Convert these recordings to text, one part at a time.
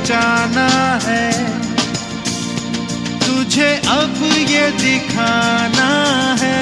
पहचाना है, तुझे अब ये दिखाना है।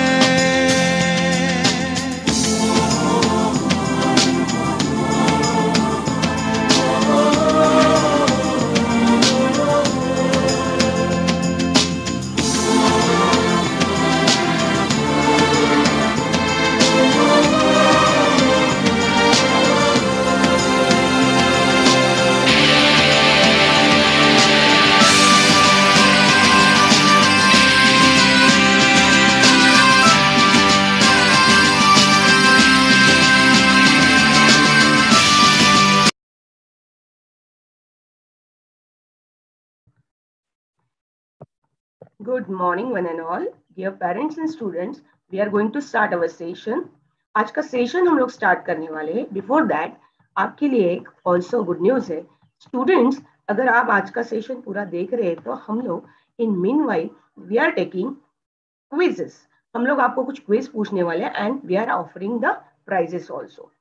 Good morning one and all. Dear parents and students, we are going to start our session. आज का सेशन हम लोग स्टार्ट करने वाले हैं. बिफोर दैट आपके लिए एक ऑल्सो गुड न्यूज है. स्टूडेंट्स, अगर आप आज का सेशन पूरा देख रहे हैं तो हम लोग in meanwhile we are taking quizzes. हम लोग आपको कुछ क्विज पूछने वाले हैं and we are offering the prizes also.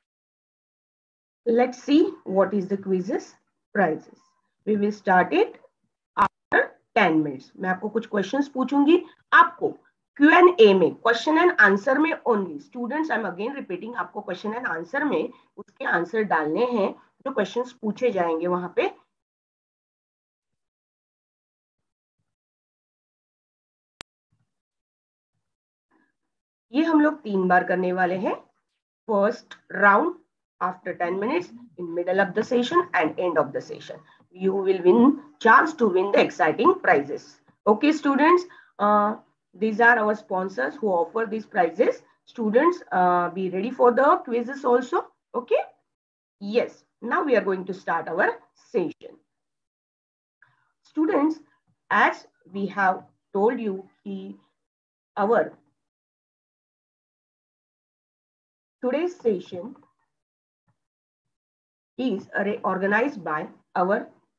Let's see what is the quizzes prizes. We will start it 10 minutes. मैं आपको कुछ क्वेश्चंस पूछूंगी. आपको Q&A में, क्वेश्चन एंड आंसर में only students, I am again repeating, आपको क्वेश्चन एंड आंसर में उसके आंसर डालने हैं जो क्वेश्चंस पूछे जाएंगे वहां पे. ये हम लोग 3 बार करने वाले हैं. First round after 10 minutes, in middle of the session and end of the session. You will win chance to win the exciting prizes. Okay, students, these are our sponsors who offer these prizes. Students, be ready for the quizzes also. Okay? Yes. Now we are going to start our session. Students, as we have told you, our today's session is organized by our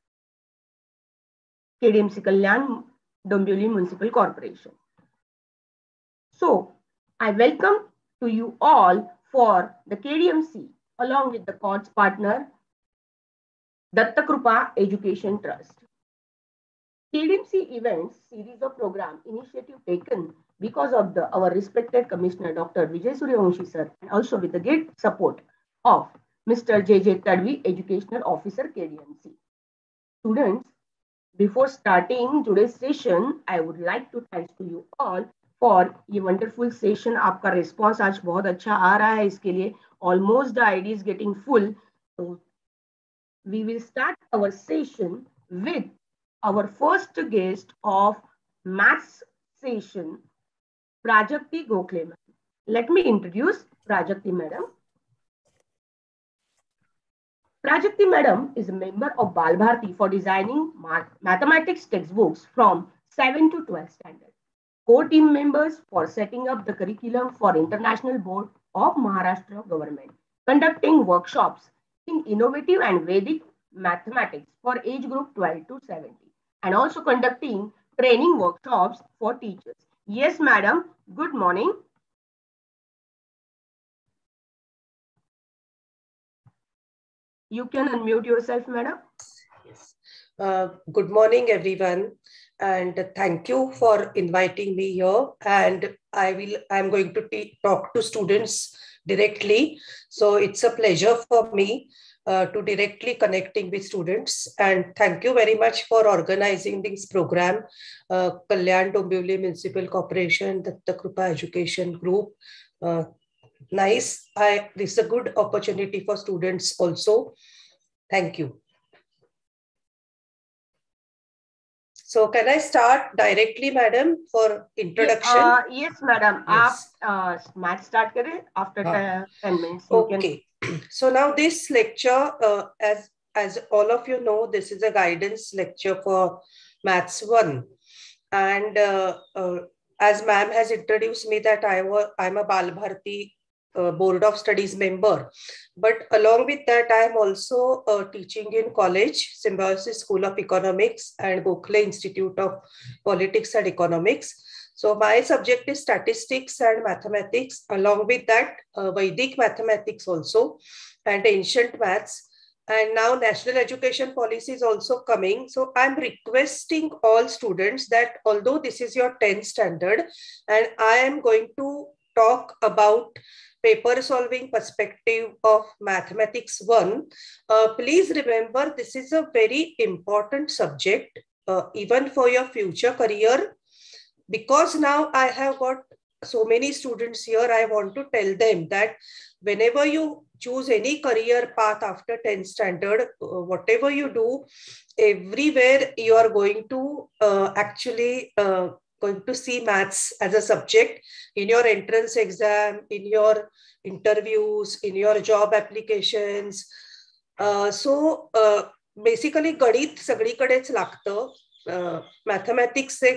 KDMC Kalyan Dombivli Municipal Corporation. So I welcome to you all for the KDMC along with the court's partner Dattakrupa Education Trust. KDMC events series of program initiative taken because of our respected Commissioner Dr. Vijay Suryavanshi sir, and also with the great support of Mr. J.J. Tadvi, Educational Officer, KDMC. Students, before starting today's session, I would like to thank to you all for ये wonderful session. आपका response आज बहुत अच्छा आ रहा है. इसके लिए almost the ID is getting full. So we will start our session with our first guest of maths session, Prajakti Gokhale. Let me introduce Prajakti Madam. Prajakti Madam is a member of Bal Bharati for designing mathematics textbooks from 7 to 12 standard. Core team members for setting up the curriculum for International Board of Maharashtra Government, conducting workshops in innovative and Vedic mathematics for age group 12 to 70, and also conducting training workshops for teachers. Yes, Madam. Good morning. You can unmute yourself, madam. Yes. Good morning, everyone, and thank you for inviting me here. And I'm going to talk to students directly. So it's a pleasure for me to directly connecting with students. And thank you very much for organizing this program, Kalyan Dombivli Municipal Corporation, the Dattakrupa Education Group. Nice. This is a good opportunity for students also. Thank you. So can I start directly, madam, for introduction? Yes, madam. Yes. आप math start करें after 10 minutes. Okay. So now this lecture, as all of you know, this is a guidance lecture for Maths 1. And as ma'am has introduced me that I'm a Bal Bharati Board of Studies member, but along with that I am also teaching in college, Symbiosis School of Economics and Gokhale Institute of Politics and Economics. So my subject is statistics and mathematics, along with that Vedic mathematics also and ancient maths. And now national education policy is also coming. So I'm requesting all students that although this is your 10th standard and I am going to talk about paper solving perspective of mathematics 1, please remember this is a very important subject even for your future career, because now I have got so many students here. I want to tell them that whenever you choose any career path after 10th standard, whatever you do, everywhere you are going to going to see maths as a subject in your entrance exam, in your interviews, in your job applications. So basically गणित सगळीकडेच लागतं. Mathematics से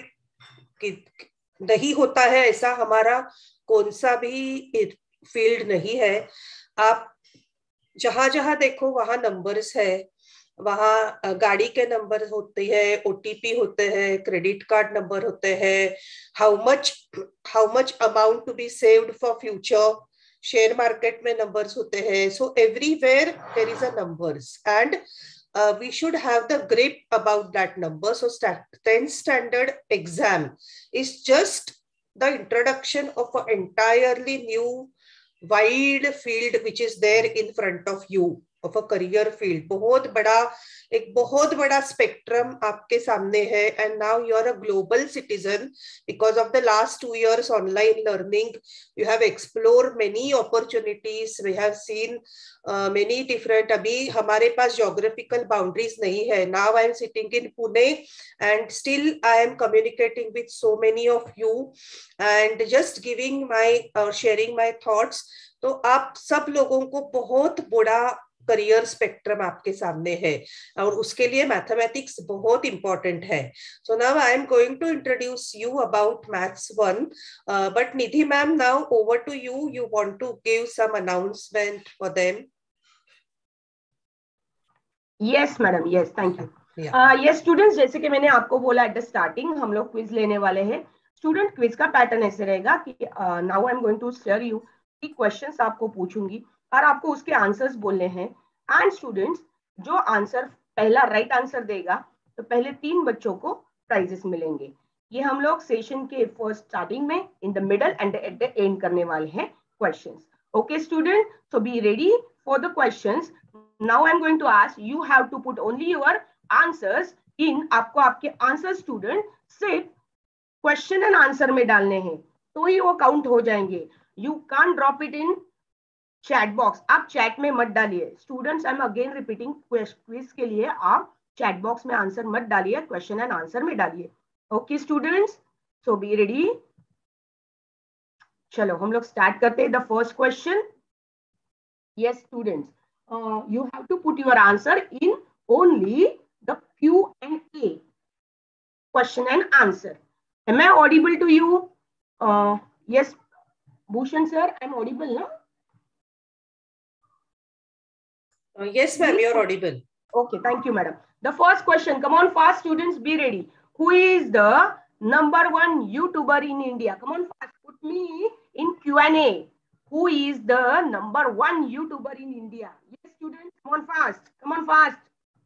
नहीं होता है ऐसा हमारा कौन सा भी फील्ड नहीं है. आप जहां जहां देखो वहां नंबर्स है, वहां गाड़ी के नंबर होते हैं, ओटीपी होते हैं, क्रेडिट कार्ड नंबर होते हैं, how much amount to be saved for future, share market में नंबर्स होते हैं. So everywhere there is a numbers and we should have the grip about that number. So 10th standard exam is just the introduction of an entirely new wide field which is there in front of you, of a career field. एक बहुत बड़ा spectrum आपके सामने है. And now you are a global citizen because of the last 2 years online learning. You have explored many opportunities. We have seen many different. अभी हमारे पास geographical boundaries नहीं है. Now I am sitting in Pune and still I am communicating with so many of you and just giving my sharing my thoughts. तो आप सब लोगों को बहुत बड़ा करियर स्पेक्ट्रम आपके सामने है और उसके लिए मैथमेटिक्स बहुत इंपॉर्टेंट है. So now I am going to introduce you about maths 1, but Nidhi ma'am, now over to you. You want to give some announcement for them? Yes madam, yes, thank you. Yes students, जैसे कि मैंने आपको बोला at the starting, हम लोग quiz लेने वाले हैं. स्टूडेंट, क्विज का पैटर्न ऐसे रहेगा कि now I am going to share you की क्वेश्चंस आपको पूछूंगी और आपको उसके आंसर्स बोलने हैं. एंड स्टूडेंट्स, जो आंसर पहला राइट आंसर देगा तो पहले 3 बच्चों को प्राइजेस मिलेंगे. ये हम लोग सेशन के फर्स्ट स्टार्टिंग में, in the middle and at the end करने वाले हैं questions. Okay student, so be ready for the questions. Now I am going to ask, you have to put only your answers in. आपको आपके answer student सिर्फ question and answer में डालने हैं तो ही वो काउंट हो जाएंगे. You can't drop it in chat box. आप चैट में मत डालिए students. I am again repeating, quiz के लिए आप चैट बॉक्स में आंसर मत डालिए, क्वेश्चन एंड आंसर में डालिए. Okay students, so be ready. चलो हम लोग स्टार्ट करते हैं the first question. Yes students, you have to put your answer in only the Q&A, question and answer. Am I audible to you? Yes, Bhushan sir, I'm audible, no? Yes, ma'am, you're audible. Okay, thank you, madam. The first question, come on fast, students, be ready. Who is the #1 YouTuber in India? Come on fast, put me in Q&A. Who is the #1 YouTuber in India? Yes, students, come on fast. Come on fast.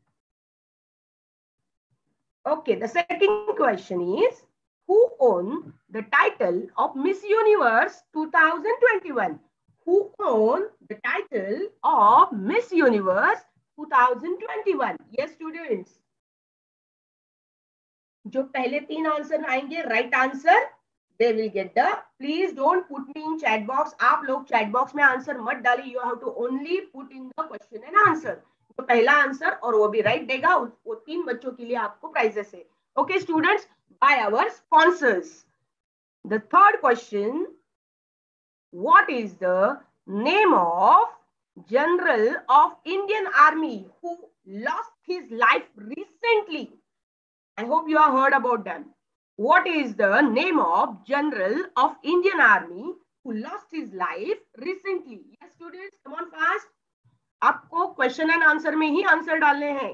Okay, the second question is, who won the title of Miss Universe 2021? Who won the title of Miss Universe 2021? Yes, students. जो पहले 3 answer आएंगे right answer, they will get the. Please don't put me in chat box. आप लोग chat box में answer मत डालिए. You have to only put in the question and answer. तो पहला आंसर और वो भी राइट देगा, वो 3 बच्चों के लिए आपको प्राइजेस है. Okay, students, by our sponsors. The third question, what is the name of General of Indian Army who lost his life recently? I hope you have heard about them. What is the name of General of Indian Army who lost his life recently? Yes, students, come on fast. आपको question and answer में ही answer डालने हैं.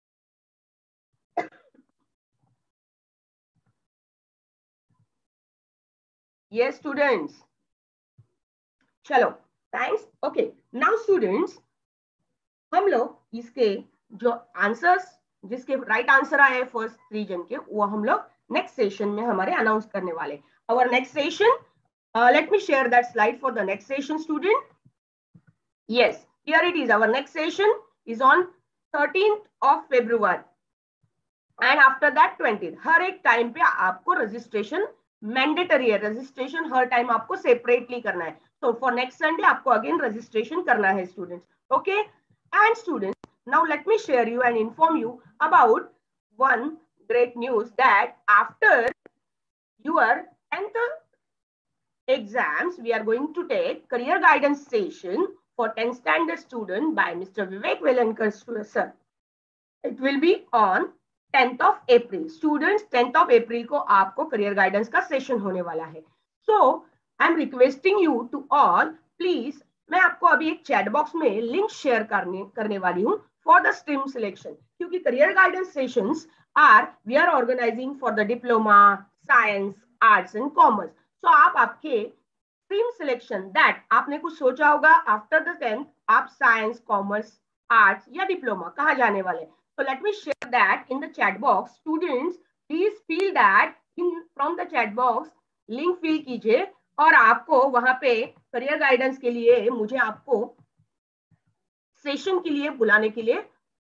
Yes, students. चलो, thanks. Okay, now students, हम लोग इसके जो आंसर्स, जिसके राइट आंसर आए फर्स्ट 3 जन के, वो हम लोग नेक्स्ट सेशन में हमारे अनाउंस करने वाले. Our next session, let me share that slide for the next session, student. Yes, here it is. Our next session is on 13th of February and after that 20th. हर एक time पे आपको registration mandatory है. Registration हर time आपको separately करना है. So for next Sunday आपको again registration करना है students. Okay, and students, now let me share you and inform you about one great news that after your 10th exams, we are going to take career guidance session for 10th standard student by Mr. Vivek Velankar sir. It will be on 10th of April. Students, 10th of April को आपको career guidance का session होने वाला है. So I'm requesting you to all, please, मैं आपको अभी एक चैट बॉक्स में लिंक शेयर करने वाली हूँ for the stream selection, क्योंकि career guidance sessions we are organizing for the diploma, science, arts and commerce. So आप आपके stream selection that आपने कुछ सोचा होगा after the 10th, आप science, commerce, arts या diploma कहाँ जाने वाले. So let me share that in the chat box. Students, please fill that from the chat box. Link fill कीजिए और आपको वहां पे करियर गाइडेंस के लिए मुझे आपको सेशन के लिए बुलाने के लिए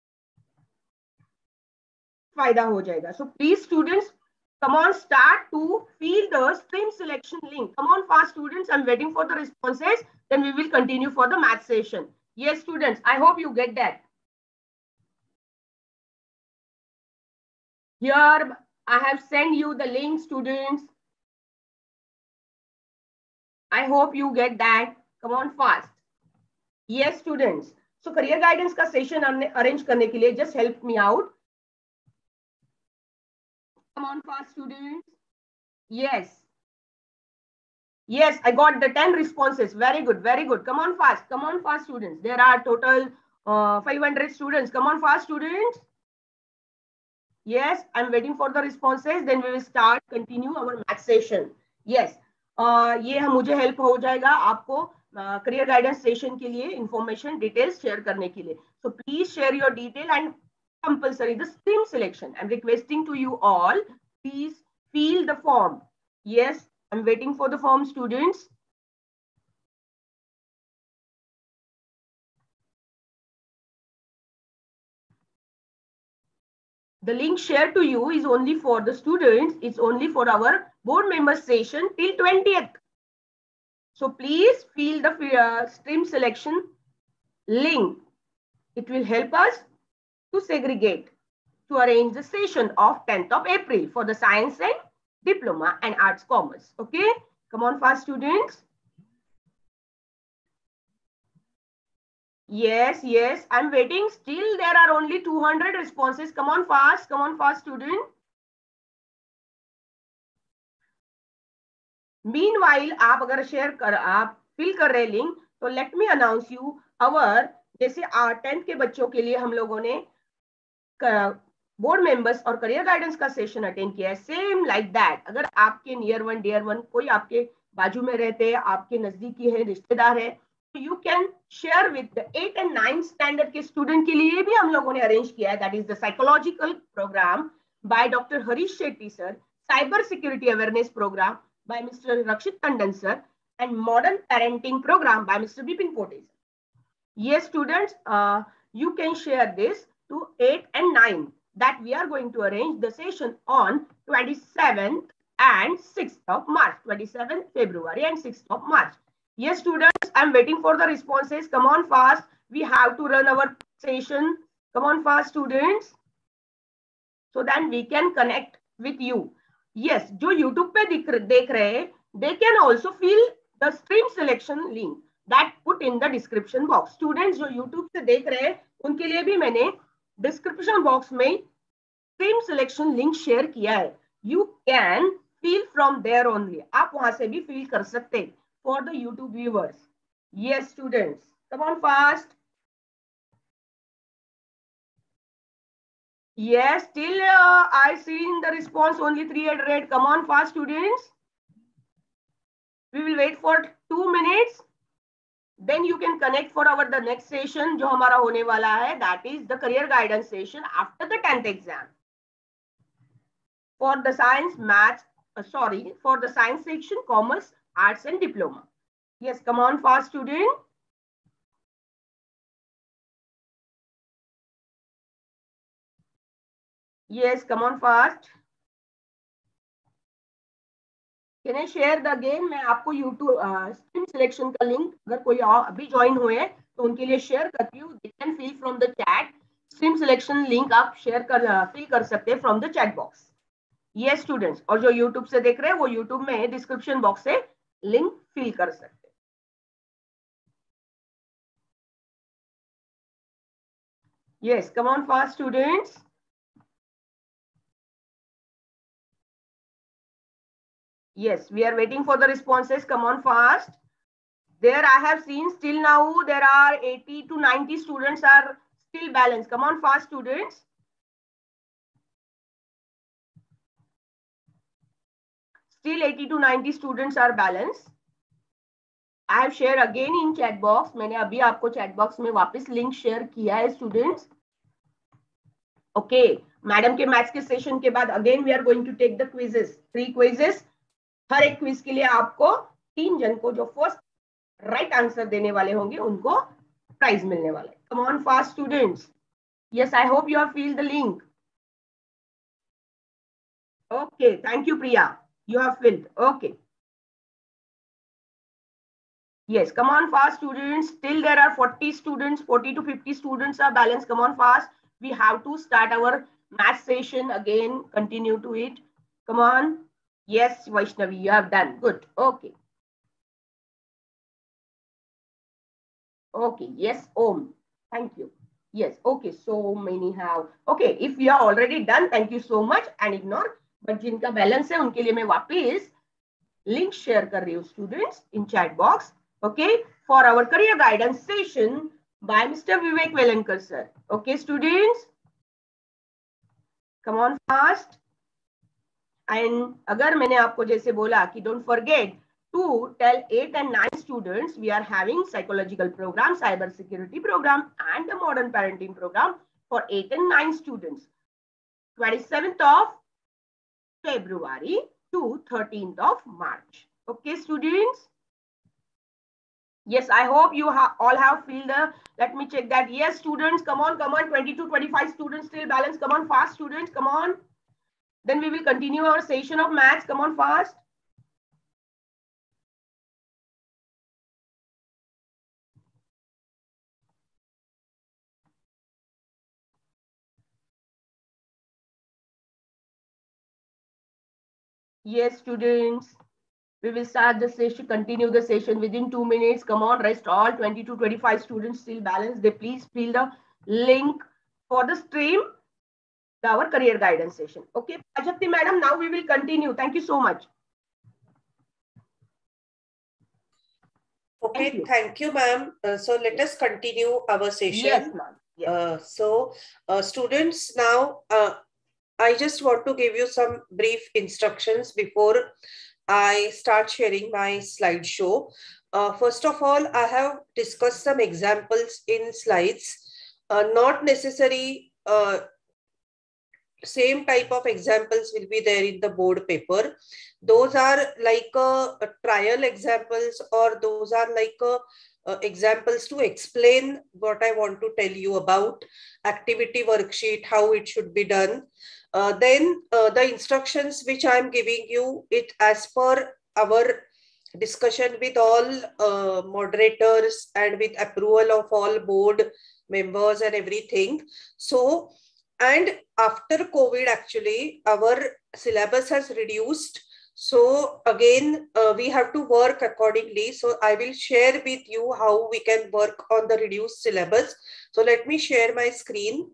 फायदा हो जाएगा. So please students, come on, start to fill the stream selection link. Come on fast students, I'm waiting for the responses. Then we will continue for the math session. Yes students, I hope you get that. Here I have sent you the link students. I hope you get that. Come on fast. Yes students. So career guidance का session arrange करने के लिए just help me out. Come on fast students. Yes. Yes, I got the 10 responses. Very good, very good. Come on fast. Come on fast students. There are total 500 students. Come on fast students. Yes, I'm waiting for the responses. Then we will start, continue our math session. Yes. ये मुझे help हो जाएगा आपको career guidance session के लिए information details share करने के लिए. So please share your detail and compulsory the stream selection. I am requesting to you all, please fill the form. Yes, I am waiting for the form students. The link shared to you is only for the students. It's only for our board members session till 20th. So please fill the stream selection link. It will help us to segregate, to arrange the session of 10th of April for the science and diploma and arts commerce. Okay, come on fast students. Yes, yes, I'm waiting. Still there are only 200 responses. Come on fast student. Meanwhile, आप अगर आप fill कर रहे link, तो let me announce you our, जैसे 10th के बच्चों के लिए हम लोगों ने बोर्ड मेंबर्स और करियर गाइडेंस का सेशन अटेंड किया है. सेम लाइक दैट, अगर आपके नियर वन डियर वन कोई आपके बाजू में रहते हैं, आपके नजदीकी है, रिश्तेदार है, you can share with the 8 and 9 standard के स्टूडेंट के लिए भी हम लोगों ने अरेंज किया है. That is the psychological programme by doctor Harish Shetty sir, cyber security awareness programme by mister Rakshit Tandon sir, and modern parenting programme by mister Bipin Pote sir. Yes students, you can share this to 8 and 9 that we are going to arrange the session on 27th and 6th of March, 27th February and 6th of March. Yes students, I'm waiting for the responses. Come on fast, we have to run our session. Come on fast students, so then we can connect with you. Yes, जो YouTube पे देख रहे हैं, they can also fill the stream selection link that put in the description box. Students जो YouTube से देख रहे हैं, उनके लिए भी मैंने description box में stream selection link share किया है. You can fill from there only. आप वहां से भी fill कर सकते हैं for the YouTube viewers. Yes students, come on fast. Yes, still I see in the response only 300. Come on fast students. We will wait for 2 minutes. Then you can connect for our the next session जो हमारा होने वाला है, that is the career guidance session after the 10th exam. For the science, maths, for the science section, commerce, arts and diploma. Yes, come on fast, student. Yes, come on fast. Can I share the again? मैं आपको YouTube stream selection का link अगर कोई अभी join हुए हैं तो उनके लिए share करती हूँ. They can fill from the chat. Stream selection link आप share कर fill कर सकते हैं from the chat box. Yes students, और जो YouTube से देख रहे हैं वो YouTube में description box से link fill कर सकते हैं. Yes, come on fast students. Yes, we are waiting for the responses. Come on fast. There I have seen still now there are 80 to 90 students are still balanced. Come on fast students. Still 80 to 90 students are balanced. I have shared again in chat box. मैंने अभी आपको chat box में वापस link share किया है students. Okay, madam के maths के session के बाद again we are going to take the quizzes. 3 quizzes. हर एक क्विज के लिए आपको 3 जन को जो फर्स्ट राइट आंसर देने वाले होंगे उनको प्राइज मिलने वाला है. Come on fast students. Yes, I hope you have feel the link. Okay, thank you Priya, you have filled. Okay, yes, come on fast students. Still there are 40 students, 40 to 50 students are balanced. Come on fast, we have to start our math session again. Continue to it. Come on. Yes, Vaishnavi, you have done good. Okay. Okay, yes, Om, thank you. Yes, okay, so many have. Okay, if you are already done, thank you so much and ignore. But जिनका balance है उनके लिए मैं वापस link share कर रही हूँ students in chat box. Okay, for our career guidance session by Mr. Vivek Velankar sir. Okay, students, come on fast. And अगर मैंने आपको जैसे बोला कि don't forget to tell 8 and 9 students we are having psychological program, cyber security program and the modern parenting program for 8 and 9 students. 27th of February to 13th of March. Okay, students? Yes, I hope you all have filled the, let me check that. Yes, students, come on, 20 to 25 students still balance. Come on fast, students, come on. Then we will continue our session of maths. Come on fast. Yes, students. We will start the session, continue the session within 2 minutes. Come on, rest all 20 to 25 students still balance. They please fill the link for the stream. Our career guidance session. Okay, Prajakti madam, now we will continue. Thank you so much. Okay, thank you ma'am. So let us continue our session. Yes, ma'am. Yes. Students, now I just want to give you some brief instructions before I start sharing my slideshow. First of all, I have discussed some examples in slides. Not necessary same type of examples will be there in the board paper. Those are like trial examples, or those are like examples to explain what I want to tell you about. Activity worksheet, how it should be done. Then the instructions which I am giving you, it as per our discussion with all moderators and with approval of all board members and everything. So, and after COVID, actually, our syllabus has reduced. So again, we have to work accordingly. So I will share with you how we can work on the reduced syllabus. So let me share my screen.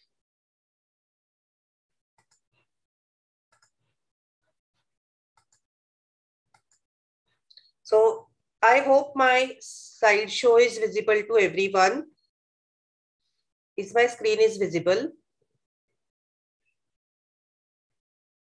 So I hope my slideshow is visible to everyone. Is my screen is visible?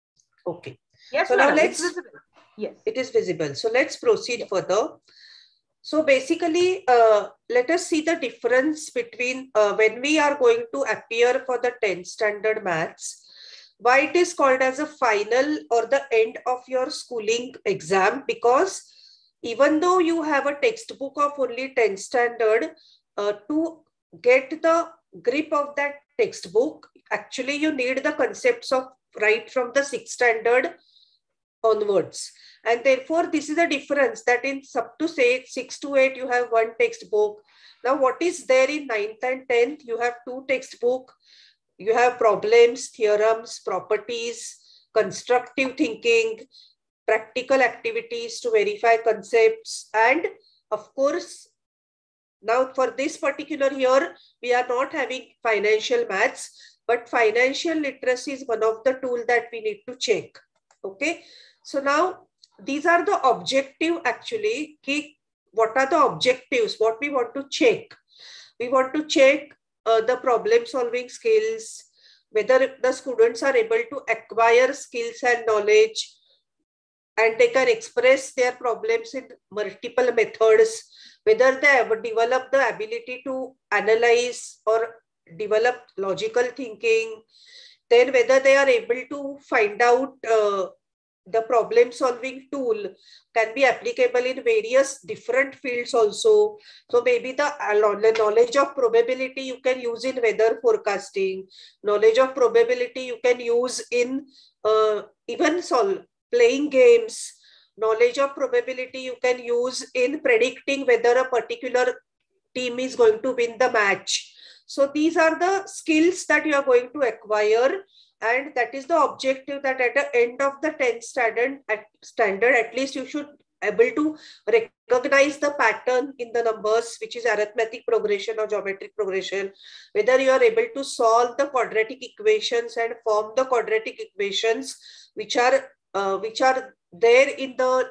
Okay. Yes, so now let's, yes, it is visible. So let's proceed further. So basically, let us see the difference between when we are going to appear for the 10th standard maths, why it is called as a final or the end of your schooling exam, because even though you have a textbook of only 10th standard, to get the grip of that textbook, actually you need the concepts of right from the 6th standard onwards. And therefore, this is a difference that in up to say 6 to 8, you have one textbook. Now, what is there in 9th and 10th? You have two textbooks. You have problems, theorems, properties, constructive thinking, practical activities to verify concepts. And of course, now for this particular year, we are not having financial maths, but financial literacy is one of the tools that we need to check. Okay. So now these are the objective actually. What are the objectives? What we want to check? We want to check the problem solving skills, whether the students are able to acquire skills and knowledge, and they can express their problems in multiple methods, whether they have developed the ability to analyze or develop logical thinking, then whether they are able to find out the problem solving tool can be applicable in various different fields also. So maybe the knowledge of probability you can use in weather forecasting, knowledge of probability you can use in even playing games, knowledge of probability you can use in predicting whether a particular team is going to win the match. So these are the skills that you are going to acquire. And that is the objective, that at the end of the 10th standard, at least you should able to recognize the pattern in the numbers, which is arithmetic progression or geometric progression, whether you are able to solve the quadratic equations and form the quadratic equations, which are there in the,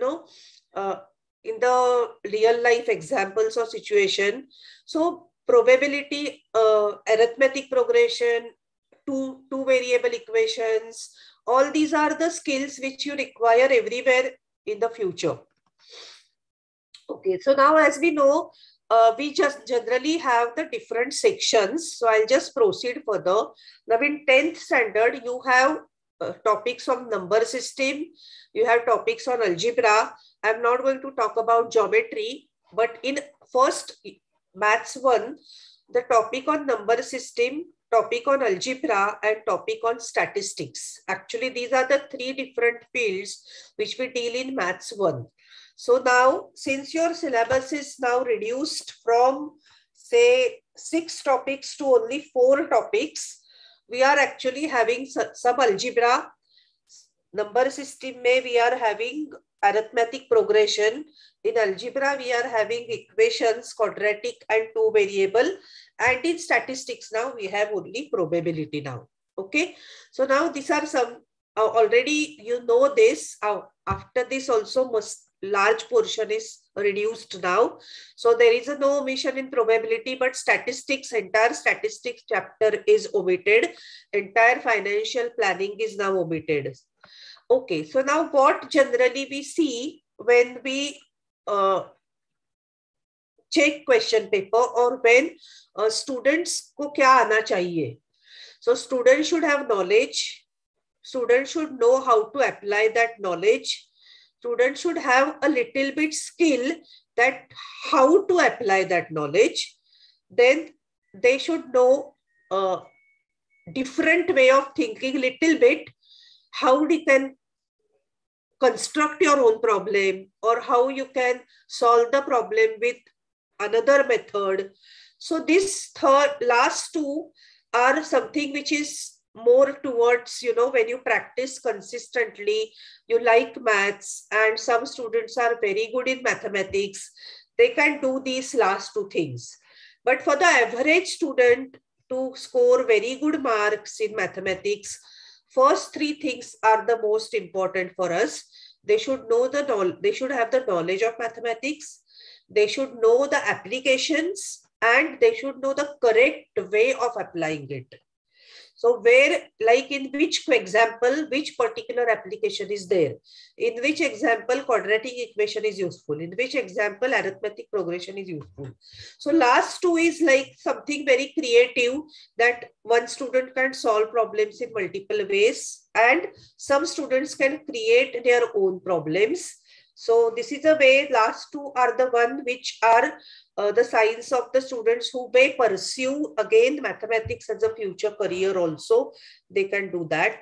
in the real life examples or situation. So probability, arithmetic progression, two variable equations, all these are the skills which you require everywhere in the future. Okay, so now as we know, we just generally have the different sections. So I'll just proceed further. Now in 10th standard, you have topics on number system, you have topics on algebra. I'm not going to talk about geometry, but in first maths 1, the topic on number system, topic on algebra, and topic on statistics. Actually, these are the 3 different fields which we deal in maths 1. So now, since your syllabus is now reduced from say 6 topics to only 4 topics, we are actually having some algebra. Number system mein we are having arithmetic progression. In algebra, we are having equations, quadratic and 2 variable. And in statistics now, we have only probability now. Okay. So now these are some, already you know this. After this also large portion is reduced now. So there is no omission in probability, but statistics, entire statistics chapter is omitted. Entire financial planning is now omitted. Okay. So now what generally we see when we check question paper or when students ko kya aana chahiye. So students should have knowledge. Students should know how to apply that knowledge. Students should have a little bit skill that how to apply that knowledge. Then they should know a different way of thinking, little bit, how they can construct your own problem or how you can solve the problem with another method. So this last 2 are something which is more towards, when you practice consistently, you like maths, and some students are very good in mathematics, they can do these last 2 things. But for the average student to score very good marks in mathematics, first 3 things are the most important for us. They should know they should have the knowledge of mathematics. They should know the applications, and they should know the correct way of applying it. So where, like in which example, which particular application is there? In which example, quadratic equation is useful? In which example, arithmetic progression is useful? So last two is like something very creative that one student can solve problems in multiple ways and some students can create their own problems. So this is a way. Last two are the one which are the signs of the students who may pursue again mathematics as a future career also. They can do that.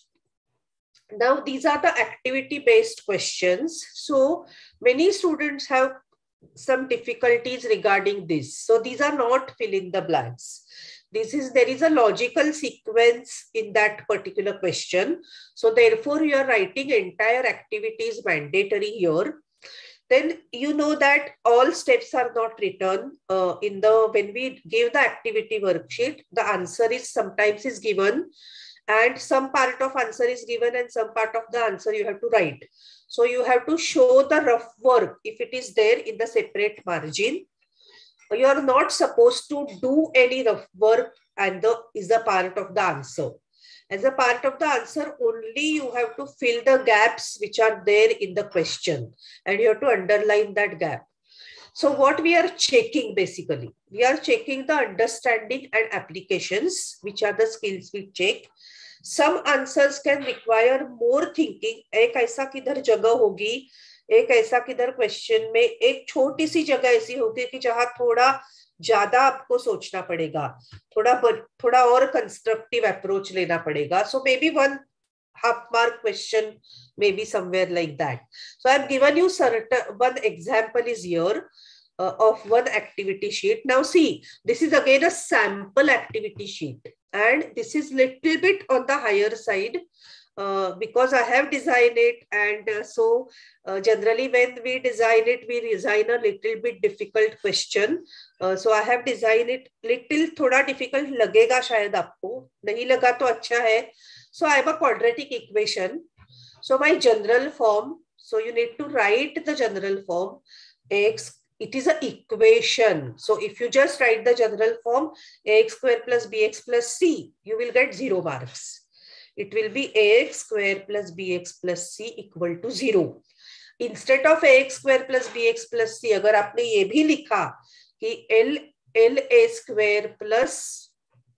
Now these are the activity based questions. So many students have some difficulties regarding this. So these are not fill in the blanks. There is a logical sequence in that particular question. So therefore you are writing entire activity is mandatory here. Then you know that all steps are not written when we give the activity worksheet, the answer is sometimes is given and some part of answer is given and some part of the answer you have to write. So you have to show the rough work if it is there in the separate margin. You are not supposed to do any rough work and is a part of the answer. As a part of the answer, only you have to fill the gaps which are there in the question and you have to underline that gap. So what we are checking basically, we are checking the understanding and applications, which are the skills we check. Some answers can require more thinking. एक ऐसा किधर जगह होगी, एक ऐसा किधर question में एक छोटी सी जगह ऐसी होगी कि जहां थोड़ा ज्यादा आपको सोचना पड़ेगा, थोड़ा और कंस्ट्रक्टिव अप्रोच लेना पड़ेगा. So maybe one half mark question may be somewhere like that. So I've given you one example is here of one activity sheet. Now see, this is again a sample activity sheet and this is little bit on the higher side because I have designed it, and so generally when we design it, we design a little bit difficult question. So I have designed it little थोड़ा difficult लगेगा शायद आपको, नहीं लगा तो अच्छा है. So I have a quadratic equation. So my general form, so you need to write the general form. X, it is an equation. So if you just write the general form, ax square plus bx plus c, you will get 0 marks. It will be ax square plus bx plus c equal to 0. Instead of ax square plus bx plus c, अगर आपने ये भी लिखा कि l a square plus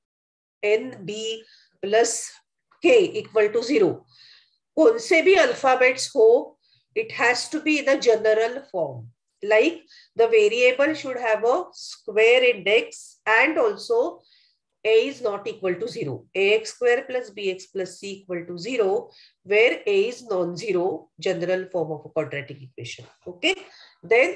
nb plus k equal to 0, कौन से भी alphabets हो, it has to be in a general form. Like the variable should have a square index and also a is not equal to 0. Ax square plus bx plus c equal to 0, where a is non-zero, general form of a quadratic equation. Okay. Then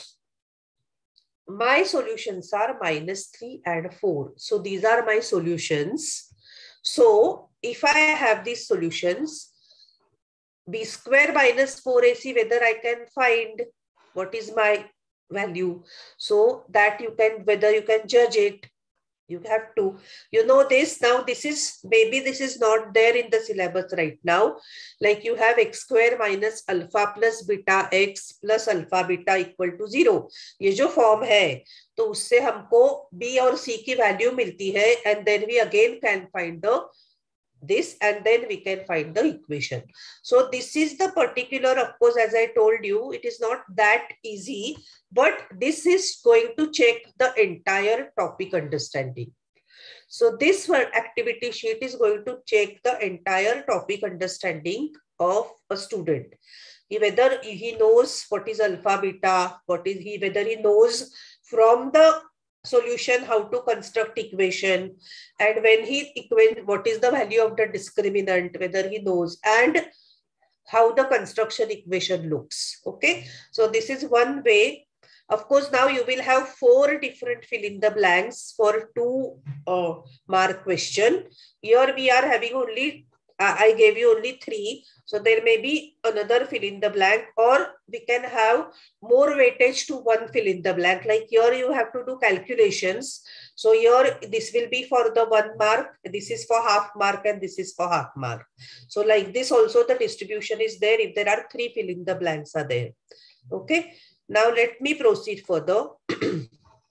my solutions are -3 and 4. So these are my solutions. So if I have these solutions, b square minus 4ac, whether I can find what is my value, so that you can, whether you can judge it, you have to, you know this. Now this is, maybe this is not there in the syllabus right now. Like you have x square minus alpha plus beta x plus alpha beta equal to 0. ये जो form है, तो उससे हमको b और c की value मिलती है, and then we again can find this, and then we can find the equation. So this is the particular, of course, as I told you, it is not that easy, but this is going to check the entire topic understanding. So this activity sheet is going to check the entire topic understanding of a student. Whether he knows what is alpha beta, whether he knows from the solution how to construct equation, and when he what is the value of the discriminant, whether he knows, and how the construction equation looks. Okay, so this is one way. Of course, now you will have 4 different fill in the blanks for 2 mark question. Here we are having only I gave you only 3. So there may be another fill in the blank, or we can have more weightage to one fill in the blank. Like here you have to do calculations. So here this will be for the 1 mark, this is for half mark, and this is for half mark. So like this also the distribution is there if there are 3 fill in the blanks are there. Okay. Now let me proceed further.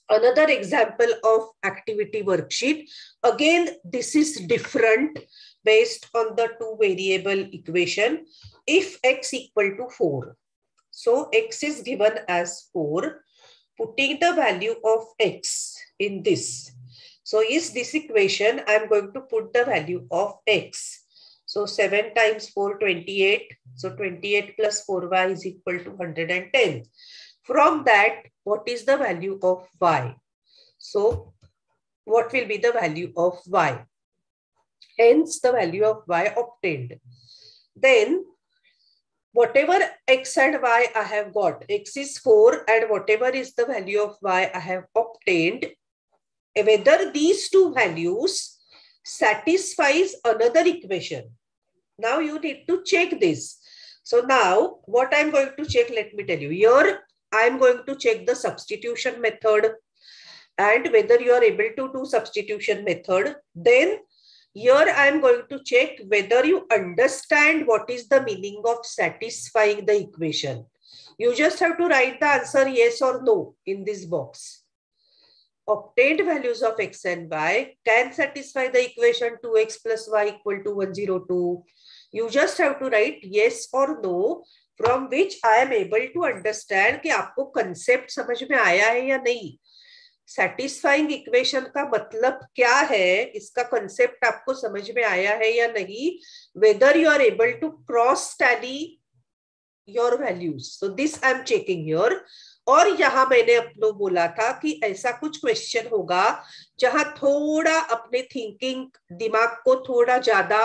Another example of activity worksheet. Again, this is different based on the two variable equation. If x equal to 4, so x is given as 4, putting the value of x in this. So is this equation, I'm going to put the value of x. So 7 times 4, 28. So 28 plus 4y is equal to 110. From that, what is the value of y? So what will be the value of y? Hence, the value of y obtained. Then, whatever x and y I have got, x is 4 and whatever is the value of y I have obtained, whether these two values satisfies another equation. Now you need to check this. So now what I'm going to check, let me tell you. Here I'm going to check the substitution method and whether you are able to do substitution method. Then here I'm going to check whether you understand what is the meaning of satisfying the equation. You just have to write the answer yes or no in this box. Obtained values of x and y can satisfy the equation 2x plus y equal to 102. You just have to write yes or no, from which I am able to understand कि आपको concept समझ में आया है या नहीं. Satisfying equation का मतलब क्या है, इसका concept आपको समझ में आया है या नहीं, whether you are able to cross tally your values. So this I am checking here. और यहाँ मैंने अपनो बोला था कि ऐसा कुछ क्वेश्चन होगा जहां थोड़ा अपने थिंकिंग दिमाग को थोड़ा ज्यादा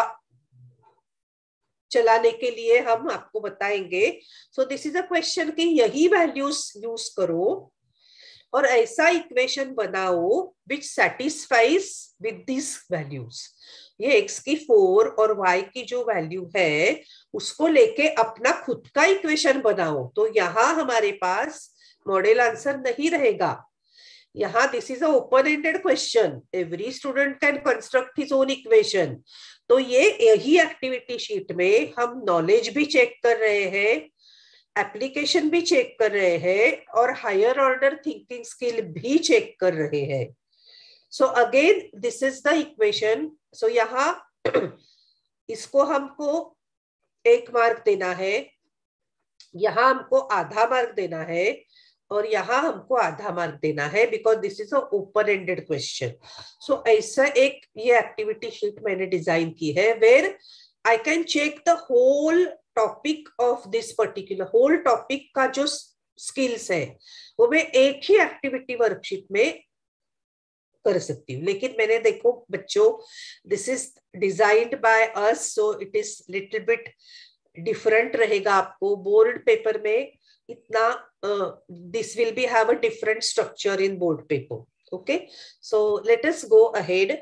चलाने के लिए हम आपको बताएंगे. So this is a question कि यही वैल्यूज यूज करो और ऐसा इक्वेशन बनाओ which satisfies with this values. ये x की 4 और y की जो वैल्यू है उसको लेके अपना खुद का इक्वेशन बनाओ. तो यहाँ हमारे पास मॉडल आंसर नहीं रहेगा. यहाँ this is a open ended question. Every student can construct his own equation. तो ये यही एक्टिविटी शीट में हम नॉलेज भी चेक कर रहे हैं, एप्लीकेशन भी चेक कर रहे हैं और हायर ऑर्डर थिंकिंग स्किल भी चेक कर रहे हैं. So again this is the equation. सो यहाँ इसको हमको 1 मार्क देना है, यहाँ हमको आधा मार्क देना है और यहाँ हमको आधा मार्क देना है because this is a open ended question. So ऐसा एक ये एक्टिविटी शीट मैंने डिजाइन की है where I can check the whole topic of this particular whole topic का जो स्किल्स है वो मैं एक ही एक्टिविटी वर्कशीट में कर सकती हूँ. लेकिन मैंने देखो बच्चों this is designed by us so it is little bit different रहेगा. आपको बोर्ड पेपर में इतना this will be have a different structure in board paper. Okay, so let us go ahead.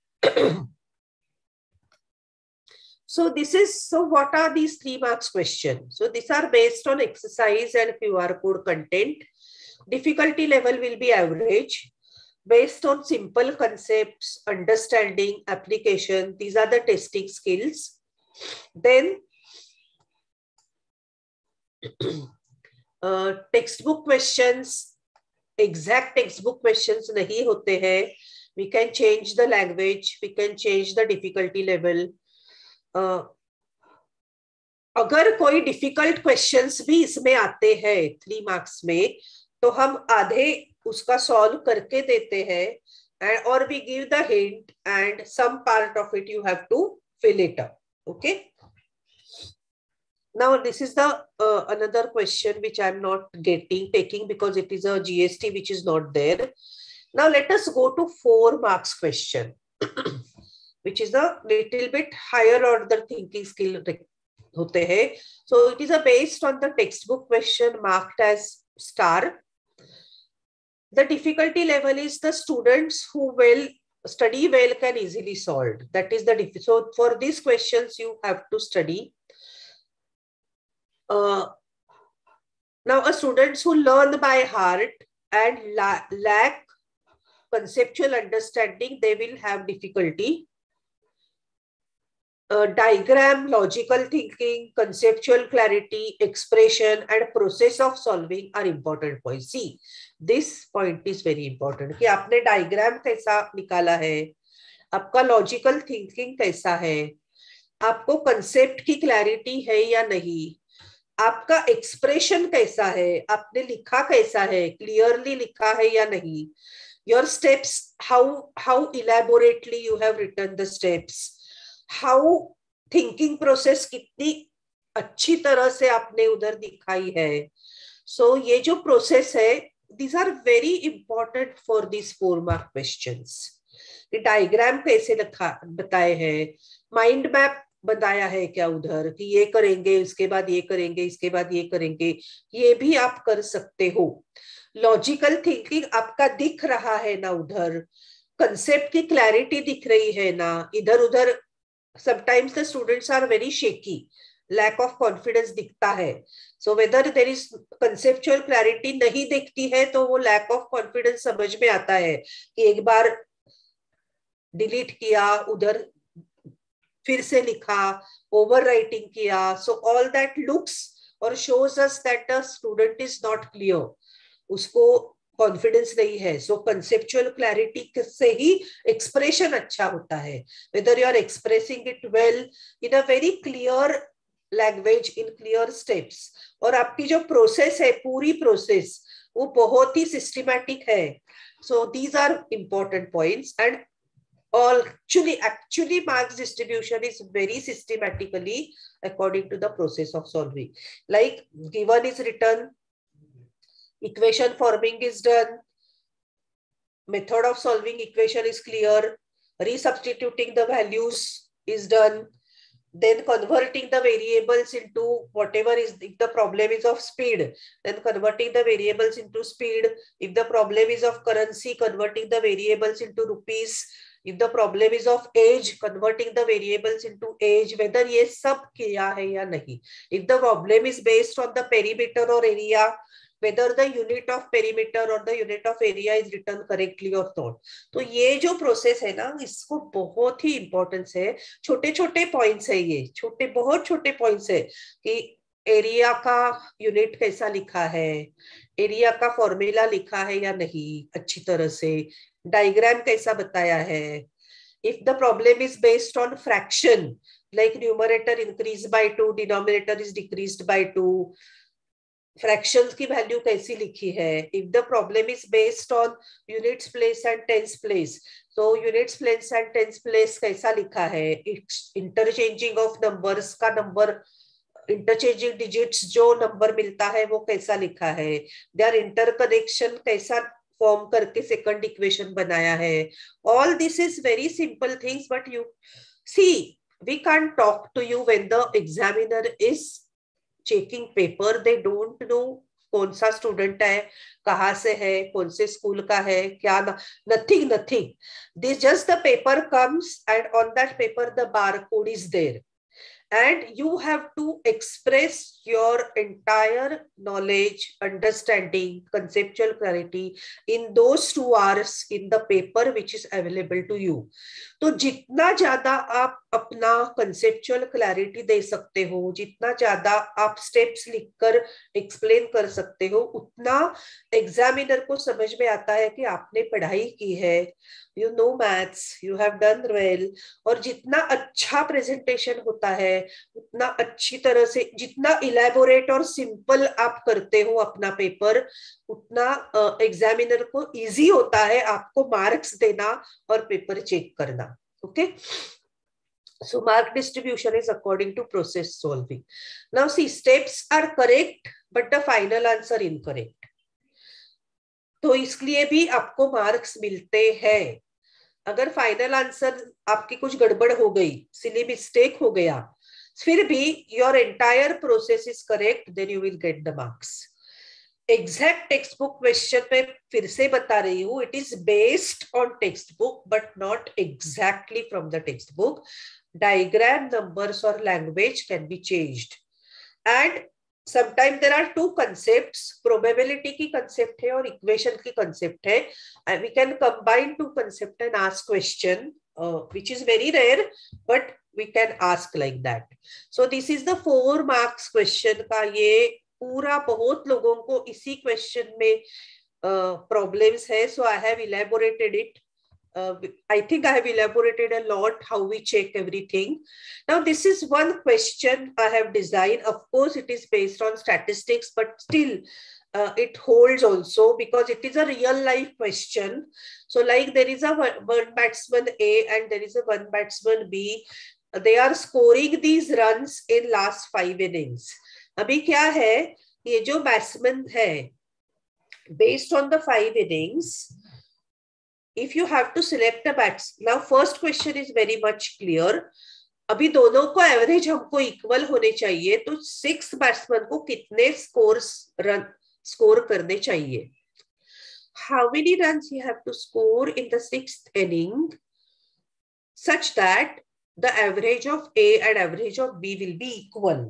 So this is, so what are these 3 marks questions? So these are based on exercise and QR code content. Difficulty level will be average based on simple concepts, understanding, application. These are the testing skills. Then textbook questions, exact textbook questions नहीं होते हैं. We can change the language, we can change the difficulty level. अगर कोई difficult questions भी इसमें आते हैं 3 marks में तो हम आधे उसका सॉल्व करके देते हैं and or we give the hint and some part of it you have to fill it up. Okay. Now this is the another question which I'm not taking because it is a GST which is not there. Now let us go to 4 marks question which is a little bit higher order thinking skill होते हैं. So it is based on the textbook question marked as star. The difficulty level is the students who will study well can easily solve. That is the so for these questions you have to study. Now students who learn by heart and lack conceptual understanding, they will have difficulty. diagram, logical thinking, conceptual clarity, expression, and process of solving are important points. See, this point is very important कि आपने diagram कैसा निकाला है, आपका logical thinking कैसा है, आपको concept की clarity है या नहीं, आपका expression कैसा है, आपने लिखा कैसा है, clearly लिखा है या नहीं, your steps, how elaborately you have written the steps, how thinking process कितनी अच्छी तरह से आपने उधर दिखाई है. सो ये जो प्रोसेस है, these are very important for these 4 mark questions. Diagram कैसे बताए हैं, माइंड मैप बताया है क्या उधर कि ये करेंगे, इसके बाद ये करेंगे, इसके बाद ये करेंगे, ये भी आप कर सकते हो. लॉजिकल थिंकिंग आपका दिख रहा है ना उधर, कंसेप्ट की क्लैरिटी दिख रही है ना, इधर उधर sometimes the students are very shaky, lack of confidence दिखता है. So whether there is conceptual clarity नहीं दिखती है तो वो lack of confidence समझ में आता है कि एक बार delete किया, उधर फिर से लिखा, overwriting किया. So all that looks or shows us that the student is not clear, उसको कॉन्फिडेंस नहीं है. सो कंसेप्चुअल क्लैरिटी से ही एक्सप्रेशन अच्छा होता है. Whether you are expressing it well in a very clear language, in clear steps, और आपकी जो प्रोसेस है, पूरी प्रोसेस वो बहुत ही सिस्टमैटिक है. So these are important points. And actually marks distribution is very systematically according to the process of solving. Like given is written, equation forming is done, method of solving equation is clear, resubstituting the values is done, then converting the variables into whatever is, if the problem is of speed, then converting the variables into speed. If the problem is of currency, converting the variables into rupees. If the problem is of age, converting the variables into age. Whether ये सब किया है या नहीं. If the problem is based on the perimeter or area, whether the unit of perimeter or the unit of area is written correctly or not. तो ये जो process है ना, इसको बहुत ही इंपॉर्टेंस है. छोटे छोटे पॉइंट्स है ये, बहुत छोटे पॉइंट्स है कि एरिया का यूनिट कैसा लिखा है, एरिया का फॉर्मूला लिखा है या नहीं अच्छी तरह से, डायग्राम कैसा बताया है. If the problem is based on fraction, like numerator increased by 2, denominator is decreased by 2, fractions की वैल्यू कैसी लिखी है. If the problem is based on units place and tens place, तो units place and tens place कैसा लिखा है. Interchanging of numbers का number, interchanging digits जो नंबर मिलता है वो कैसा लिखा है. देयर इंटरकनेक्शन कैसा फॉर्म करके सेकंड इक्वेशन बनाया है. All this is very simple things, but you see we can talk to you when the examiner is checking paper. They don't know कौन सा स्टूडेंट है, कहाँ से है, कौन से स्कूल का है, क्या nothing. This just the paper comes and on that paper the barcode is there and you have to express your entire knowledge, understanding, conceptual clarity in those 2 hours in the paper which is available to you. तो जितना ज्यादा आप अपना conceptual clarity दे सकते हो, जितना ज्यादा आप steps लिखकर explain कर सकते हो, उतना examiner को समझ में आता है कि आपने पढ़ाई की है, you know maths, you have done well. और जितना अच्छा presentation होता है, उतना अच्छी तरह से, जितना इलेबोरेट और सिंपल आप करते हो अपना पेपर, उतना एग्जामिनर को इजी होता है आपको मार्क्स देना और पेपर चेक करना. Okay, so mark distribution is according to process solving. Now see, steps are correct but the final answer incorrect. तो इसलिए भी आपको मार्क्स मिलते हैं. अगर फाइनल आंसर आपकी कुछ गड़बड़ हो गई, सिली मिस्टेक हो गया, फिर भी your entire process is correct, then you will get the marks. Exact textbook question में फिर से बता रही हूँ, it is based on textbook but not exactly from the text book. Diagram, numbers और language can be changed and sometimes there are 2 concepts, probability की concept है और equation की concept है, and we can combine 2 concepts and ask question, which is very rare, but we can ask like that. So this is the 4 marks question का ये पूरा बहुत लोगों को इसी question में problems है. So I have elaborated it. I think I have elaborated a lot how we check everything. Now this is one question I have designed. Of course it is based on statistics, but still it holds also because it is a real life question. So like there is a one batsman A and there is a one batsman B. They are scoring these runs in last 5 innings. अभी क्या है, ये जो batsman है, based on the 5 innings, if you have to select a batsman, now first question is very much clear. अभी दोनों को average हमको इक्वल होने चाहिए, तो 6 बैट्समैन को कितने रन स्कोर करने चाहिए? How many runs you have to score in the 6th inning such that the average of A and average of B will be equal?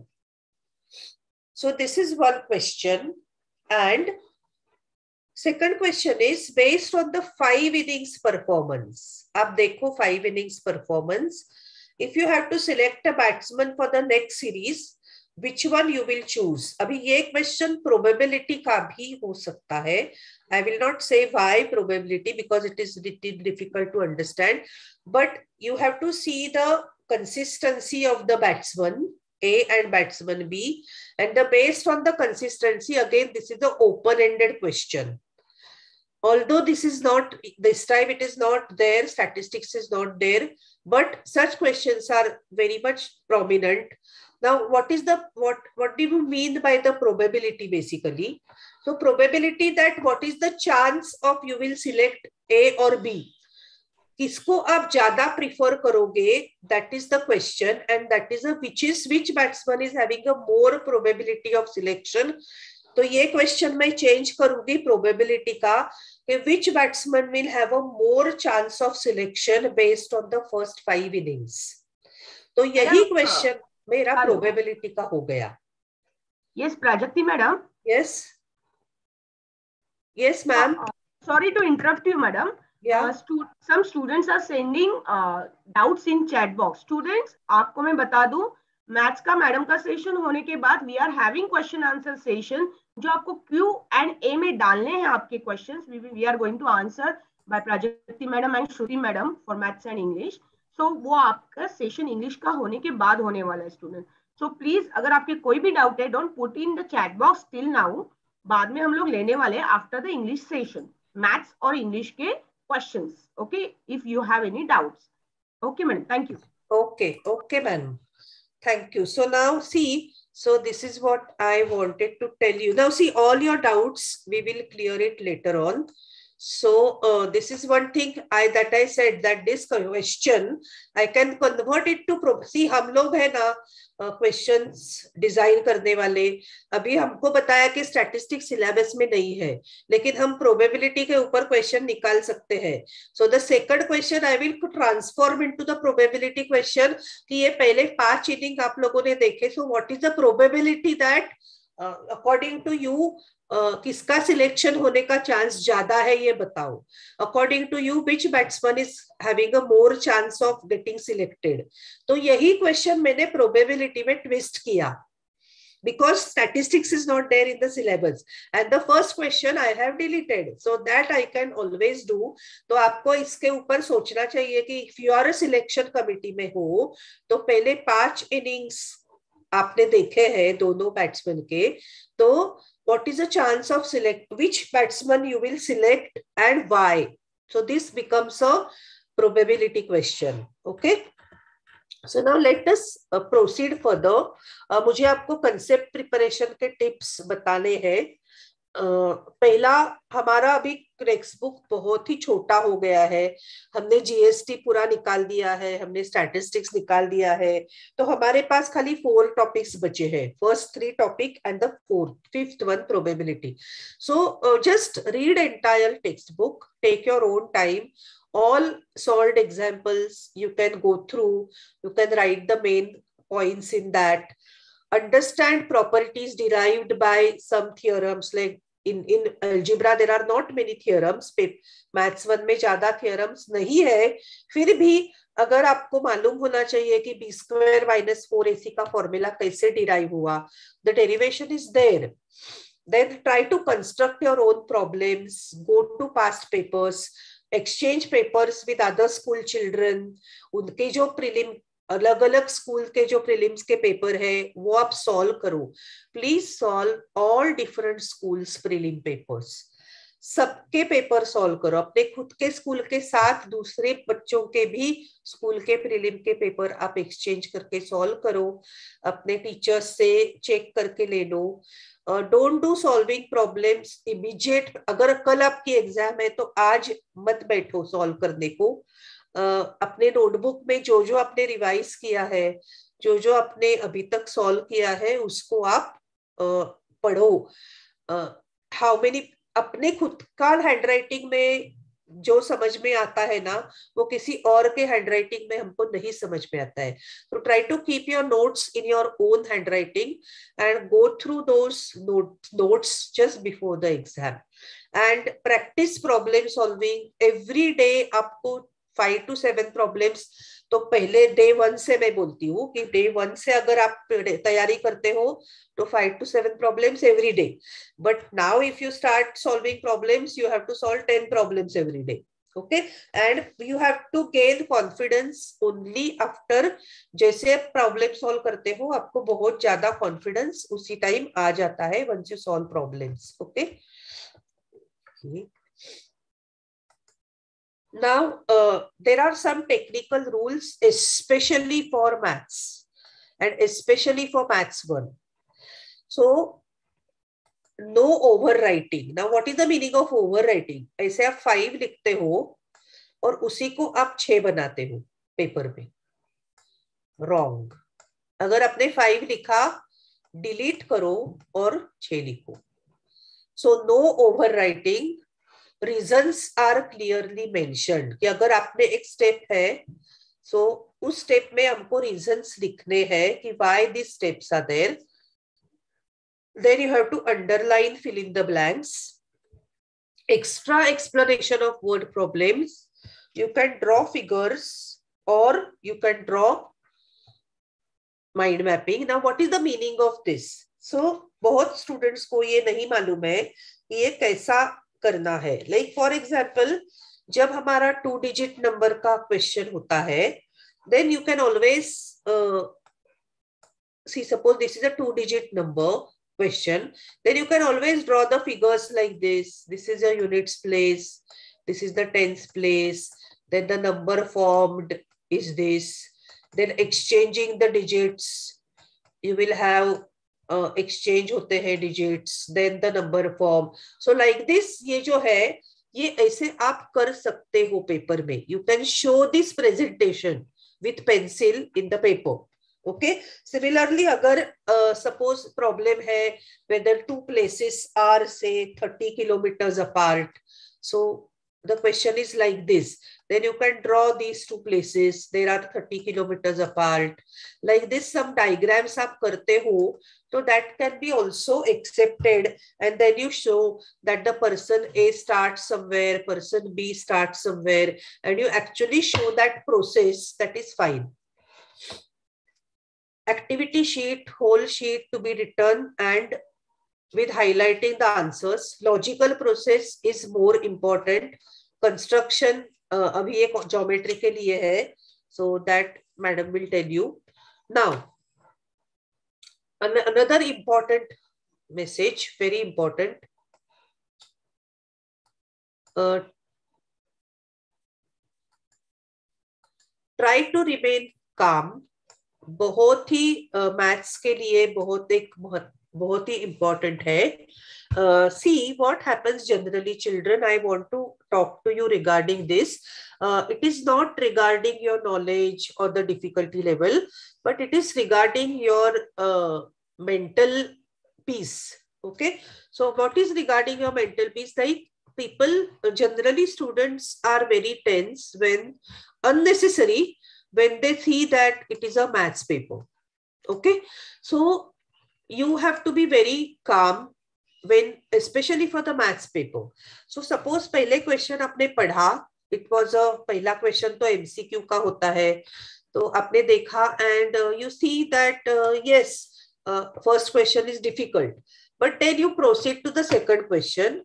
So this is one question. And second question is based on the 5 innings performance. अब देखो 5 innings performance. If you have to select a batsman for the next series, which one you will choose? अभी ये question probability का भी हो सकता है. I will not say why probability because it is little difficult to understand. But you have to see the consistency of the batsman A and batsman B, and based on the consistency, again this is the open-ended question. Although this is not, this time it is not there, statistics is not there, but such questions are very much prominent. Now, what do you mean by the probability basically? So probability that what is the chance of you will select A or B? किसको आप ज्यादा prefer करोगे? That is the question, and that is which batsman is having a more probability of selection. तो ये question मैं change करूंगी probability का, which batsman will have a more chance of selection based on the first 5 innings. तो यही question मेरा probability का हो गया. Yes, Prajakti madam. Yes. Yes, ma'am. Sorry to interrupt you, madam. Yeah. Some students are sending doubts in chat box. Students, आपको मैं बता दूं, मैथ्स का मैडम का सेशन होने के बाद we are having question answer session, जो आपको Q&A में डालने हैं आपके questions. We are going to answer by Prajakti madam and Shruti madam for maths and English. So वो आपका सेशन इंग्लिश का होने के बाद होने वाला है स्टूडेंट. So please, अगर आपके कोई भी डाउट है, don't put in the chat box till now. बाद में हम लोग लेने वाले हैं after the English session, maths और इंग्लिश के questions. Okay, if you have any doubts. Okay, madam. Thank you. Okay, madam. Thank you. So now see, so this is what I wanted to tell you. Now see, all your doubts, we will clear it later on. So this is one thing that I said that this question, I can convert it to, see, हम लोग है ना questions design करने वाले. अभी हमको बताया कि स्टैटिस्टिक्स सिलेबस में नहीं है, लेकिन हम प्रोबेबिलिटी के ऊपर क्वेश्चन निकाल सकते हैं. So the second question I will transform into the probability question कि ये पहले 5 इनिंग आप लोगों ने देखे. So what is the probability that according to you किसका सिलेक्शन होने का चांस ज्यादा है, ये बताओ. According to you which batsman is having a more chance of getting selected. तो यही क्वेश्चन मैंने प्रोबेबिलिटी में ट्विस्ट किया because statistics is not there in the syllabus, and the first question I have deleted so that I can always do. तो आपको इसके ऊपर सोचना चाहिए कि if you are a selection committee में हो तो पहले 5 innings आपने देखे हैं दोनों बैट्समैन के, तो what is the chance of which batsman you will select and why? So this becomes a probability question. Okay. So now let us proceed further. मुझे आपको concept preparation के tips बताने हैं. पहला, हमारा अभी टेक्स्ट बुक बहुत ही छोटा हो गया है. हमने जीएसटी पूरा निकाल दिया है, हमने स्टैटिस्टिक्स निकाल दिया है, तो हमारे पास खाली 4 टॉपिक्स बचे हैं. First 3 topic and the 5th one probability. So just read entire textbook, take your own time. All solved examples you can go through, you can write the main points in that. Understand properties derived by some theorems, like in algebra there are not many theorems. Maths 1 में ज्यादा theorems नहीं है, फिर भी अगर आपको मालूम होना चाहिए कि b square minus 4ac का फॉर्मूला कैसे डिराइव हुआ, the derivation is there. Then try to construct your own problems, go to past papers, exchange papers with other school children. उनके जो प्रीलिम अलग अलग स्कूल के जो प्रीलिम्स के पेपर है वो आप सॉल्व करो. Please solve all different schools prelim papers. सबके पेपर सॉल्व करो, अपने खुद के स्कूल के साथ दूसरे बच्चों के भी स्कूल के प्रीलिम के पेपर आप एक्सचेंज करके सॉल्व करो, अपने टीचर्स से चेक करके ले लो. Don't do solving problems immediate. अगर कल आपकी एग्जाम है तो आज मत बैठो सॉल्व करने को. अपने नोटबुक में जो जो आपने रिवाइज किया है, जो जो आपने अभी तक सॉल्व किया है उसको आप पढ़ो. हाउ मेनी अपने खुद का हैंडराइटिंग में जो समझ में आता है ना वो किसी और के हैंडराइटिंग में हमको नहीं समझ में आता है. तो try to keep your notes in your own handwriting and go through those notes just before the exam and practise problem solving every day. आपको 5 to 7 प्रॉब्लम्स तो पहले डे 1 से मैं बोलती हूँ कि डे 1 से अगर आप तैयारी करते हो तो 5 to 7 problems every day. But now if you start solving problems you have to solve 10 problems every day. Okay, and you have to gain confidence only after. जैसे आप प्रॉब्लम सॉल्व करते हो आपको बहुत ज्यादा कॉन्फिडेंस उसी टाइम आ जाता है once you solve problems. Okay. Now, there are some technical rules, especially for maths and especially for maths 1. So, no overwriting. Now, what is the meaning of overwriting? ऐसे आप 5 लिखते हो और उसी को आप 6 बनाते हो पेपर पे. Wrong. अगर आपने 5 लिखा, डिलीट करो और 6 लिखो. So, no overwriting. Reasons are clearly mentioned कि अगर आपने एक स्टेप है सो उस स्टेप में हमको रीजंस लिखने हैं कि why this steps are there. Then you have to underline, fill in the blanks. Extra explanation of word problems. You can draw figures और you can draw mind mapping. Now what is the meaning of this? So बहुत students को ये नहीं मालूम है कि ये कैसा करना है. लाइक फॉर एग्जाम्पल जब हमारा 2 डिजिट नंबर का क्वेश्चन होता है then you can always see suppose this is a 2 digit number question, then you can always draw the figures like this. This is a units place, this is the tens place, then the number formed is this, then exchanging the digits, you will have exchange होते हैं digits, then the number form. So like this, ये जो है ये ऐसे आप कर सकते हो पेपर में. You can show this presentation with pencil in the paper. Okay. Similarly, अगर suppose problem है whether two places are say 30 kilometers apart. So the question is like this. Then you can draw these two places. There are 30 kilometers apart. Like this, some diagrams आप करते हो, so that can be also accepted. And then you show that the person A starts somewhere, person B starts somewhere, and you actually show that process. That is fine. Activity sheet, whole sheet to be written and with highlighting the answers. Logical process is more important. Construction अभी एक geometry के लिए है, so that madam will tell you. Now, another important message, very important. Try to remain calm. बहुत ही maths के लिए बहुत ही इम्पोर्टेंट है. See what happens generally, children. I want to talk to you regarding this. It is not regarding your knowledge or the difficulty level, but it is regarding your mental peace. Okay. So what is regarding your mental peace? Like people, generally students are very tense when unnecessary, when they see that it is a maths paper. Okay. So you have to be very calm when, especially for the maths paper. So suppose पहले question आपने पढ़ा it was a पहला question तो MCQ का होता है, तो आपने देखा and you see that yes first question is difficult, but then you proceed to the second question.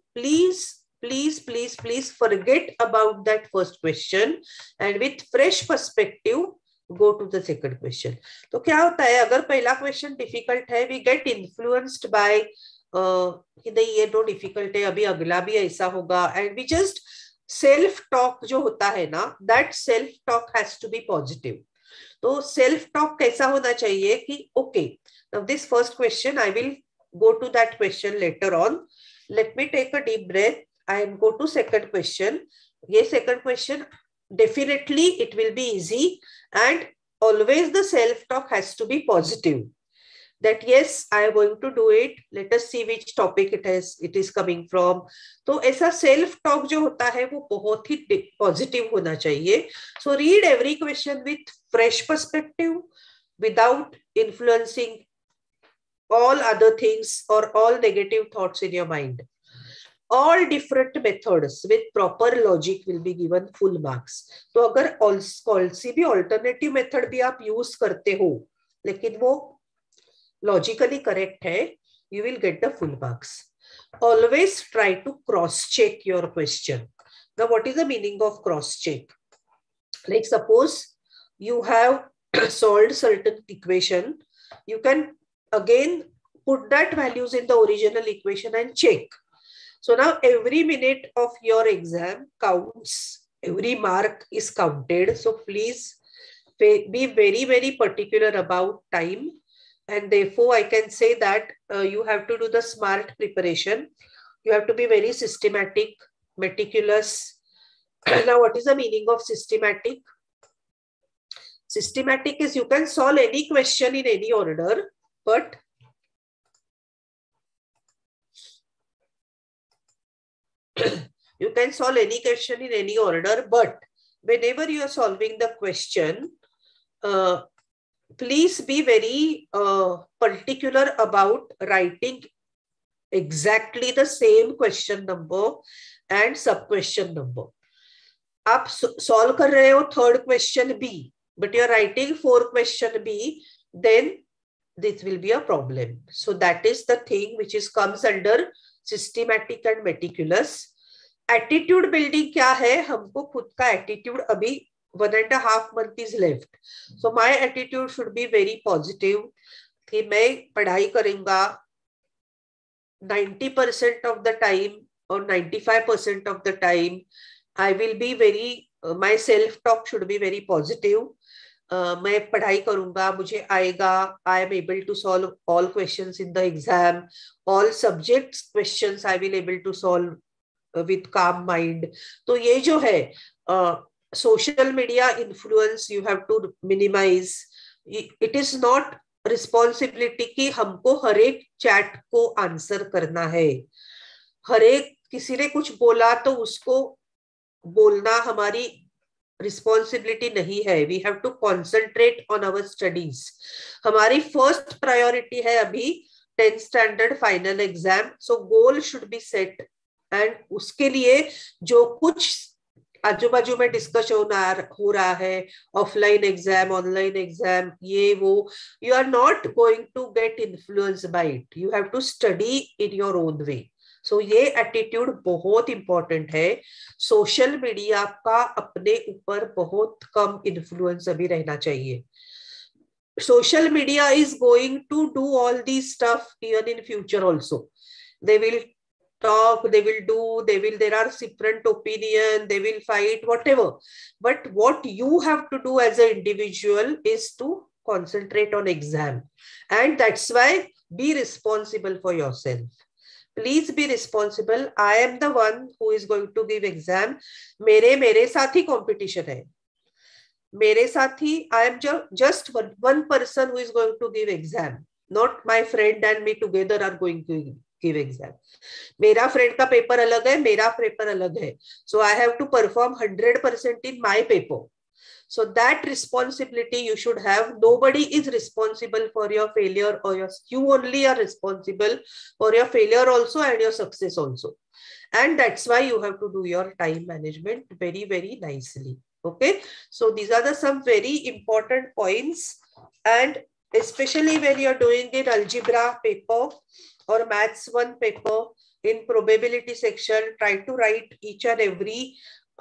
Please forget about that first question and with fresh perspective go to the second question. तो क्या होता है, अगर पहला question difficult है, we get influenced by कि नहीं ये तो डिफिकल्ट है, अभी अगला भी ऐसा होगा, and we just self talk जो होता है ना, that self talk has to be positive. तो सेल्फ टॉक कैसा होना चाहिए कि okay, now this first question I will go to that question later on. Let me take a deep breath and go to second question. ये second question definitely it will be easy, and always the self talk has to be positive, that yes I am going to do it, let us see which topic it is coming from. तो ऐसा self talk जो होता है वो बहुत ही positive होना चाहिए. So read every question with fresh perspective without influencing all other things or all negative thoughts in your mind. All different methods with proper logic will be given full marks. तो अगर सी भी alternative method भी आप use करते हो लेकिन वो logically correct है, you will get the full marks. Always try to cross check your question. Now what is the meaning of cross check? Like suppose you have solved certain equation, you can again put that values in the original equation and check. So now every minute of your exam counts, every mark is counted. So please be very particular about time, and therefore I can say that you have to do the smart preparation. You have to be very systematic, meticulous. Now what is the meaning of systematic? Systematic is you can solve any question in any order, but you can solve any question in any order, but whenever you are solving the question, please be very particular about writing exactly the same question number and sub question number. आप solve कर रहे हो third question B, but you are writing fourth question B, then this will be a problem. So that is the thing which is comes under systematic and meticulous. Attitude building क्या है, हमको खुद का attitude अभी 1.5 month is left. So my attitude should be very positive कि मैं पढ़ाई करूंगा 90% of the time or 95% of the time. I will be very my self talk should be very positive. मैं पढ़ाई करूंगा, मुझे आएगा, I am able to solve all questions in the exam, all subjects questions I will able to solve with calm mind. तो ये जो है social media influence you have to minimize. It is not responsibility कि हमको हर एक chat को answer करना है. हर एक किसी ने कुछ बोला तो उसको बोलना हमारी रिस्पॉन्सिबिलिटी नहीं है. We have to concentrate on our studies. हमारी फर्स्ट प्रायोरिटी है अभी 10th standard final exam. So goal should be set, and उसके लिए जो कुछ आजू बाजू में डिस्कशन हो रहा है, ऑफलाइन एग्जाम, ऑनलाइन एग्जाम, ये वो, you are not going to get influence by it. You have to study in your own way. So ये एटीट्यूड बहुत इंपॉर्टेंट है. सोशल मीडिया का अपने ऊपर बहुत कम इन्फ्लुएंस अभी रहना चाहिए. Social media is going to do all this stuff even in future also. They will talk, they will do, there are different opinion, they will fight, whatever. But what you have to do as an individual is to concentrate on exam. And that's why be responsible for yourself. Please be responsible. I am the one who is going to give exam. मेरे साथ ही competition है. मेरे साथ ही I am just one person who is going to give exam. Not my friend and me together are going to give exam. मेरा friend का paper अलग है, मेरा पेपर अलग है. So I have to perform 100% in my paper. So that responsibility you should have. Nobody is responsible for your failure or you only are responsible for your failure also and your success also. and that's why you have to do your time management very, very nicely. Okay, so these are the some very important points, and especially when you're doing an algebra paper or maths 1 paper, in probability section, try to write each and every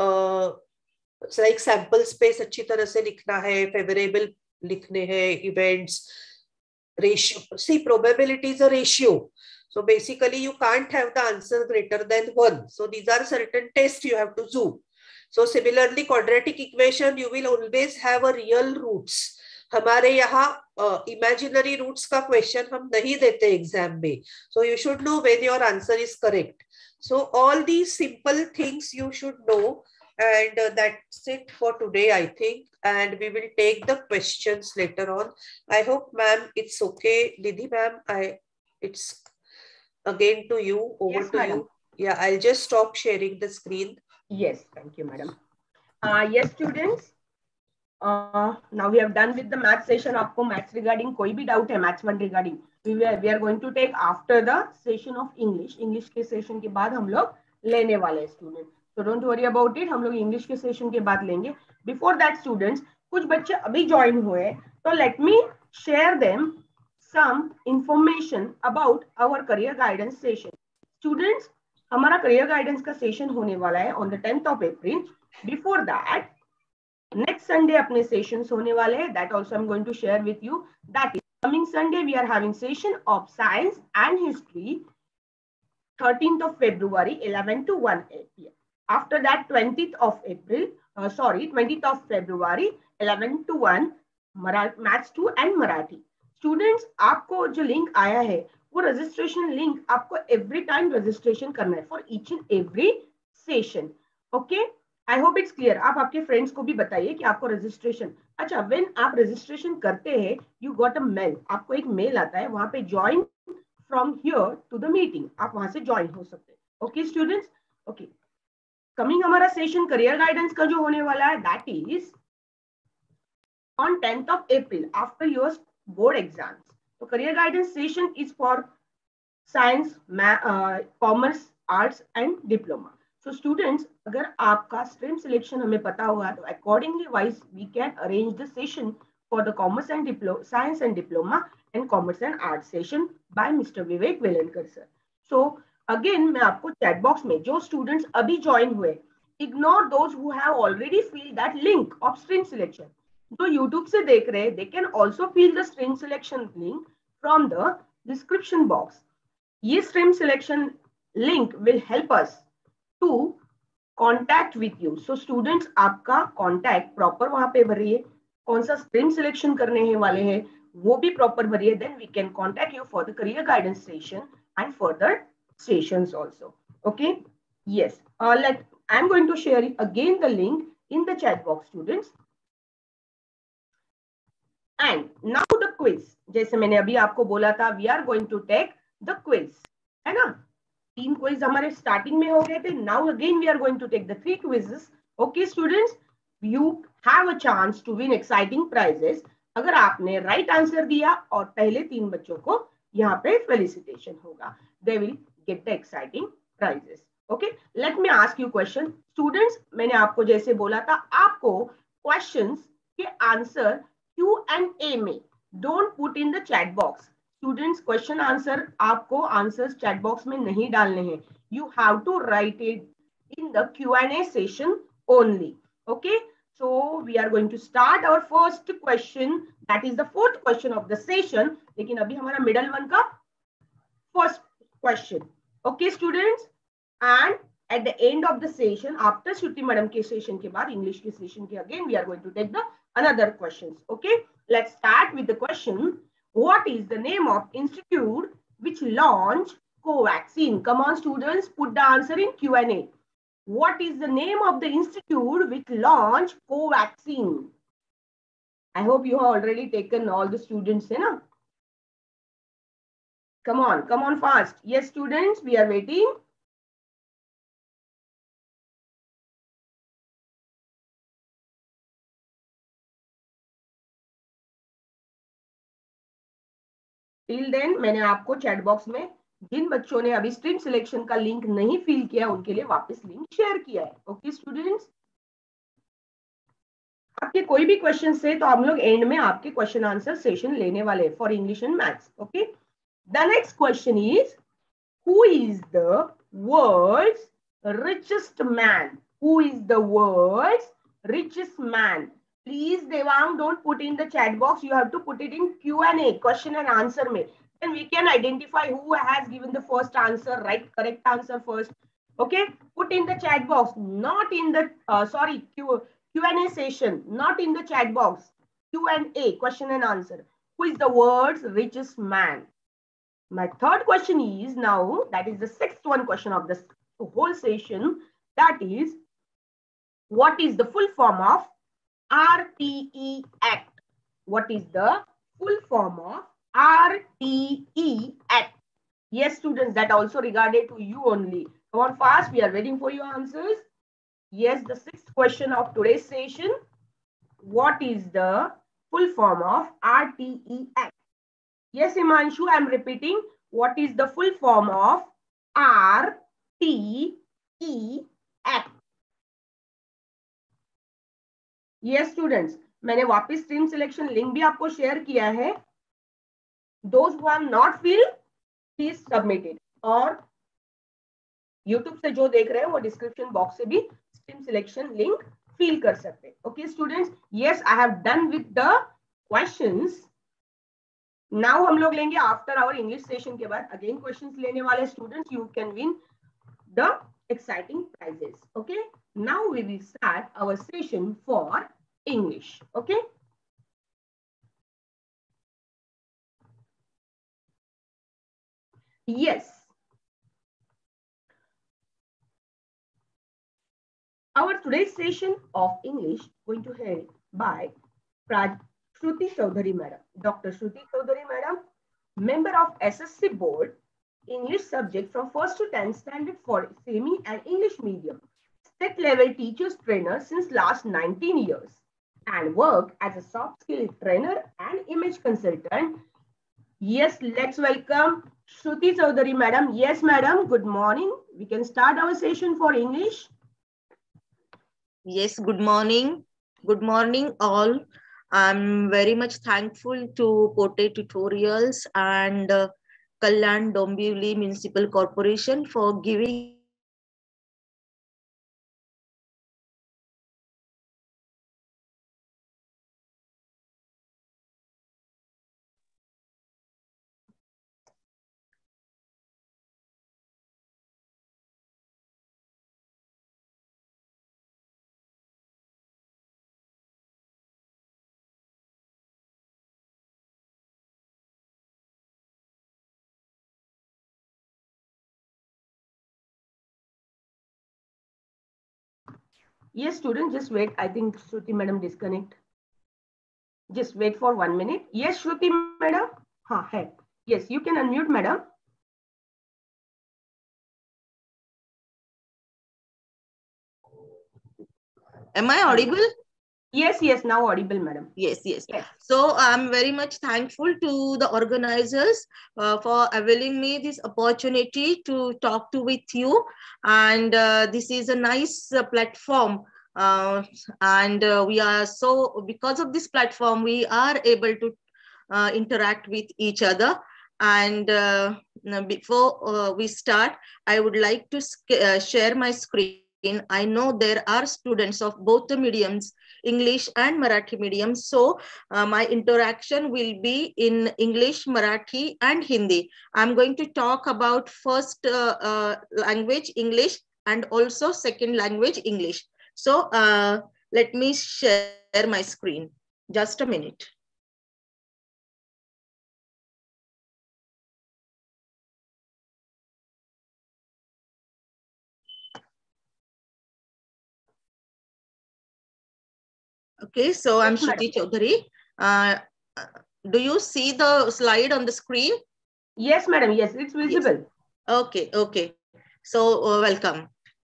like sample space अच्छी तरह से लिखना है, favorable लिखने हैं, events, ratio. See, probability is a ratio. So basically you can't have the answer greater than 1. So these are certain tests you have to do. So similarly, quadratic equation, you will always have a real roots. हमारे यहाँ imaginary roots का question हम नहीं देते exam में. So you should know when your answer is correct. So all these simple things you should know, and that's it for today, I think. And we will take the questions later on. I hope, ma'am, it's okay. Nidhi, ma'am, it's again to you. Over yes, to madam. you. Yeah, I'll just stop sharing the screen. Yes, thank you, madam. Yes, students. Now we have done with the math session. आपको maths regarding कोई भी doubt है maths 1 regarding, we are going to take after the session of English. English के session के बाद हम लोग लेने वाले students. So don't worry about it. हम लोग English के session के बाद लेंगे. Before that, students, कुछ बच्चे अभी join हुए, तो let me share them some information about our career guidance session. Students, हमारा career guidance का session होने वाला है on the 10th of April. Before that, next Sunday अपने sessions होने वाले हैं. That also I'm going to share with you. That is coming Sunday we are having session of science and history, 13th of February, 11 to 1 p.m. After that, 20th of April, 20th of February, 11 to 1, Maths 2 and Marathi. Students, आपको जो link आया है, वो registration link आपको every time registration करना है for each and every session. Okay? I hope it's clear. आप आपके friends को भी बताइए कि आपको registration. अच्छा, when आप registration करते हैं, you got a mail. आपको एक mail आता है, वहाँ पे join from here to the meeting. आप वहाँ से join हो सकते हैं. Okay, students? Okay. Coming हमारा session career guidance का जो होने वाला है, that is on 10th of April after your board exams. So career guidance session is for science, commerce, arts and diploma. So students, अगर आपका stream selection हमें पता होगा, तो accordingly wise we can arrange the session for the commerce and diploma, science and diploma and commerce and arts session by Mr. Vivek Velankar sir. So again मैं आपको chat box में जो students अभी join हुए, ignore those who have already filled that link of stream selection. जो YouTube से देख रहे हैं, they can also fill the stream selection link from the description box. ये stream selection link will help us to contact with you. So students, आपका contact proper वहाँ पे भरिए, कौन सा stream selection करने हैं वाले हैं, वो भी proper भरिए. Then we can contact you for the career guidance session and further sessions also. Okay? Yes. I'm going to share again the link in the chat box, students. And now the quiz. जैसे मैंने अभी आपको बोला था, we are going to take the quiz. है ना? 3 quiz हमारे starting में हो गए थे. Now again we are going to take the 3 quizzes. Okay, students, you have a chance to win exciting prizes. अगर आपने right answer दिया और पहले 3 बच्चों को यहाँ पे felicitation होगा. They will get the exciting prizes. Okay, let me ask you question. Students, मैंने आपको जैसे बोला था, आपको questions के answer Q&A में don't put in the chat box. Students, question answer आपको answers chat box में नहीं डालने हैं. You have to write it in the Q&A session only. Okay, so we are going to start our first question. That is the 4th question of the session. लेकिन अभी हमारा middle one का first question. Okay, students, and at the end of the session, after Shruti madam के session के बाद English के session के again we are going to take the another questions. Okay, let's start with the question. What is the name of institute which launched Covaxin? Come on, students, put the answer in Q&A. What is the name of the institute which launched Covaxin? I hope you have already taken all the students, है ना? Come on fast. Yes, students, we are waiting. Till then, मैंने आपको chat box में जिन बच्चों ने अभी stream selection का link नहीं फिल किया उनके लिए वापस लिंक शेयर किया है। ओके स्टूडेंट्स, आपके कोई भी क्वेश्चन से तो हम लोग एंड में आपके क्वेश्चन आंसर सेशन लेने वाले हैं for English and maths. Okay, the next question is, who is the world's richest man? Who is the world's richest man? Please, Devang, don't put in the chat box. You have to put it in Q&A, question and answer में. Then we can identify who has given the first answer, right, correct answer first. Okay, put in the chat box, not in the Q&A session, not in the chat box. Q&A, question and answer. Who is the world's richest man? My third question is now, that is the sixth one question of this whole session, that is, what is the full form of RTE Act? What is the full form of RTE Act? Yes, students, that also regarded to you only. Come on fast, we are waiting for your answers. Yes, the sixth question of today's session, what is the full form of RTE Act? Yes, Imanshu, I am repeating. What is the full form of RTE Act? Yes, students. मैंने वापस stream selection link भी आपको share किया है. Those who have not filled, please submit it. और YouTube से जो देख रहे हैं वो डिस्क्रिप्शन बॉक्स से भी स्ट्रीम सिलेक्शन लिंक फिल कर सकते हैं. Okay, students. Yes, I have done with the questions. Now हम लोग लेंगे आफ्टर आवर इंग्लिश सेशन के बाद अगेन क्वेश्चंस लेने वाले students. You can win the exciting prizes. Okay, now we will start our session for English. Okay, yes, our today's session of English going to head by Shruti Chaudhary Madam. Dr. Shruti Chaudhary Madam, member of SSC Board, English subject from 1st to 10th standard for semi and English medium, state level teachers trainer since last 19 years, and work as a soft skill trainer and image consultant. Yes, let's welcome Shruti Chaudhary Madam. Yes, Madam, good morning. We can start our session for English. Yes, good morning. Good morning, all. I'm very much thankful to Pote Tutorials and Kalyan Dombivli Municipal Corporation for giving Yes, student, just wait. I think Shruti Madam disconnect. Just wait for 1 minute. Yes, Shruti Madam. हाँ है. Yes, you can unmute, Madam. Am I audible? Yes, yes, now audible, Madam. Yes, yes. So I'm very much thankful to the organizers for availing me this opportunity to talk with you. And this is a nice platform. And we are so, because of this platform, we are able to interact with each other. And before we start, I would like to share my screen. I know there are students of both the mediums, English and Marathi medium. So my interaction will be in English, Marathi and Hindi. I'm going to talk about first language, English, and also second language, English. So let me share my screen. Just a minute. Okay, so I'm Shruti Chaudhary. Do you see the slide on the screen? Yes, Madam. Yes, it's visible. Yes. Okay, okay. So welcome.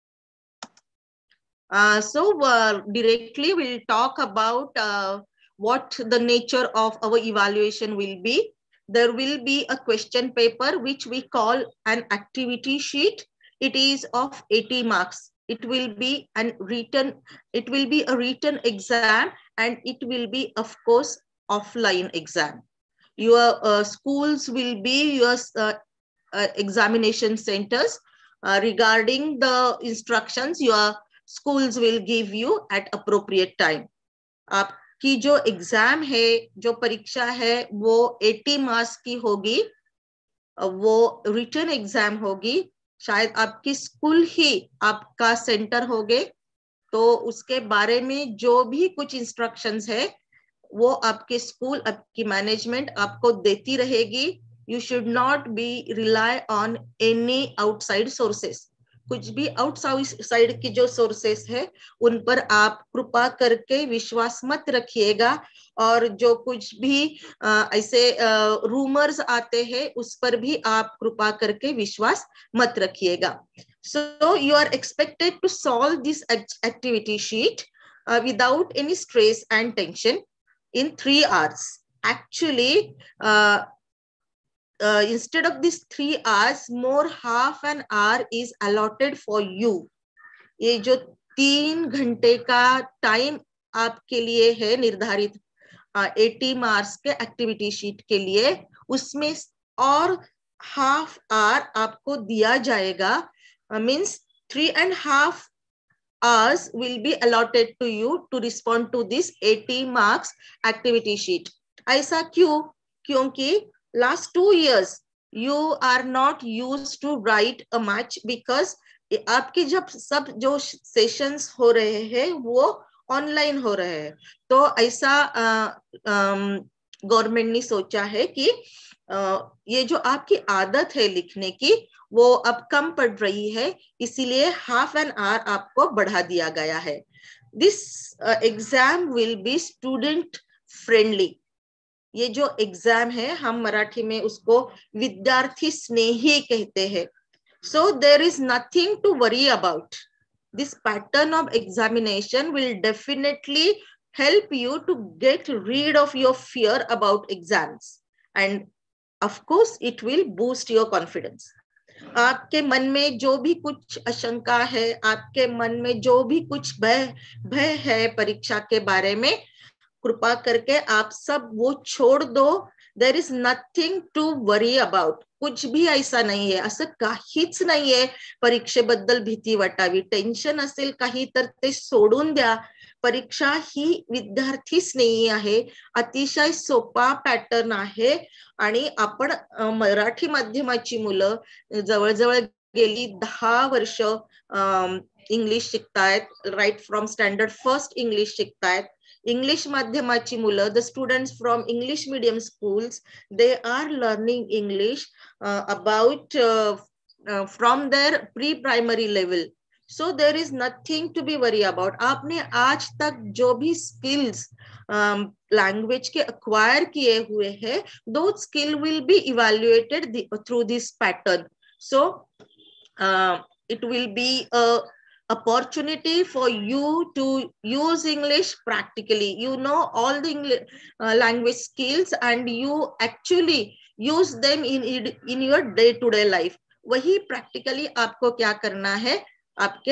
Directly we'll talk about what the nature of our evaluation will be. there will be a question paper which we call an activity sheet. It is of 80 marks. It will be a written exam, and it will be, of course, offline exam. Your schools will be your examination centers. Regarding the instructions, your schools will give you at appropriate time. आपकी जो exam है, जो परीक्षा है, वो 80 marks की होगी, वो रिटन एग्जाम होगी. शायद आपकी स्कूल ही आपका सेंटर होगे, तो उसके बारे में जो भी कुछ इंस्ट्रक्शंस है वो आपके स्कूल, आपकी मैनेजमेंट आपको देती रहेगी. You should not be rely on any outside sources. कुछ भी आउटसाइड की जो सोर्सेस है उन पर आप कृपा करके विश्वास मत रखिएगा, और जो कुछ भी ऐसे रूमर्स आते हैं उस पर भी आप कृपा करके विश्वास मत रखिएगा. So you are expected to solve this activity sheet without any stress and tension in 3 hours. Actually, instead of this 3 hours, more half an hour is allotted for you. ये जो 3 घंटे का टाइम आपके लिए है निर्धारित 80 मार्क्स के activity sheet के लिए, उसमें और हाफ आवर आपको दिया जाएगा. Means 3.5 hours will be allotted to you to respond to this 80 marks activity sheet. ऐसा क्यों? क्योंकि last 2 years you are not used to write a much, because आपके जब सब जो सेशंस हो रहे हैं वो ऑनलाइन हो रहे हैं, तो ऐसा गवर्नमेंट ने सोचा है कि ये जो आपकी आदत है लिखने की वो अब कम पड़ रही है, इसीलिए हाफ एन आवर आपको बढ़ा दिया गया है. This exam will be student friendly. ये जो एग्जाम है हम मराठी में उसको विद्यार्थी स्नेही कहते हैं. So there is nothing to worry about. This pattern of examination will definitely help you to get rid of your fear about exams, and of course it will boost your confidence. आपके मन में जो भी कुछ आशंका है, आपके मन में जो भी कुछ भय है परीक्षा के बारे में, कृपा करके आप सब वो छोड़ दो. There is nothing to worry about. कुछ भी ऐसा नाही आहे, असं काहीच नाहीये परीक्षेबद्दल भीती वाटावी. टेन्शन असेल काही तर ते सोडून द्या. परीक्षा ही विद्यार्थी स्नेही आहे, अतिशय सोपा पॅटर्न आहे, आणि आपण मराठी माध्यमाची मुलं जवळजवळ गेली 10 वर्ष इंग्लिश शिकतायत. Right from standard first English शिकतायत. इंग्लिश माध्यमाची मुलं, the students from English medium schools, they are learning English about from their pre primary level. So there is nothing to be worry about. आपने आज तक जो भी skills language के acquire किए हुए हैं, those skill will be evaluated through this pattern. So it will be a opportunity for you to use English practically. You know all the English language skills and you actually use them in your day-to-day life. वही practically आपको क्या करना है, आपके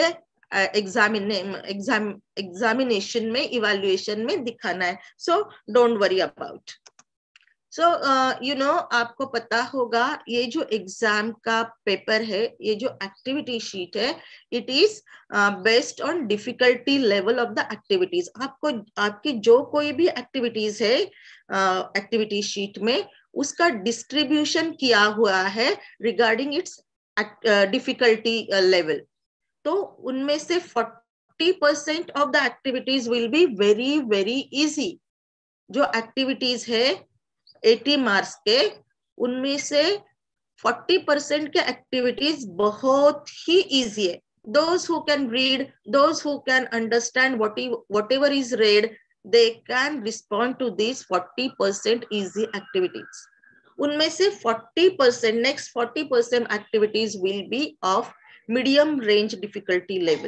examination में, evaluation में दिखाना है. So don't worry about. So you know, आपको पता होगा ये जो एग्जाम का पेपर है, ये जो एक्टिविटी शीट है, it is based on difficulty level of the activities. आपको आपकी जो कोई भी एक्टिविटीज है एक्टिविटी शीट में, उसका डिस्ट्रीब्यूशन किया हुआ है रिगार्डिंग इट्स डिफिकल्टी लेवल. तो उनमें से 40% of the activities will be very very easy. जो एक्टिविटीज है 80 मार्क्स के, उनमें से 40% के एक्टिविटीज बहुत ही इजी है. Those who can read, those who can understand whatever is read, they can respond to these 40% easy activities. उनमें से 40%, next 40% activities will be of medium range difficulty level.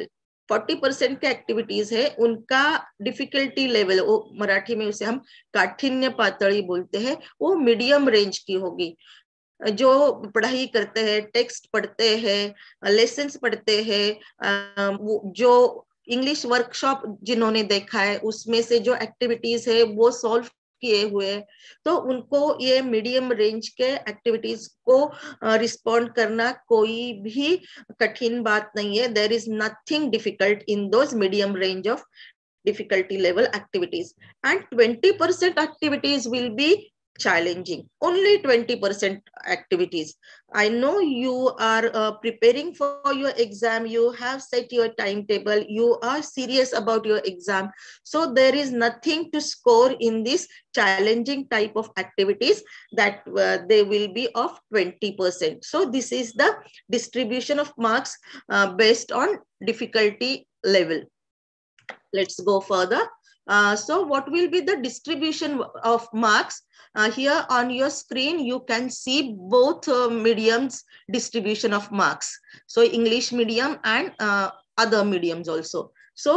40% के एक्टिविटीज है उनका डिफिकल्टी लेवल, वो मराठी में उसे हम काठिन्य पातळी बोलते हैं, वो मीडियम रेंज की होगी। जो पढ़ाई करते हैं, टेक्स्ट पढ़ते हैं, लेसन्स पढ़ते हैं, जो इंग्लिश वर्कशॉप जिन्होंने देखा है उसमें से जो एक्टिविटीज है वो सॉल्व किए हुए, तो उनको ये मीडियम रेंज के एक्टिविटीज को रिस्पॉन्ड करना कोई भी कठिन बात नहीं है। There is nothing difficult in those medium range of difficulty level activities, and 20% activities will be challenging. Only 20% activities. I know you are preparing for your exam, you have set your timetable, you are serious about your exam, so there is nothing to score in this challenging type of activities, that they will be of 20%. So this is the distribution of marks based on difficulty level. Let's go further. So what will be the distribution of marks? Here on your screen, you can see both mediums distribution of marks. So English medium and other mediums also. So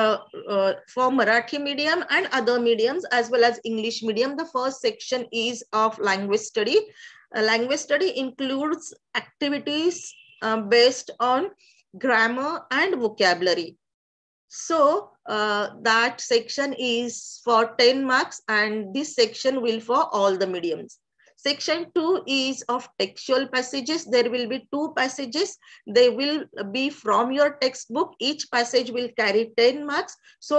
for Marathi medium and other mediums as well as English medium, the first section is of language study. Language study includes activities based on grammar and vocabulary. So that section is for 10 marks, and this section will for all the mediums. Section 2 is of textual passages. There will be 2 passages. They will be from your textbook. Each passage will carry 10 marks. So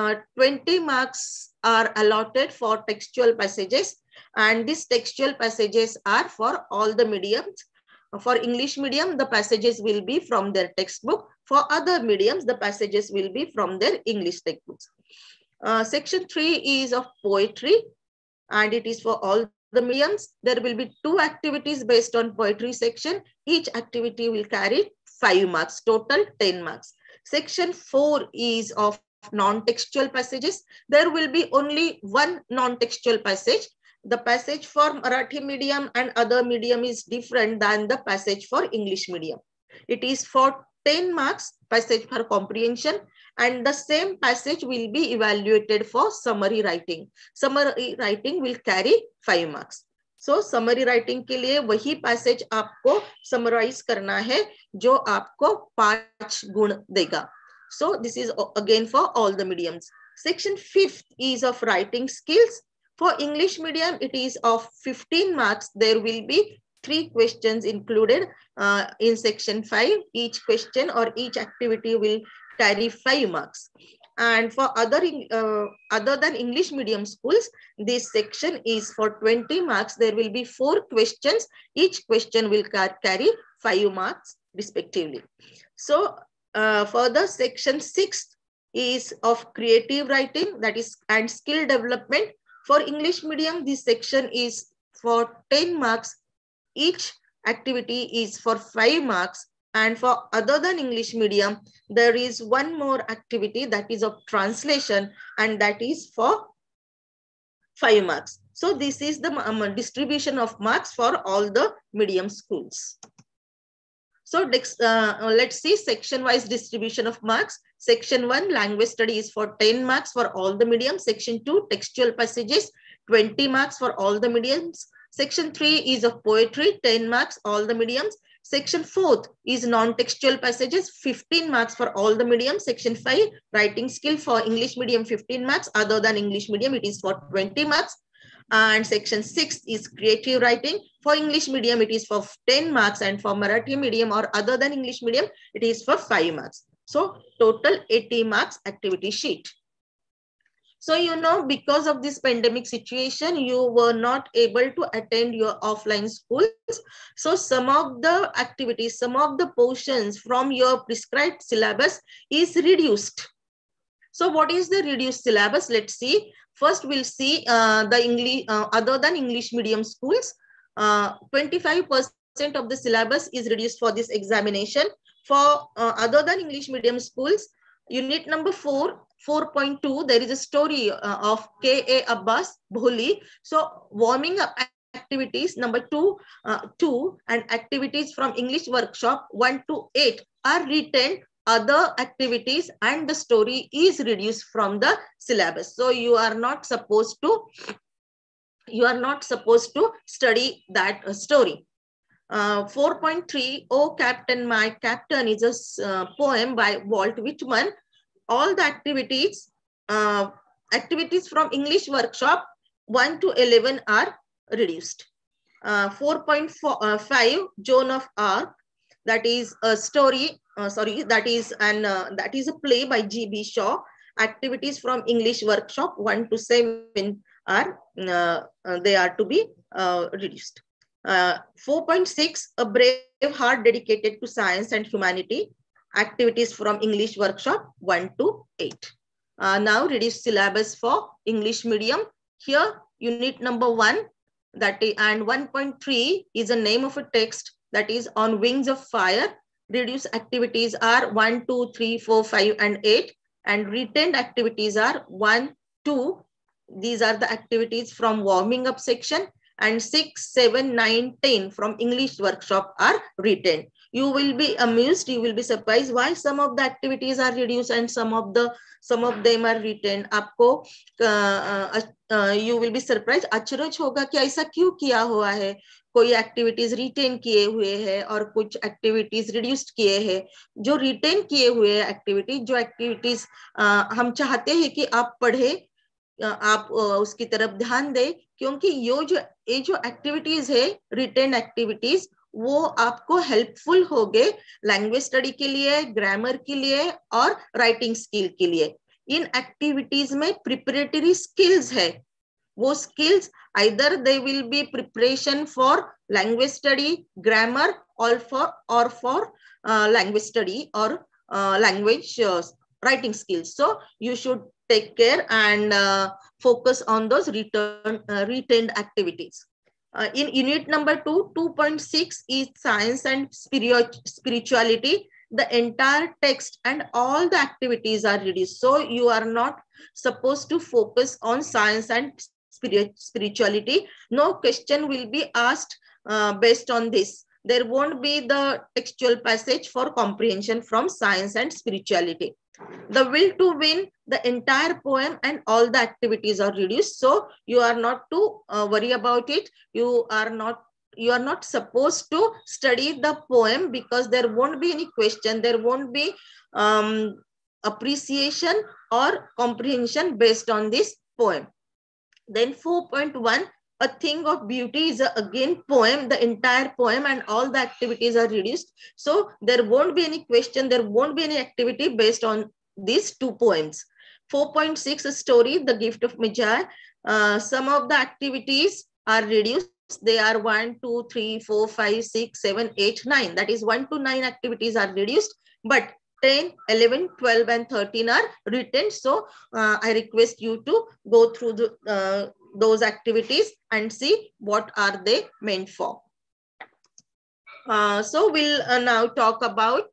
20 marks are allotted for textual passages, and these textual passages are for all the mediums. For English medium, the passages will be from their textbook. For other mediums, the passages will be from their English textbooks. Section 3 is of poetry, and it is for all the mediums. There will be 2 activities based on poetry section. Each activity will carry 5 marks, total 10 marks. Section 4 is of non-textual passages. There will be only 1 non-textual passage. The passage for Marathi medium and other medium is different than the passage for English medium. It is for 10 marks, passage for comprehension, and the same passage will be evaluated for summary writing. Summary writing will carry 5 marks. So summary writing के लिए वही passage आपको summarize करना है जो आपको 5 गुण देगा. So this is again for all the mediums. Section 5 is of writing skills. For English medium, it is of 15 marks. There will be 3 questions included in section 5. Each question or each activity will carry 5 marks. And for other than English medium schools, this section is for 20 marks. There will be 4 questions. Each question will carry 5 marks respectively. So further, section 6 is of creative writing, that is, and skill development. For English medium, this section is for 10 marks. Each activity is for 5 marks. And for other than English medium, there is 1 more activity, that is of translation, and that is for 5 marks. So this is the distribution of marks for all the medium schools. So let's see section-wise distribution of marks. Section 1, language study is for 10 marks for all the mediums. Section 2, textual passages, 20 marks for all the mediums. Section 3 is of poetry, 10 marks, all the mediums. Section 4 is non-textual passages, 15 marks for all the mediums. Section 5, writing skill for English medium, 15 marks. Other than English medium, it is for 20 marks. And section 6 is creative writing. For English medium, it is for 10 marks, and for Marathi medium or other than English medium, it is for 5 marks. So total 80 marks activity sheet. So, you know, because of this pandemic situation, you were not able to attend your offline schools. So some of the activities, some of the portions from your prescribed syllabus is reduced. So what is the reduced syllabus? Let's see. First, we'll see the English, other than English medium schools, 25% of the syllabus is reduced for this examination. For other than English medium schools, unit number 4, 4.2, there is a story of K.A. Abbas Bholi. So warming up activities number 2 and activities from English workshop 1 to 8 are written other activities and the story is reduced from the syllabus. So you are not supposed to study that story. 4.3, Oh Captain, My Captain is a poem by Walt Whitman. All the activities from English workshop 1 to 11 are reduced. 4.5, Joan of Arc, that is a story. That is a play by G.B. Shaw. Activities from English workshop 1 to 7 are they are to be reduced. 4.6, A Brave Heart Dedicated to Science and Humanity. Activities from English workshop 1 to 8. Now reduced syllabus for English medium. Here unit number 1 and 1.3 is a name of a text, that is On Wings of Fire. Reduced activities are 1, 2, 3, 4, 5 and 8, and retained activities are 1, 2. These are the activities from warming up section, and 6, 7, 9, 10 from English workshop are retained. You will be amused, you will be surprised why some of the activities are reduced and some of them are retained. आपको you will be surprised, अचरज होगा कि ऐसा क्यों किया हुआ है, कोई एक्टिविटीज रिटेन किए हुए हैं और कुछ एक्टिविटीज रिड्यूस्ड किए हैं. जो रिटेन किए हुए एक्टिविटीज, जो एक्टिविटीज हम चाहते हैं कि आप पढ़े, आप उसकी तरफ ध्यान दें, क्योंकि ये जो एक्टिविटीज है रिटेन एक्टिविटीज, वो आपको हेल्पफुल होंगे लैंग्वेज स्टडी के लिए, ग्रामर के लिए और राइटिंग स्किल के लिए. इन एक्टिविटीज में प्रिपरेटरी स्किल्स है. वो skills either they will be preparation for language study, grammar, or for language study or language writing skills. So you should take care and focus on those retained activities. In unit number 2, 2.6 is science and spirituality. The entire text and all the activities are reduced. So you are not supposed to focus on science and spirituality. No question will be asked based on this. There won't be the textual passage for comprehension from science and spirituality. The will to win, the entire poem and all the activities are reduced. So you are not to worry about it. You are not supposed to study the poem because there won't be any question. There won't be appreciation or comprehension based on this poem. Then 4.1, A Thing of Beauty is again poem. The entire poem and all the activities are reduced. So there won't be any question. There won't be any activity based on these two poems. 4.6, A Story, The Gift of Magi. Some of the activities are reduced. They are 1, 2, 3, 4, 5, 6, 7, 8, 9. That is 1 to 9 activities are reduced. But 10, 11, 12 and 13 are retained. So I request you to go through those activities and see what are they meant for. So we'll now talk about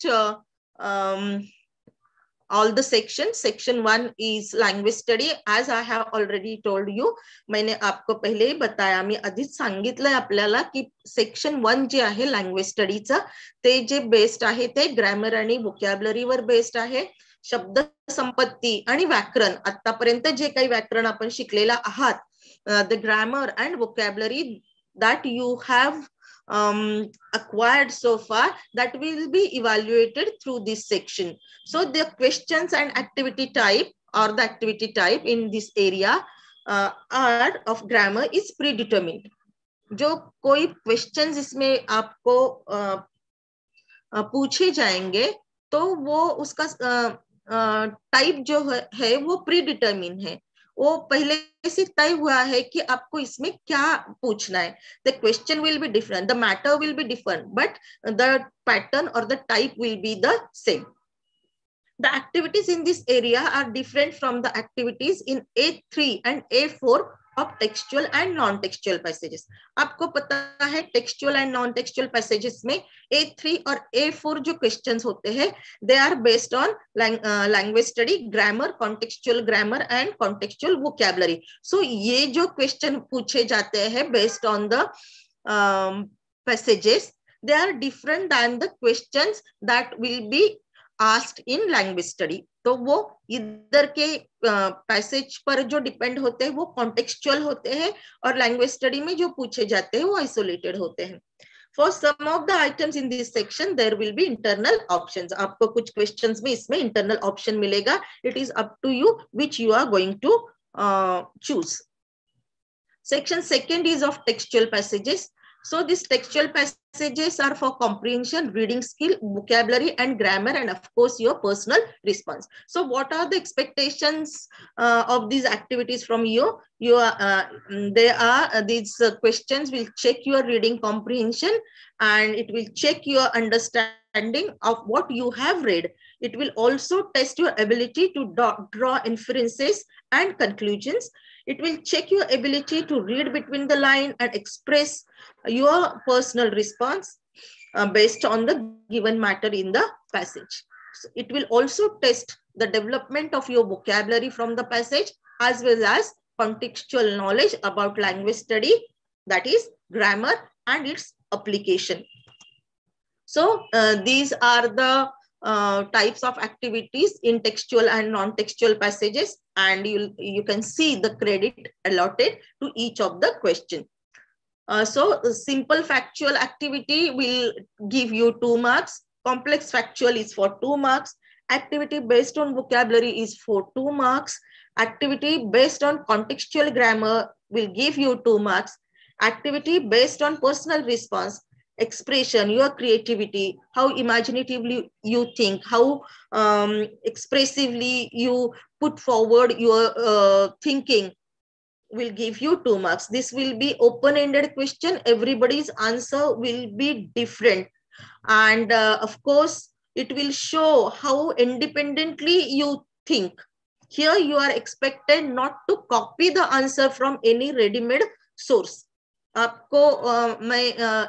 all the sections. Section 1 is language study. As I have already told you, मैंने आपको पहले ही बताया, मी आधीच सांगितलंय आपल्याला की section 1 जे आहे language स्टडीचं, ते जे बेस्ड आहे ते ग्रामर आणि वोकॅब्युलरी वर बेस्ड आहे. शब्द संपत्ती आणि व्याकरण, आतापर्यंत जे काही व्याकरण आपण शिकलेला आहात, the grammar and vocabulary that you have acquired so far, that will be evaluated through this section. So the questions and activity type or the activity type in this area are of grammar is predetermined. जो कोई questions इसमें आपको पूछे जाएंगे तो वो उसका type जो है वो प्रीडिटर्मिन है, वो पहले से तय हुआ है कि आपको इसमें क्या पूछना है. The question will be different, the matter will be different, but the pattern or the type will be the same. The activities in this area are different from the activities in A3 and A4 of textual and non-textual passages. आपको पता है textual and non-textual passages में A3 और A4 जो questions होते हैं, they are based on language study, grammar, contextual grammar and contextual vocabulary. So ये जो question पूछे जाते हैं based on the passages, they are different than the questions that will be asked in language study. तो वो इधर के passage पर जो डिपेंड होते हैं वो कॉन्टेक्चुअल होते हैं और लैंग्वेज स्टडी में जो पूछे जाते हैं वो आइसोलेटेड होते हैं. For some of the items in this section, there will be internal options. आपको कुछ questions में इसमें internal option मिलेगा. It is up to you which you are going to choose. Section second is of textual passages. So these textual passages are for comprehension, reading skill, vocabulary and grammar, and of course your personal response. So what are the expectations of these activities from you? These questions will check your reading comprehension and it will check your understanding of what you have read. It will also test your ability to draw inferences and conclusions. It will check your ability to read between the line and express your personal response based on the given matter in the passage. So it will also test the development of your vocabulary from the passage as well as contextual knowledge about language study, that is grammar and its application. So these are the types of activities in textual and non-textual passages, and you can see the credit allotted to each of the question. So simple factual activity will give you 2 marks. Complex factual is for 2 marks. Activity based on vocabulary is for 2 marks. Activity based on contextual grammar will give you 2 marks. Activity based on personal response, expression, your creativity, how imaginatively you think, how expressively you put forward your thinking will give you 2 marks. This will be open-ended question. Everybody's answer will be different. And of course, it will show how independently you think. Here you are expected not to copy the answer from any ready-made source. आपको मैं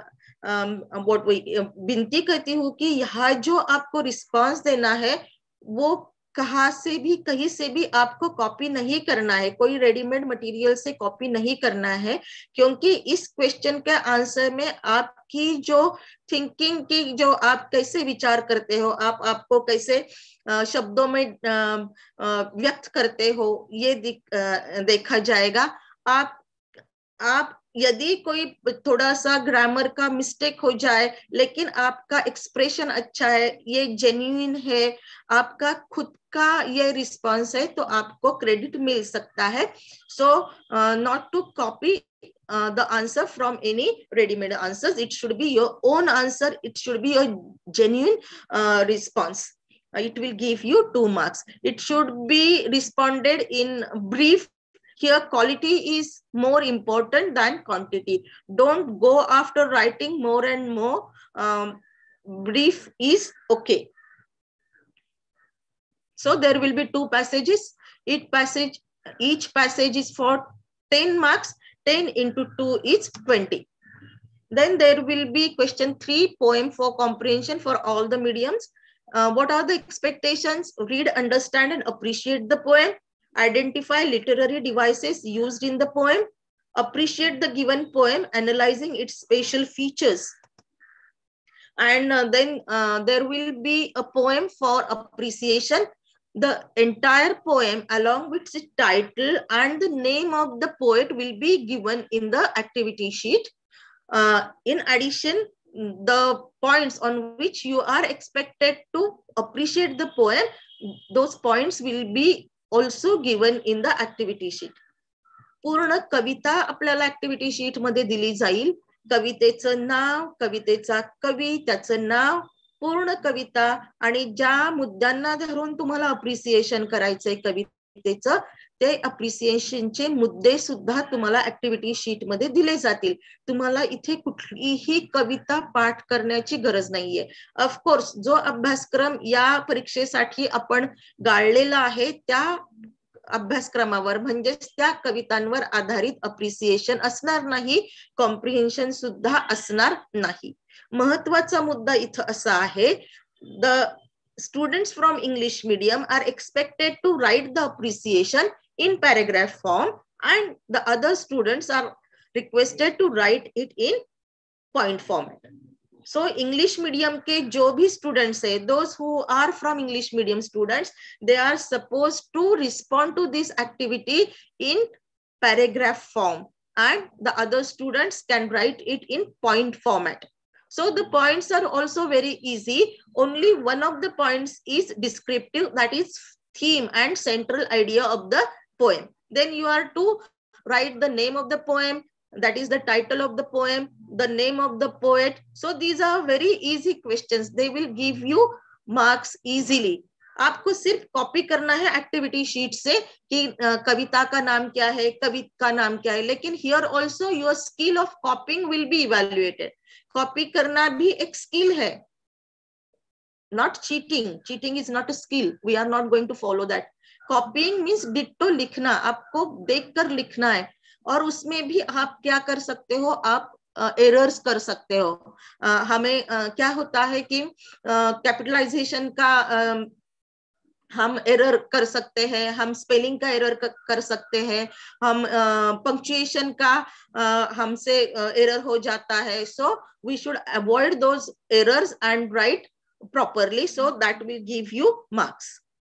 विनती करती हूँ कि यहाँ जो आपको response देना है वो कहाँ से भी कहीं से भी आपको कॉपी नहीं करना है, कोई रेडीमेड मटेरियल से कॉपी नहीं करना है, क्योंकि इस क्वेश्चन के आंसर में आपकी जो थिंकिंग की, जो आप कैसे विचार करते हो, आपको कैसे शब्दों में व्यक्त करते हो, ये देखा जाएगा. आप यदि कोई थोड़ा सा ग्रामर का मिस्टेक हो जाए लेकिन आपका एक्सप्रेशन अच्छा है, ये जेन्युइन है, आपका खुद का ये रिस्पांस है, तो आपको क्रेडिट मिल सकता है. So not to copy the answer from any ready-made answers. It should be your own answer. It should be your genuine response. It will give you 2 marks. It should be responded in brief. Here, quality is more important than quantity. Don't go after writing more and more. Brief is okay. So there will be 2 passages. Each passage is for 10 marks. 10 into 2 is 20. Then there will be question 3, poem for comprehension for all the mediums. What are the expectations? Read, understand, and appreciate the poem. Identify literary devices used in the poem. Appreciate the given poem, analyzing its spatial features. And then there will be a poem for appreciation. The entire poem along with its title and the name of the poet will be given in the activity sheet. In addition, the points on which you are expected to appreciate the poem, those points will be also given in the activity sheet. पूर्ण कविता आपल्याला activity sheet मध्ये दिली जाईल. कवितेचं नाव, कवितेचा कवी, त्याचं नाव, पूर्ण कविता आणि ज्या मुद्द्यांना धरून तुम्हाला अप्रिसिएशन करायचंय कवितेचं, ते अप्रिसिएशनचे मुद्दे सुद्धा तुम्हाला ऍक्टिव्हिटी शीट मध्ये दिले जातील. तुम्हाला इथे कुठलीही कविता पाठ करण्याची गरज नाहीये. ऑफकोर्स जो अभ्यासक्रम या परीक्षेसाठी आपण गाळलेला आहे त्या अभ्यासक्रमावर म्हणजेच त्या कवितांवर आधारित अप्रिसिएशन असणार नाही, कॉम्प्रिहेन्शन सुद्धा असणार नाही. महत्वाचा मुद्दा इथं असा आहे, the students from English medium are expected to write the appreciation in paragraph form and the other students are requested to write it in point format. So English medium के जो भी स्टूडेंट्स है, those who are from English medium students, they are suppose to respond to this activity in paragraph form, and the other students can write it in point format. So the points are also very easy. Only one of the points is descriptive, that is theme and central idea of the poem. Then you are to write the name of the poem, that is the title of the poem, the name of the poet. So these are very easy questions. They will give you marks easily. आपको सिर्फ copy करना है activity sheet से कि कविता का नाम क्या है, कवि का नाम क्या है, लेकिन here also your skill of copying will be evaluated. Copy करना भी एक स्किल है, not cheating. Cheating is not a skill. We are not going to follow that. Copying means ditto लिखना, आपको देखकर लिखना है. और उसमें भी आप क्या कर सकते हो, आप एरर्स कर सकते हो. हमें क्या होता है कि कैपिटलाइजेशन का हम एरर कर सकते हैं, हम स्पेलिंग का एरर कर सकते हैं, हम पंक्चुएशन का हमसे एरर हो जाता है. So we should avoid those errors and write properly, so that will give you marks.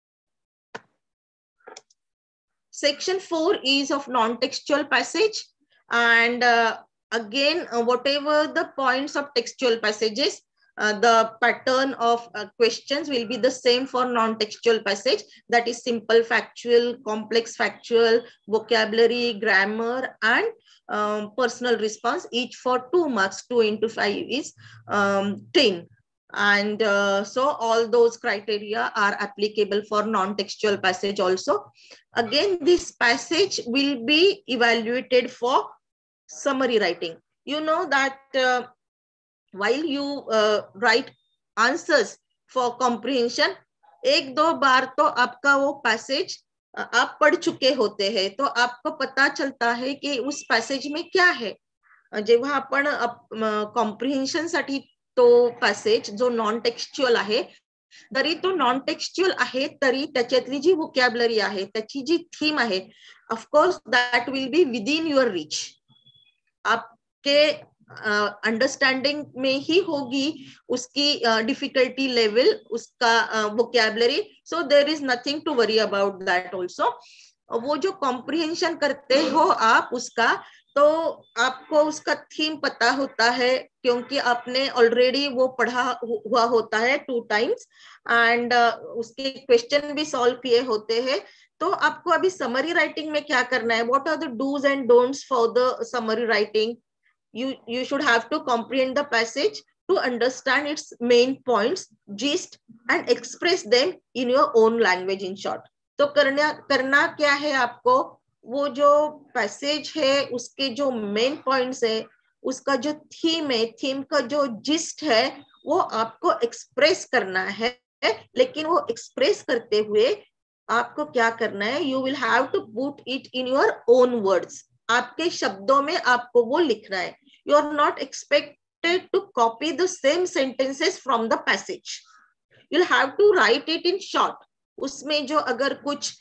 Section 4 is of non-textual passage, and again whatever the points of textual passages, the pattern of questions will be the same for non-textual passage, that is simple factual, complex factual, vocabulary, grammar, and personal response, each for 2 marks. 2 into 5 is 10. And so all those criteria are applicable for non-textual passage also. Again, this passage will be evaluated for summary writing. You know that while you write answers for comprehension, 1-2 बार तो आपका वो passage आप पढ़ चुके होते हैं, तो आपको पता चलता है कि उस पैसेज में क्या है. जेव्हा आपण कॉम्प्रिहेन्शन साठी तो पॅसेज जो नॉन टेक्स्च्युअल आहे, तरी तो नॉन टेक्स्च्युअल आहे, तरी त्याच्यातली जी वोकॅब्युलरी आहे, त्याची जी थीम आहे, of course that will be within your reach. आपके अंडरस्टैंडिंग में ही होगी उसकी डिफिकल्टी लेवल, उसका vocabulary. So there is nothing to worry about that also. वो जो कॉम्प्रिहेंशन करते हो आप उसका, तो आपको उसका थीम पता होता है क्योंकि आपने ऑलरेडी वो पढ़ा हुआ होता है 2 times, एंड उसके क्वेश्चन भी सॉल्व किए होते हैं. तो आपको अभी समरी राइटिंग में क्या करना है, what are the dos and don'ts for the summary writing. You should have to comprehend the passage to understand its main points, gist, and express them in your own language in short. तो करना क्या है आपको, वो जो passage है उसके जो मेन पॉइंट्स है, उसका जो थीम है, थीम का जो जिस्ट है, वो आपको एक्सप्रेस करना है. लेकिन वो एक्सप्रेस करते हुए आपको क्या करना है, you will have to put it in your own words. आपके शब्दों में आपको वो लिखना है. You are not expected to copy the same sentences from the passage. You have to write it in short. उसमें जो अगर कुछ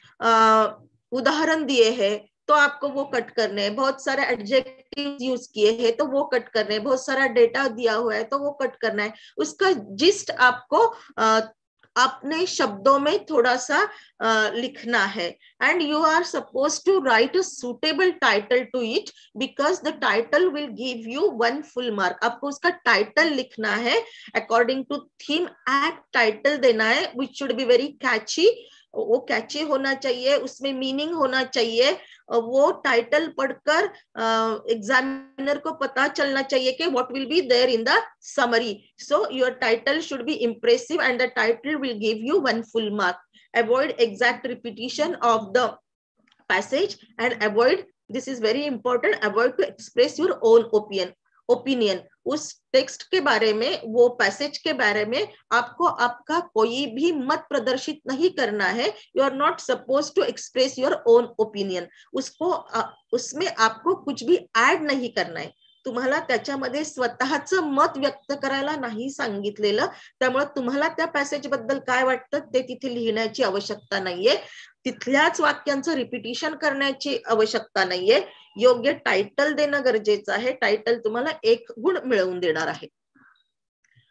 उदाहरण दिए हैं तो आपको वो कट करने हैं, बहुत सारे एडजेक्टिव यूज किए हैं तो वो कट करने हैं, बहुत सारा डेटा दिया हुआ है तो वो कट करना है. उसका जिस्ट आपको अपने शब्दों में थोड़ा सा लिखना है. And you are suppose to write a suitable title to it, because the title will give you 1 full mark. आपको उसका टाइटल लिखना है according to theme. Apt title देना है which should be very catchy. वो कैची होना चाहिए, उसमें मीनिंग होना चाहिए. वो टाइटल पढ़कर एग्जामिनर को पता चलना चाहिए कि what will be there in the summary. So your title should be impressive and the title will give you 1 full mark. Avoid exact repetition of the passage and avoid, this is very important, avoid to express your own opinion. उस text के बारे में, वो passage के बारे में आपको आपका कोई भी मत प्रदर्शित नहीं करना है. You are not suppose to express your own opinion. उसमें आपको कुछ भी ऍड नहीं करना है. तुम्हाला त्याच्यामध्ये स्वतःचं मत व्यक्त करायला नाही सांगितलेलं, त्यामुळे तुम्हाला त्या पॅसेज बद्दल काय वाटतं ते तिथे लिहिण्याची आवश्यकता नाहीये. तिथल्याच वाक्यांचं रिपिटिशन करण्याची आवश्यकता नाहीये. योग्य टायटल देणं गरजेचं आहे. टायटल तुम्हाला 1 गुण मिळवून देणार आहे.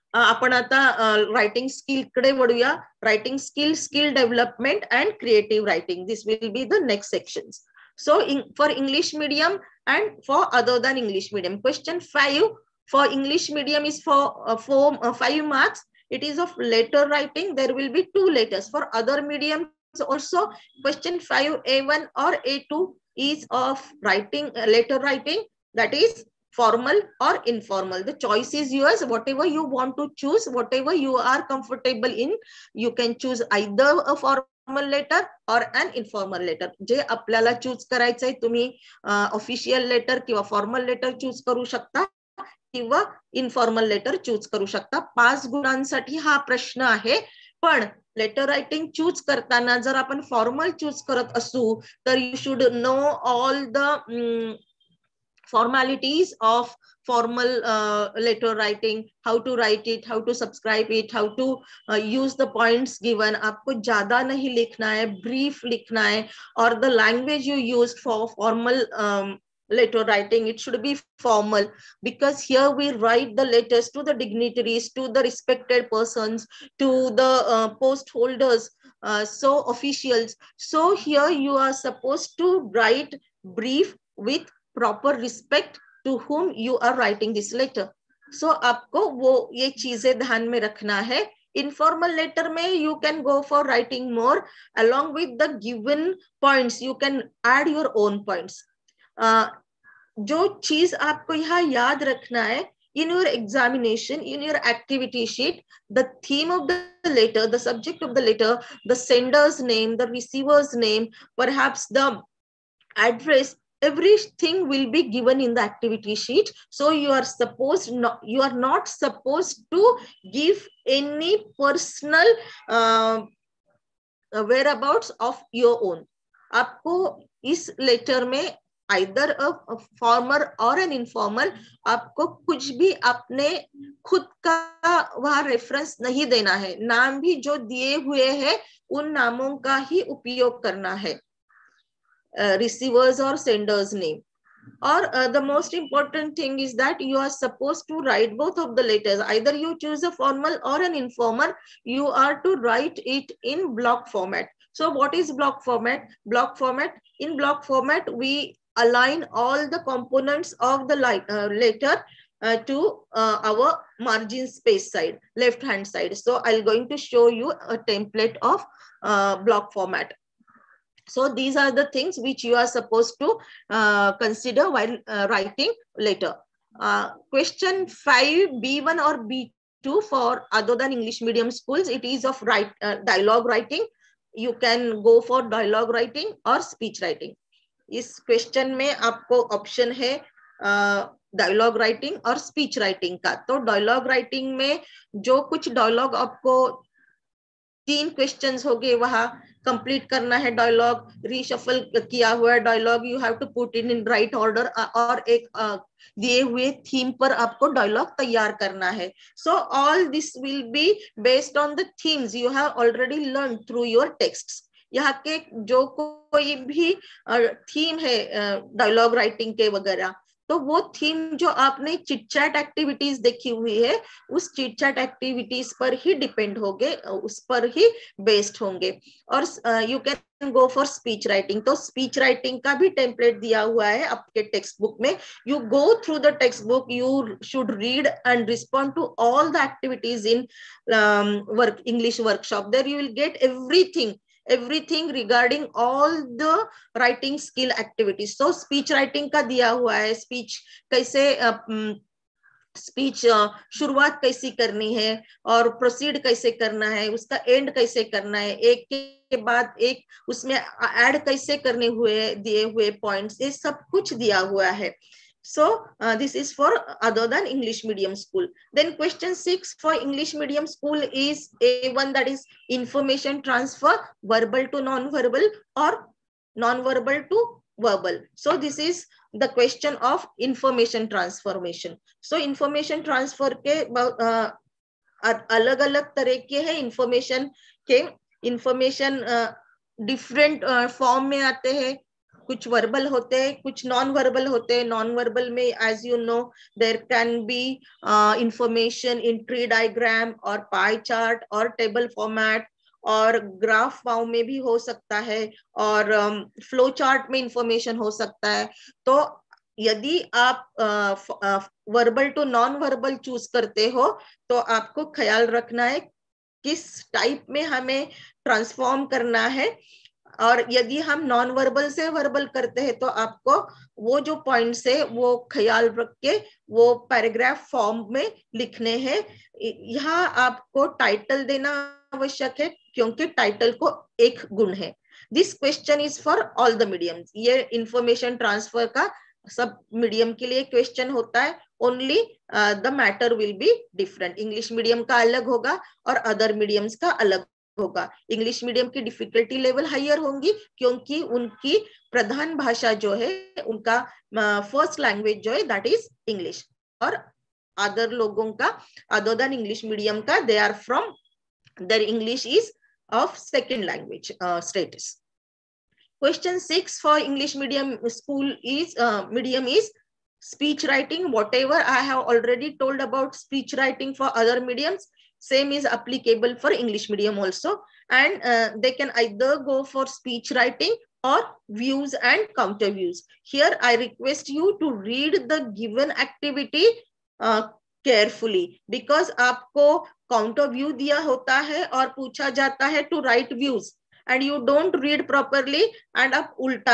आपण आता रायटिंग स्किल कडे वळूया. Writing skill development and creative writing. This will be the next sections. So for English medium and for other than English medium, question 5 for English medium is for 5 marks. It is of letter writing. There will be 2 letters. For other mediums also, question 5 A1 or A2 is of writing, letter writing, that is formal or informal. The choice is yours. Whatever you want to choose, whatever you are comfortable in, you can choose either a formal letter or an informal letter. जे आपल्याला choose करायचंय, तुम्ही official letter किंवा formal letter choose करू शकता किंवा informal letter choose करू शकता. 5 गुणांसाठी हा प्रश्न आहे. पण लेटर रायटिंग चूज करताना जर आपण फॉर्मल चूज करत असू तर you should know all the formalities of formal letter writing, how to write it, how to subscribe it, how to use the points given. आपको ज्यादा नहीं लिखना है, brief लिखना है. और the language you used for formal letter writing, it should be formal, because here we write the letters to the dignitaries, to the respected persons, to the post holders, so officials. So here you are supposed to write brief with proper respect to whom you are writing this letter. So आपको वो ये चीजें ध्यान में रखना है. Informal letter में you can go for writing more. Along with the given points, you can add your own points. जो चीज आपको यहाँ याद रखना है, in your examination, in your activity sheet, the theme of the letter, the subject of the letter, the sender's name, the receiver's name, perhaps the address, everything will be given in the activity sheet. So you are not supposed to give any personal whereabouts of your own. आपको इस letter में either a formal or an informal, आपको कुछ भी अपने खुद का वहाँ रेफरेंस नहीं देना है. नाम भी जो दिए हुए हैं उन नामों का ही उपयोग करना है. Receivers or sender's name. Or the most important thing is that you are supposed to write both of the letters. Either you choose a formal or an informal, you are to write it in block format. So what is block format? In block format, we align all the components of the letter to our margin space side, left hand side. So I'm going to show you a template of block format. So these are the things which you are supposed to consider while writing letter. Question 5, B1 or B2 for other than English medium schools, it is of dialogue writing. You can go for dialogue writing or speech writing. इस question में आपको option है dialogue writing और speech writing का. तो dialogue writing में जो कुछ dialogue आपको 3 questions हो गए, वहाँ कंप्लीट करना है डायलॉग. रीशफल किया हुआ है dialogue, you have to put in right order, और एक दिए हुए थीम पर आपको डायलॉग तैयार करना है. So all this will be based on the themes you have already learn through your texts. यहाँ के जो कोई भी थीम है डायलॉग राइटिंग के वगैरह, तो वो थीम जो आपने चिट चैट एक्टिविटीज देखी हुई है, उस चिट चैट एक्टिविटीज पर ही डिपेंड होंगे, उस पर ही बेस्ड होंगे. और you can go for speech writing. तो स्पीच राइटिंग का भी टेम्पलेट दिया हुआ है आपके टेक्स्ट बुक में. You go through the text book, you should read and respond to all the activities in English workshop. There you will get everything regarding all the writing skill activities. So speech writing का दिया हुआ है, speech कैसे speech शुरुआत कैसी करनी है और proceed कैसे करना है, उसका end कैसे करना है, एक के बाद एक उसमें add कैसे करने हुए दिए हुए points, ये सब कुछ दिया हुआ है. So this is for other than English medium school. Then question 6 for English medium school is A1, that is information transfer, verbal to non-verbal or non-verbal to verbal. So this is the question of information transformation. So information transfer के अलग-अलग तरह के हैं. information different form में आते हैं. कुछ verbal होते हैं, कुछ नॉन वर्बल होते हैं. नॉन वर्बल में as you know there can be information in tree diagram और पाई चार्ट और टेबल फॉर्मेट और ग्राफ फॉर्म में भी हो सकता है और फ्लो चार्ट में इंफॉर्मेशन हो सकता है. तो यदि आप verbal to non verbal choose करते हो तो आपको ख्याल रखना है किस टाइप में हमें ट्रांसफॉर्म करना है. और यदि हम नॉन वर्बल से वर्बल करते हैं तो आपको वो जो पॉइंट्स है वो ख्याल रख के वो पैराग्राफ फॉर्म में लिखने हैं. यहाँ आपको टाइटल देना आवश्यक है क्योंकि टाइटल को एक गुण है. This question is for all the mediums. ये इंफॉर्मेशन ट्रांसफर का सब मीडियम के लिए क्वेश्चन होता है. Only the matter will be different. English medium का अलग होगा और अदर मीडियम्स का अलग होगा. इंग्लिश मीडियम की डिफिकल्टी लेवल हायर होंगी क्योंकि उनकी प्रधान भाषा जो है, उनका फर्स्ट लैंग्वेज जो है दैट इज इंग्लिश. और अदर लोगों का अदर देन इंग्लिश मीडियम का they are from their English is of second language status. Question 6 for English medium school is medium is speech writing. Whatever I have already told about speech writing for other mediums, same is applicable for English medium also. And they can either go for speech writing or views and counter views. Here I request you to read the given activity carefully because आपको counter view दिया होता है और पूछा जाता है to write views. And you don't read properly and आप उल्टा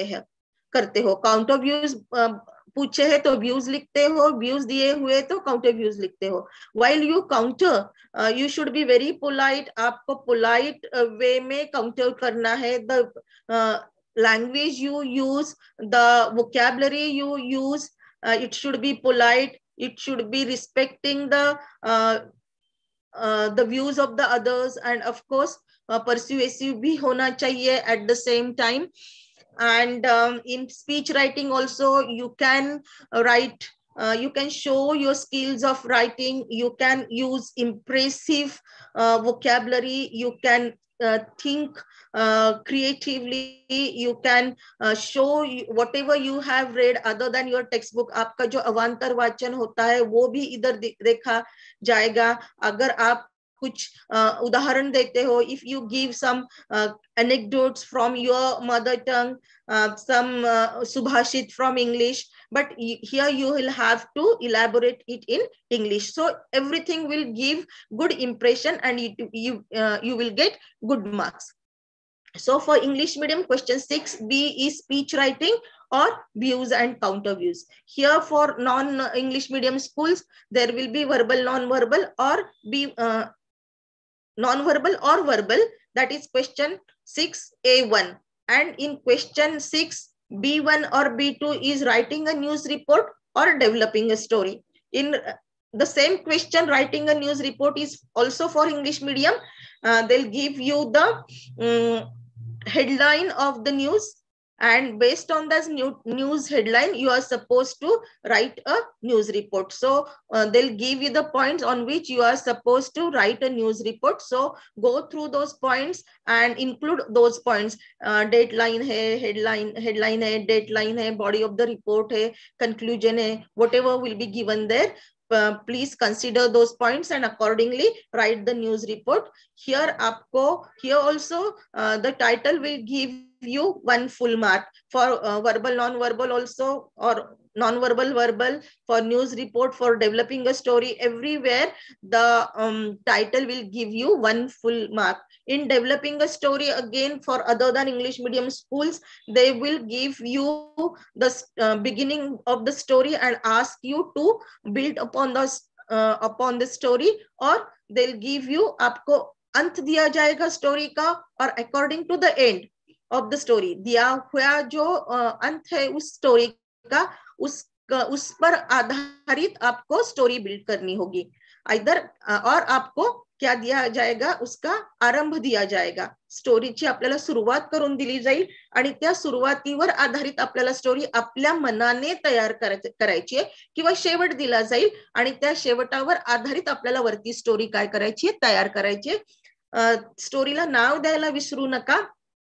करते हो. काउंटर व्यूज पूछे है तो व्यूज लिखते हो, व्यूज दिए हुए तो काउंटर व्यूज लिखते हो. While you counter, you should be very polite. आपको polite वे में काउंटर करना है. The language you use, the vocabulary you use, it should be polite. It should be respecting the views of the others, and of course persuasive भी होना चाहिए at the same time. And in speech writing also you can write, you can show your skills of writing. You can use impressive vocabulary. You can think creatively. You can show whatever you have read other than your textbook. आपका जो अवान्तर वाचन होता है वो भी इधर देखा जाएगा. अगर आप कुछ उदाहरण देते हो, if you give some anecdotes from your mother tongue, some subhashit from English, but here you will have to elaborate it in English. So everything will give good impression and you will get good marks. So for English medium, question 6B is speech writing or views and counter views. Here for non-English medium schools, there will be verbal, non-verbal or non-verbal or verbal. That is question 6A1. And in question 6B1 or B2 is writing a news report or developing a story. In the same question, writing a news report is also for English medium. They'll give you the headline of the news, and based on this news headline you are supposed to write a news report. So they'll give you the points on which you are supposed to write a news report. So go through those points and include those points. Deadline hai, headline hai, dateline hai, body of the report hai, conclusion hai, whatever will be given there. Please consider those points and accordingly write the news report. Here also the title will give you 1 full mark for verbal, non-verbal also, or non-verbal, verbal, for news report, for developing a story. Everywhere the title will give you 1 full mark. In developing a story, again for other than English medium schools, they will give you the beginning of the story and ask you to build upon the story, or they'll give you, आपको अंत दिया जाएगा story का, और according to the end of the story दिया हुआ जो अंत है उस स्टोरी का, उस पर आधारित आपको स्टोरी बिल्ड करनी होगी. इधर और आपको क्या दिया जाएगा, उसका आरंभ दिया जाएगा. स्टोरीची आपल्याला सुरुवात करून दिली जाईल आणि त्या सुरुवातीवर आधारित आपल्याला स्टोरी आपल्या मनाने तयार करायची आहे, किंवा शेवट दिला जाईल आणि त्या शेवटावर आधारित आपल्याला वरती स्टोरी काय करायची आहे, तयार करायची आहे. स्टोरीला नाव द्यायला विसरू नका.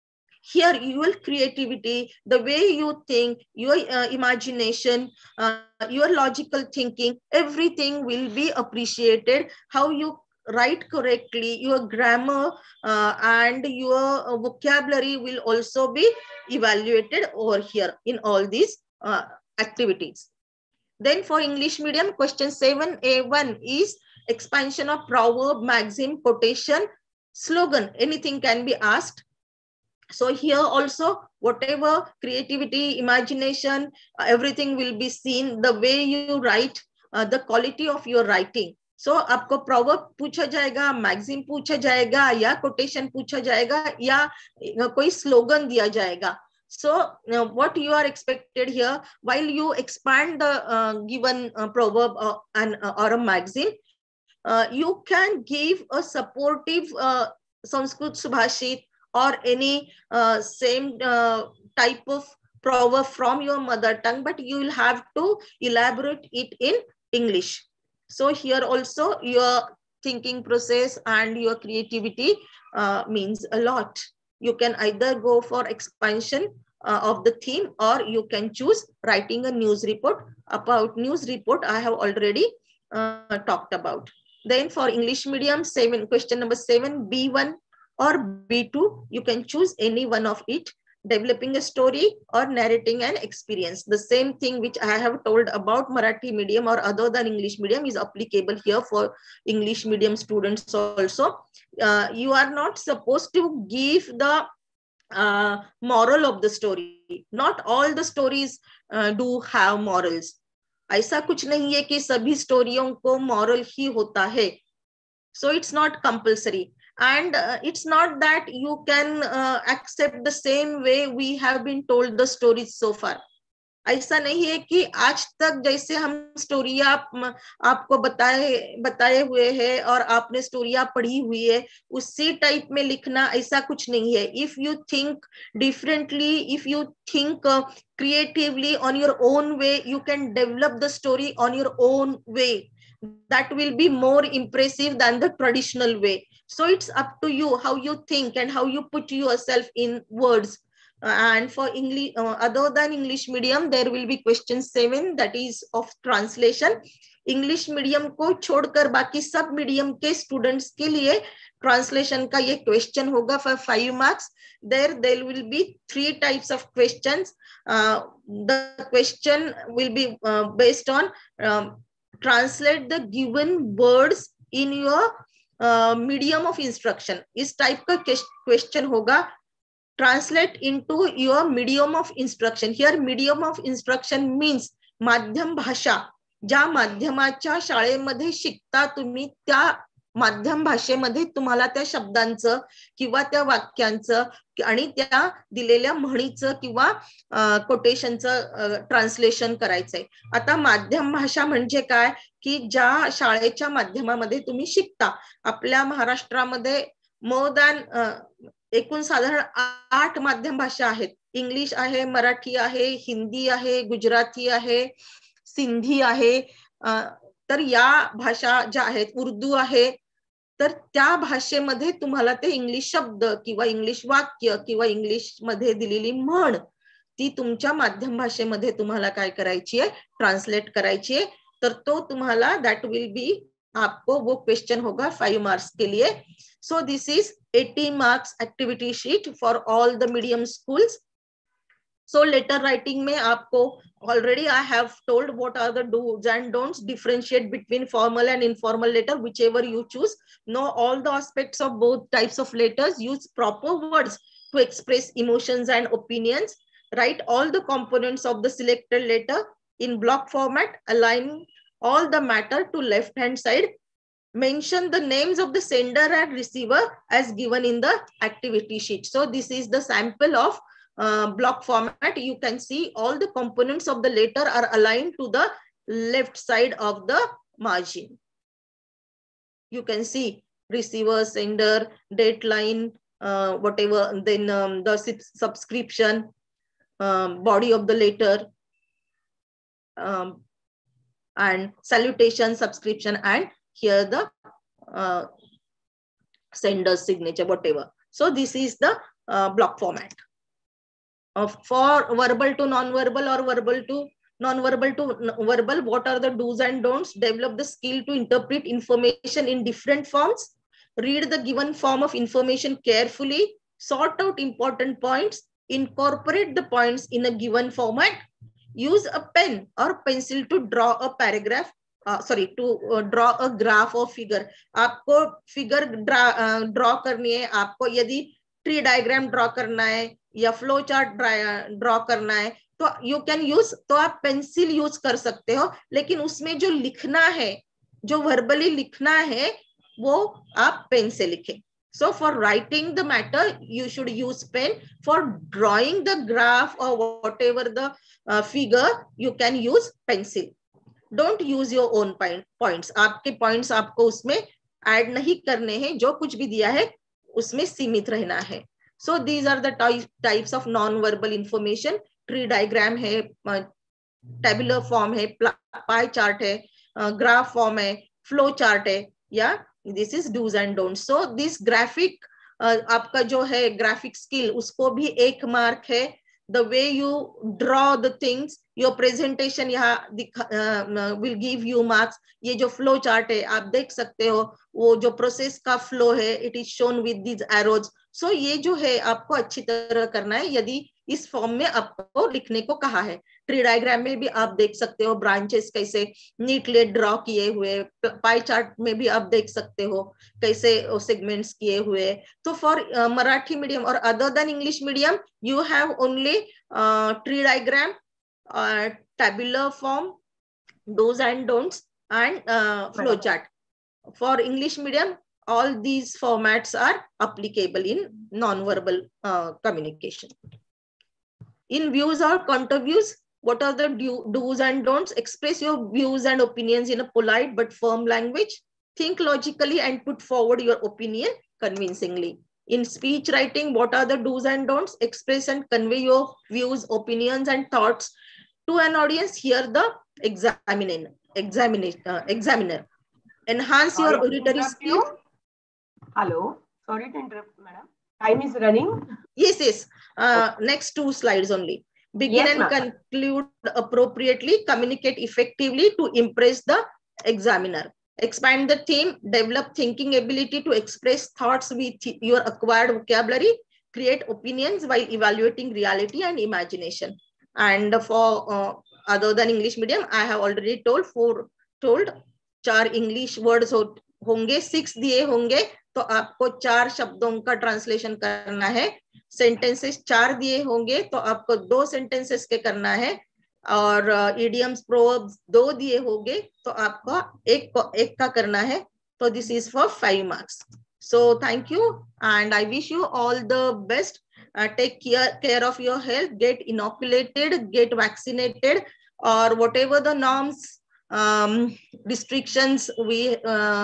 Here your creativity, the way you think, your imagination, your logical thinking, everything will be appreciated. How you write correctly, your grammar and your vocabulary will also be evaluated over here in all these activities. Then for English medium, question 7A1 is expansion of proverb, maxim, quotation, slogan. Anything can be asked. So here also, whatever creativity, imagination, everything will be seen. The way you write, the quality of your writing. So आपको proverb पूछा जाएगा, maxim पूछा जाएगा, या quotation पूछा जाएगा, या कोई slogan दिया जाएगा. So what you are expected here, while you expand the given proverb or a maxim, you can give a supportive Sanskrit Subhashit or any same type of proverb from your mother tongue, but you will have to elaborate it in English. So here also your thinking process and your creativity means a lot. You can either go for expansion of the theme, or you can choose writing a news report. About news report, I have already talked about. Then for English medium, question number 7, B1 or B2, you can choose any one of it. Developing a story or narrating an experience. The same thing which I have told about Marathi medium or other than English medium is applicable here for English medium students also. You are not supposed to give the moral of the story. Not all the stories do have morals. ऐसा कुछ नहीं है कि सभी स्टोरियों को moral ही होता है. So it's not compulsory. And it's not that you can accept the same way we have been told the stories so far. ऐसा नहीं है कि आज तक जैसे हम स्टोरिया आपको बताए हुए हैं और आपने स्टोरिया पढ़ी हुई है उसी टाइप में लिखना, ऐसा कुछ नहीं है. If you think differently, if you think creatively on your own way, you can develop the story on your own way. That will be more impressive than the traditional way. So it's up to you how you think and how you put yourself in words. And for English, other than English medium, there will be question 7, that is of translation. English medium को छोड़कर बाकी सब medium के students के लिए translation का ये question होगा for 5 marks. There will be 3 types of questions. The question will be based on translate the given words in your medium of instruction. इस type का question होगा. Translate into your medium of instruction. Here medium of instruction means माध्यम भाषा. ज्या माध्यमाच्या शाळेमध्ये शिकता तुम्ही त्या माध्यम भाषेमध्ये तुम्हाला त्या शब्दांचं किंवा त्या वाक्यांचं आणि त्या दिलेल्या म्हणीचं किंवा कोटेशनचं ट्रान्सलेशन करायचंय. आता माध्यम भाषा म्हणजे काय की ज्या शाळेच्या माध्यमामध्ये तुम्ही शिकता. आपल्या महाराष्ट्रामध्ये मोर दॅन एकूण साधारण 8 माध्यम भाषा आहेत. इंग्लिश आहे, मराठी आहे, हिंदी आहे, गुजराती आहे, सिंधी आहे. तर या भाषा ज्या आहेत, उर्दू आहे, तर त्या भाषेमध्ये तुम्हाला ते इंग्लिश शब्द किंवा इंग्लिश वाक्य किंवा इंग्लिश मध्ये दिलेली म्हण ती तुमच्या माध्यम भाषेमध्ये तुम्हाला काय करायची आहे, ट्रान्सलेट करायची आहे. तर तो तुम्हाला दॅट विल बी आपको वो क्वेश्चन होगा 5 मार्क्स के लिए. So this is 80 marks activity sheet for all the medium schools. So letter writing में आपको already I have told what are the do's and don'ts. Differentiate between formal and informal letter, whichever you choose. Know all the aspects of both types of letters. Use proper words to express emotions and opinions. Write all the components of the selected letter in block format. Align all the matter to left hand side. Mention the names of the sender and receiver as given in the activity sheet. So this is the sample of block format. You can see all the components of the letter are aligned to the left side of the margin. You can see receiver, sender, date line, whatever, then the subscription, body of the letter, and salutation, subscription, and here the sender's signature, whatever. So this is the block format. for verbal to non-verbal or verbal to non-verbal to verbal, what are the do's and don'ts? Develop the skill to interpret information in different forms. Read the given form of information carefully. Sort out important points. Incorporate the points in a given format. Use a pen or pencil to draw a paragraph. Draw a graph or figure. आपको figure draw करनी है. आपको यदि tree diagram draw करना है या flow chart draw करना है, तो you can use, तो आप pencil use कर सकते हो, लेकिन उसमें जो लिखना है, जो verbally लिखना है, वो आप pen से लिखें. So for writing the matter, you should use pen. For drawing the graph or whatever the figure, you can use pencil. Don't use your own points. आपके points आपको उसमें add नहीं करने हैं, जो कुछ भी दिया है उसमें सीमित रहना है. So these are the types of non-verbal information. Tree diagram है, tabular form है, pie chart है, graph form है, flow chart है, या this is do's and don'ts. So this graphic आपका जो है graphic skill, उसको भी 1 mark है. The way you draw the things, your presentation यहाँ will give you marks. ये जो flow chart है आप देख सकते हो, वो जो process का flow है, it is shown with these arrows. So ये जो है आपको अच्छी तरह करना है यदि इस फॉर्म में आपको लिखने को कहा है. ट्री डायग्राम में भी आप देख सकते हो ब्रांचेस कैसे नीटली ड्रॉ किए हुए, पाई चार्ट में भी आप देख सकते हो कैसे सेगमेंट्स किए हुए. तो फॉर मराठी मीडियम और other than English medium, you have only tree diagram, tabular form, do's and don'ts, and flow chart. For English medium, all these formats are applicable in non-verbal communication. In views or counter views, what are the do's and don'ts? Express your views and opinions in a polite but firm language. Think logically and put forward your opinion convincingly. In speech writing, what are the do's and don'ts? Express and convey your views, opinions, and thoughts to an audience. Hear the examiner. Enhance your auditory skills. Hello, sorry to interrupt, madam. Time is running. Yes. Next 2 slides only. Begin and conclude appropriately. Communicate effectively to impress the examiner. Expand the theme. Develop thinking ability to express thoughts with your acquired vocabulary. Create opinions while evaluating reality and imagination. And for other than English medium, I have already told 4 English words होंगे, 6 दिए होंगे, तो आपको 4 शब्दों का translation करना है. Sentences 4 दिए होंगे तो आपको 2 सेंटेंसेस के करना है, और idioms proverbs 2 दिए होंगे तो आपको एक का करना है. तो this is for 5 marks. So thank you and I wish you all the best. Take care of your health, get inoculated, get vaccinated, or whatever the norms, restrictions we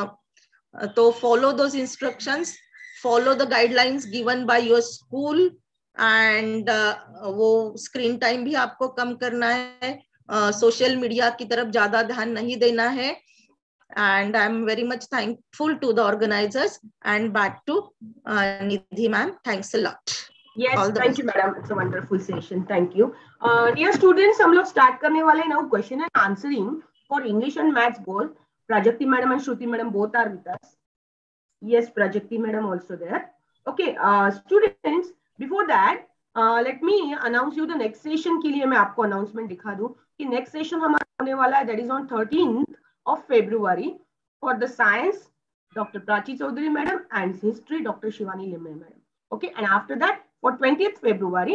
so follow those instructions, follow the guidelines given by your school, and वो screen time भी आपको कम करना है, social media की तरफ ज्यादा ध्यान नहीं देना है. And I'm very much thankful to the organizers, and back to Nidhi ma'am. Thanks a lot. Yes, thank you, madam. It's a wonderful session. Thank you. Dear students, हम लोग start करने वाले हैं now question and answering for English and Maths both. Prajakti madam and Shruti madam both are with us. Yes, Prajakti madam also there. Okay, students, before that, let me announce you the next session के लिए मैं आपको announcement दिखा दूँ कि next session हमारा होने वाला है, that is on 13th of February for the science, Dr. Prachi Chaudhary madam, and history, Dr. Shivani Limbe madam. Okay, and after that, for 20th February,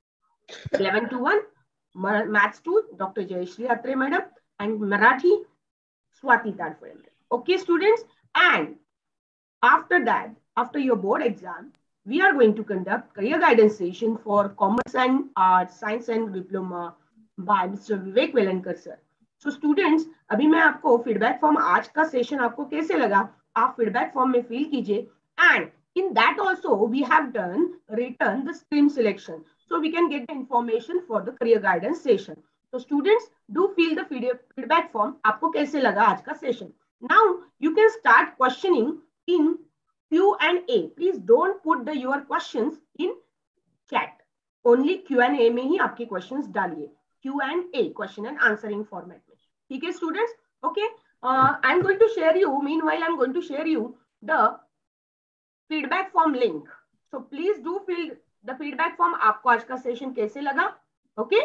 11 to 1, Maths 2, Dr. Jayashri Atre madam, and Marathi, Swati Tadfare. Okay, students, and after that, after your board exam, we are going to conduct career guidance session for Commerce and Arts, Science and Diploma by Mr. Vivek Velankar sir. So students, अभी मैं आपको feedback form आज का session आपको कैसे लगा, आप feedback form में fill कीजिए, and in that also we have written the stream selection, so we can get the information for the career guidance session. So students, do fill the feedback form. आपको कैसे लगा आज का session? Now you can start questioning in Q&A. Please don't put your questions in chat. Only Q&A में ही आपके questions डालिए, Q&A, question and answering format में. ठीक है students? Okay, I am going to share you, meanwhile I am going to share you the feedback form link. So please do fill the feedback form. आपको आज का session कैसे लगा? Okay,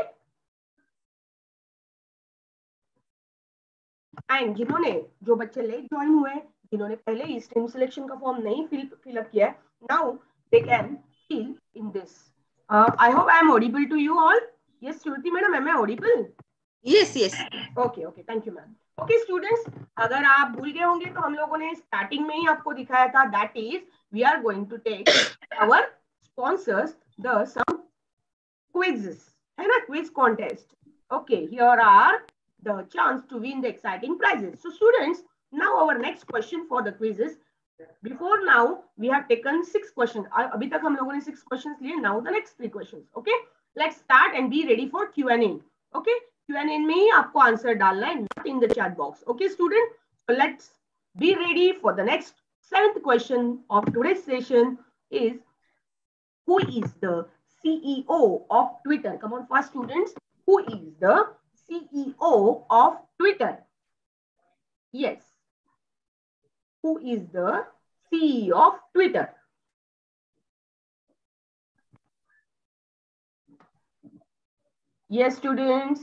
and जिन्होंने, जो बच्चे लेट ज्वाइन हुए, जिन्होंने पहले स्ट्रीम सिलेक्शन का फॉर्म नहीं फिल अप किया है, now they can fill in this. I hope I am audible to you all. Yes Shruti madam, am I audible? Yes, yes. Okay okay, thank you ma'am. Okay students, अगर आप भूल गए होंगे तो हम लोगों ने स्टार्टिंग में ही आपको दिखाया था, that is we are going to take our sponsors the some quizzes, है ना, quiz contest. Okay, here are the chance to win the exciting prizes. So students, now our next question for the quizzes. Before now, we have taken 6 questions. अभी तक हम लोगों ने 6 questions लिए. Now the next 3 questions. Okay, let's start and be ready for Q&A. Okay, Q&A में ही आपको answer डालना है, not in the chat box. Okay student, so let's be ready for the next 7th question of today's session is, who is the CEO of Twitter? Come on fast students. Who is the CEO of Twitter? Yes. Who is the CEO of Twitter? Yes, students.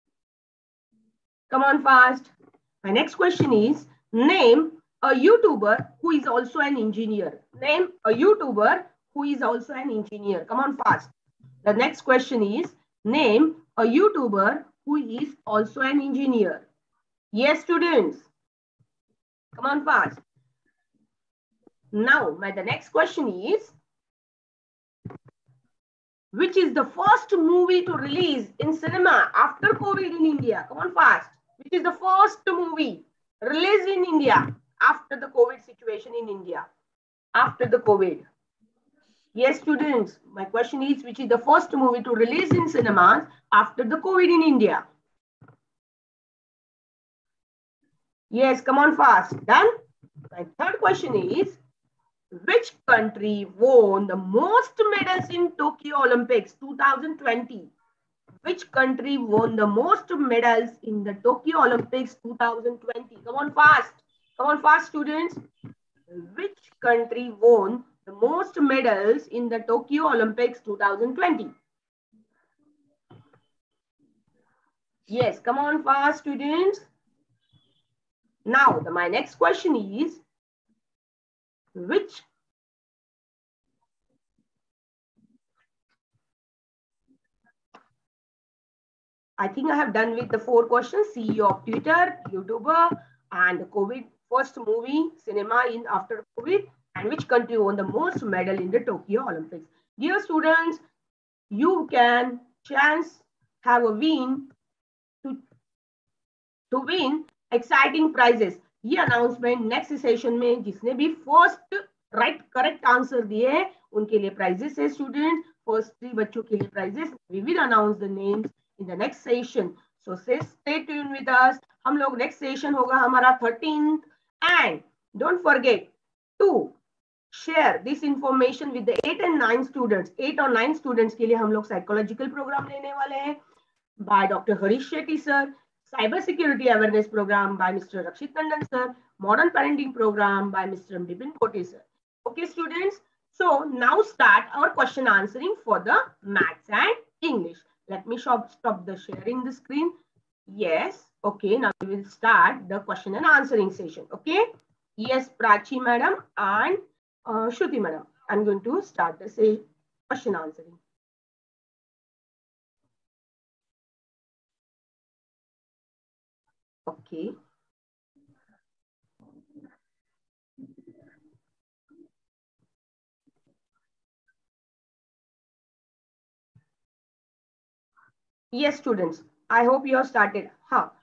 Come on fast. My next question is, name a YouTuber who is also an engineer. Name a YouTuber who is also an engineer. Come on fast. The next question is, name a YouTuber who is also an engineer. Yes, students. Come on fast. Now, the next question is, which is the first movie to release in cinema after COVID in India? Come on fast. Which is the first movie released in India after the COVID situation in India? After the COVID. Yes, students. My question is, which is the first movie to release in cinemas after the COVID in India? Yes, come on fast. Done? My third question is, which country won the most medals in Tokyo Olympics 2020? Which country won the most medals in the Tokyo Olympics 2020? Come on fast. Come on fast, students. Which country won the most medals in the Tokyo Olympics 2020? Yes, come on fast, students. Now, my next question is, which I think I have done with the 4 questions: CEO of Twitter, YouTuber, and the COVID first movie cinema in after COVID, and which country won the most medal in the Tokyo Olympics. Dear students, you can chance have a win to win exciting prizes. ये announcement next session में जिसने भी first right correct answer दिए हैं उनके लिए prices है student. First 3 बच्चों के लिए prizes. We will announce the names in the next session, so stay tune with us. हम लोग नेक्स्ट सेशन होगा हमारा 13th, and don't forget to share this information with the 8 and 9 students. 8 और 9 students के लिए हम लोग साइकोलॉजिकल प्रोग्राम लेने वाले हैं by doctor Harish Shetty sir, Cyber Security Awareness Program by Mr. Rakshit Tandon sir, Modern Parenting Program by Mr. Bipin Kote sir. Okay students, so now start our question answering for the maths and English. Let me stop the sharing the screen. Yes, okay, now we will start the question and answering session. Okay, yes Prachi madam and Shruti madam, I'm going to start the question answering. Okay. Yes, students. I hope you have started.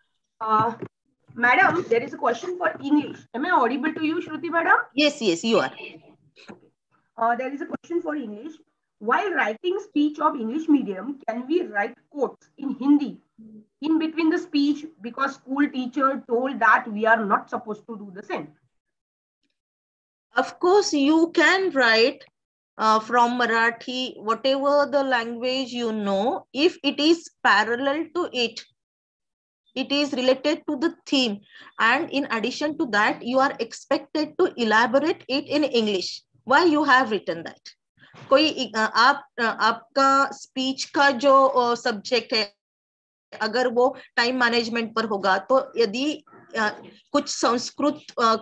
Madam, there is a question for English. Am I audible to you, Shruti madam? Yes, yes, you are. There is a question for English. While writing speech of English medium, can we write quotes in Hindi in between the speech because school teacher told that we are not supposed to do the same? Of course, you can write from Marathi, whatever the language you know, if it is parallel to it, it is related to the theme, and in addition to that, you are expected to elaborate it in English. Why you have written that? कोई आपका speech का जो subject है, अगर वो time management पर होगा, तो यदि कुछ संस्कृत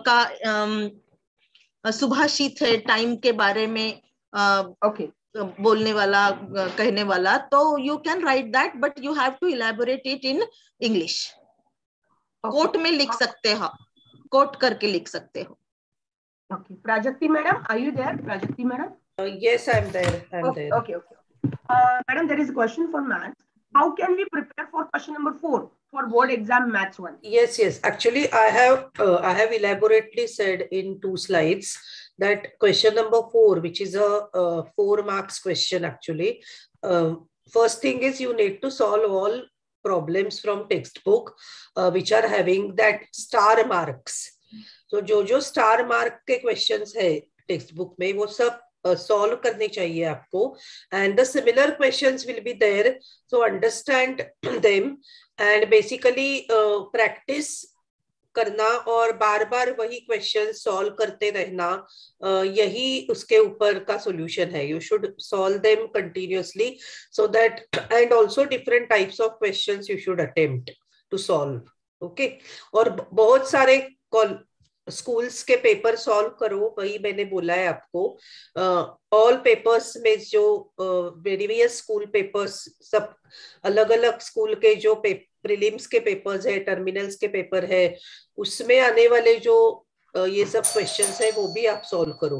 का सुभाषित है टाइम के बारे में बोलने वाला, कहने वाला, तो you can write that, but you have to elaborate it in English. Quote में लिख सकते हो, कोट करके लिख सकते हो. Okay, Prajakti madam, are you there? Prajakti madam? Yes, I'm there. Okay. Madam, there is a question for maths. How can we prepare for question number 4 for board exam maths 1? Yes. Actually, I have elaborately said in 2 slides that question number 4, which is a 4 marks question actually. First thing is you need to solve all problems from textbook which are having that star marks. So जो star mark के questions है text book में, वो सब solve करने चाहिए आपको. And the similar questions will be there, so understand them and basically practice करना और बार बार वही क्वेश्चन सॉल्व करते रहना, यही उसके ऊपर का सॉल्यूशन है. You should solve them continuously so that, and also different types of questions you should attempt to solve. Okay, और बहुत सारे स्कूल्स के पेपर सॉल्व करो, वही मैंने बोला है आपको. ऑल पेपर्स में जो वेरियस स्कूल पेपर्स, सब अलग अलग स्कूल के जो प्रीलिम्स के पेपर्स है, टर्मिनल्स के पेपर है, उसमें आने वाले जो ये सब क्वेश्चंस है, वो भी आप सॉल्व करो.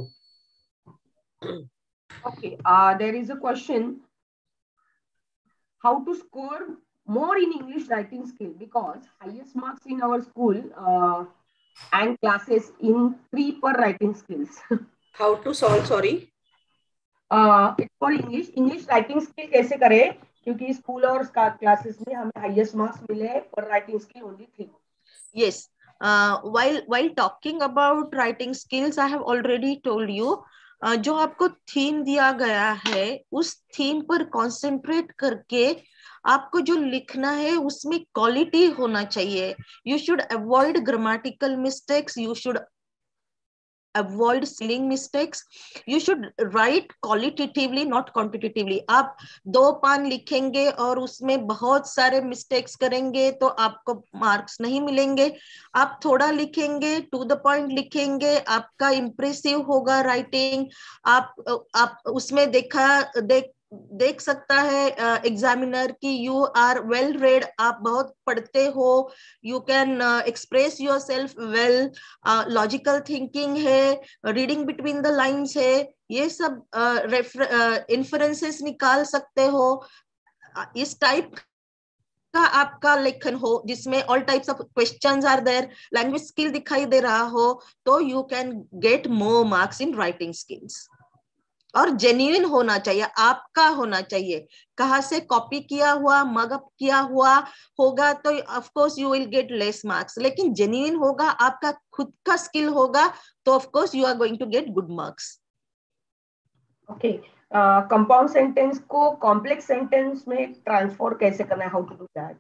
Okay, there is a question, how to score more in English writing skill, because highest marks in our school and classes in 3 per writing skills. How to solve, sorry? It's for English writing skill कैसे करें, क्योंकि school और classes में हमें highest marks मिले हैं पर writing skill only 3. Yes, while talking about writing skills, I have already told you, जो आपको थीम दिया गया है, उस थीम पर कंसंट्रेट करके आपको जो लिखना है उसमें क्वालिटी होना चाहिए. You should avoid grammatical mistakes, you should avoid spelling mistakes, you should write qualitatively not quantitatively. आप 2 पान लिखेंगे और उसमें बहुत सारे मिस्टेक्स करेंगे तो आपको मार्क्स नहीं मिलेंगे. आप थोड़ा लिखेंगे, टू द पॉइंट लिखेंगे, आपका इंप्रेसिव होगा राइटिंग. आप उसमें देख सकता है एग्जामिनर की यू आर वेल रेड, आप बहुत पढ़ते हो, you can express yourself well, logical thinking है, रीडिंग बिटवीन द लाइन्स है, ये सब इन्फरेंसेस निकाल सकते हो. इस टाइप का आपका लेखन हो जिसमें all types of questions are there, language skill दिखाई दे रहा हो, तो you can get more marks in writing skills. और जेन्युइन होना चाहिए, आपका होना चाहिए. कहाँ से कॉपी किया हुआ, मग अप किया हुआ होगा तो of course you will get less marks, लेकिन जेन्युइन होगा, आपका खुद का स्किल होगा, तो of course you are going to get good marks. Okay, compound sentence को कॉम्प्लेक्स सेंटेंस में ट्रांसफॉर्म कैसे करना है, how to do that?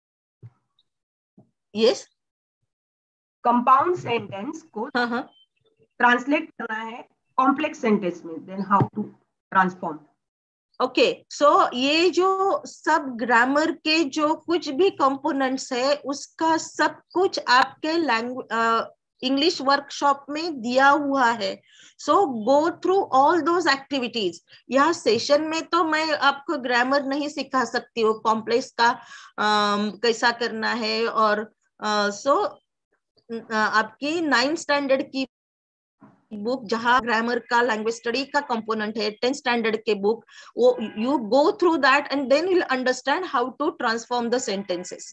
Yes, compound sentence को ट्रांसलेट करना है कॉम्प्लेक्स सेंटेंस में, then how to transform? Okay, so ये जो सब ग्रामर के जो कुछ भी कंपोनेंट्स है, उसका सब कुछ आपके इंग्लिश वर्कशॉप में दिया हुआ है. So go through all those activities. यहाँ सेशन में तो मैं आपको ग्रामर नहीं सिखा सकती हूँ, कॉम्प्लेक्स का कैसा करना है. और सो आपकी 9th स्टैंडर्ड की बुक जहां ग्रामर का, लैंग्वेज स्टडी का कंपोनेंट है, 10th स्टैंडर्ड के बुक, वो you go through that and then you understand how to transform the sentences.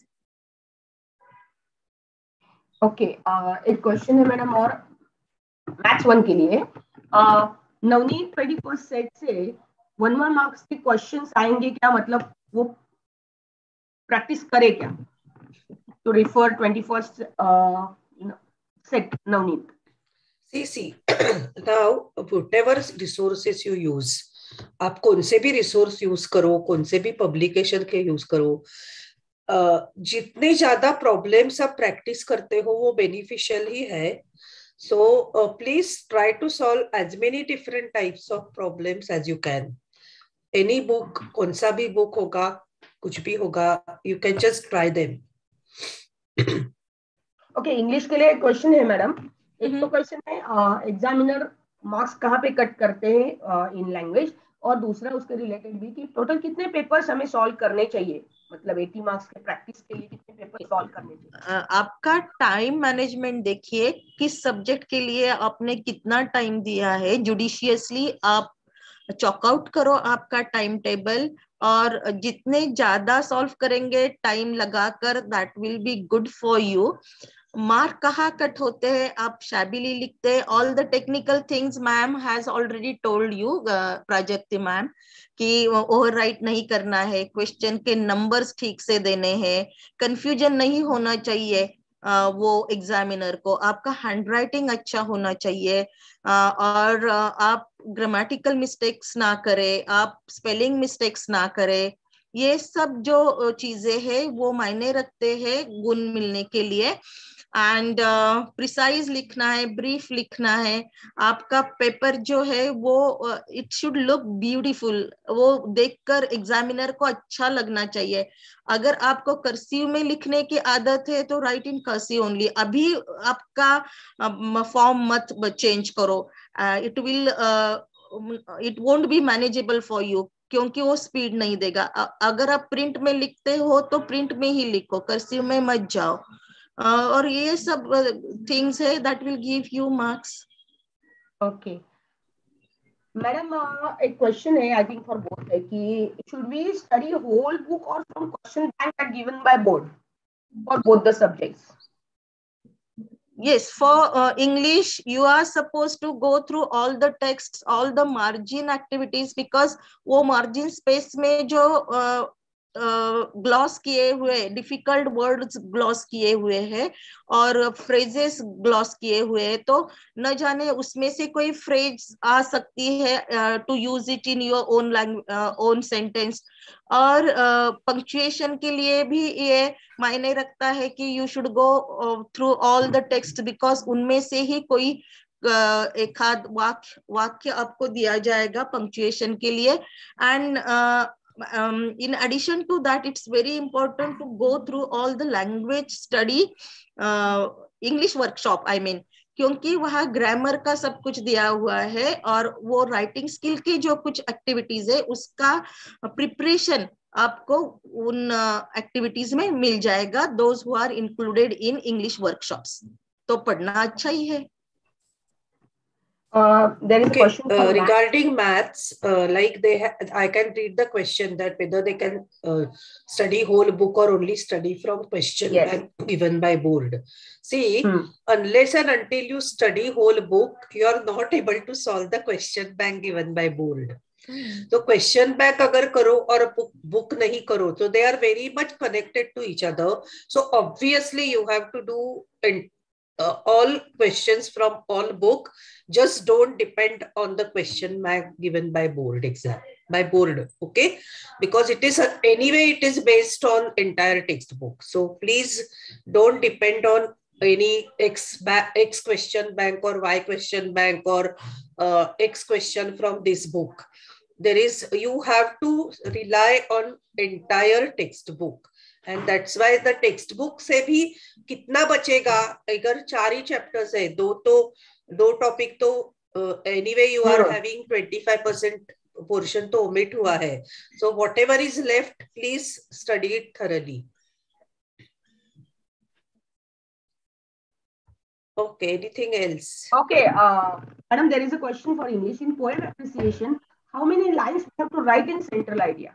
Okay, एक क्वेश्चन है मैडम और मैथ्स 1 के लिए. नवनीत 21st सेट से 1 मार्क्स के क्वेश्चंस आएंगे क्या, मतलब वो प्रैक्टिस करे क्या? तो refer 21st set Navneet. See, Now, whatever resources you use, आप कौन से भी रिसोर्स यूज करो, कौन से भी पब्लिकेशन के यूज करो, जितने ज्यादा प्रॉब्लम्स आप प्रैक्टिस करते हो वो बेनिफिशियल ही है. So please try to solve as many different types of problems as you can. Any book, कौन सा भी बुक होगा, कुछ भी होगा, you can just try them. Okay, English के लिए क्वेश्चन है मैडम. एक तो क्वेश्चन है एग्जामिनर मार्क्स कहाँ पे कट करते हैं इन लैंग्वेज, और दूसरा उसके रिलेटेड भी कि टोटल कितने पेपर्स हमें सॉल्व करने चाहिए, मतलब 80 मार्क्स के प्रैक्टिस के लिए कितने पेपर सॉल्व करने चाहिए. आपका टाइम मैनेजमेंट देखिए, किस सब्जेक्ट के लिए आपने कितना टाइम दिया है, जुडिशियसली आप चॉकआउट करो आपका टाइम टेबल, और जितने ज्यादा सॉल्व करेंगे टाइम लगाकर, that will be good for you. Mark कहाँ कट होते हैं, आप शैबिली लिखते हैं. All the technical things ma'am has already told you, Prajakti ma'am, कि ओवरराइट नहीं करना है, क्वेश्चन के नंबर्स ठीक से देने हैं, कंफ्यूजन नहीं होना चाहिए वो एग्जामिनर को, आपका हैंडराइटिंग अच्छा होना चाहिए, और आप ग्रामेटिकल मिस्टेक्स ना करें, आप स्पेलिंग मिस्टेक्स ना करें. ये सब जो चीजें हैं वो मायने रखते हैं गुण मिलने के लिए. एंड प्रिसाइज लिखना है, ब्रीफ लिखना है. आपका पेपर जो है वो इट शुड लुक ब्यूटीफुल, वो देखकर एग्जामिनर को अच्छा लगना चाहिए. अगर आपको कर्सिव में लिखने की आदत है तो राइट इन कर्सिव ओनली. अभी आपका फॉर्म मत चेंज करो, it won't be manageable for you, क्योंकि वो स्पीड नहीं देगा. अगर आप प्रिंट में लिखते हो तो प्रिंट में ही लिखो, कर्सिव में मत जाओ. और ये सब थिंग्स है that will give you marks. Okay madam, एक क्वेश्चन है आई थिंक फॉर बोथ है कि should we study whole book और from question bank are given by board for both the subjects. Yes, for English, you are supposed to go through all the texts, all the margin activities, because वो margin space में जो gloss किए हुए difficult words gloss किए हुए हैं और phrases gloss किए हुए हैं, तो न जाने उसमें से कोई फ्रेज आ सकती है to use it in your own own sentence. और पंक्चुएशन के लिए भी ये मायने रखता है कि you should go through all the text, because उनमें से ही कोई एक आध वाक्य आपको दिया जाएगा पंक्चुएशन के लिए. And in addition to that, it's very important to go through all the language study, English workshop I mean, क्योंकि वहाँ ग्रामर का सब कुछ दिया हुआ है, और वो राइटिंग स्किल के जो कुछ एक्टिविटीज है उसका प्रिपरेशन आपको उन एक्टिविटीज में मिल जाएगा, those who are included in English workshops. तो पढ़ना अच्छा ही है. There is a question regarding maths, like I can read the question that whether they can study whole book or only study from question bank given by board. See, unless and until you study whole book, you are not able to solve the question bank given by board. So question bank agar karo or book nahi karo, so they are very much connected to each other. So obviously you have to do all questions from all book. Just don't depend on the question bank given by board exam, by board, okay? Because it is anyway it is based on entire textbook. So please don't depend on any X question bank or Y question bank or X question from this book. You have to rely on entire textbook. And that's why the textbook से भी कितना बचेगा, अगर 4 ही chapters है, दो topic तो anyway you are having 25% portion तो omit हुआ है. So whatever is left, please study it thoroughly. Okay, anything else? Okay, madam, there is a question for English. In poem appreciation, how many lines we have to write in central idea?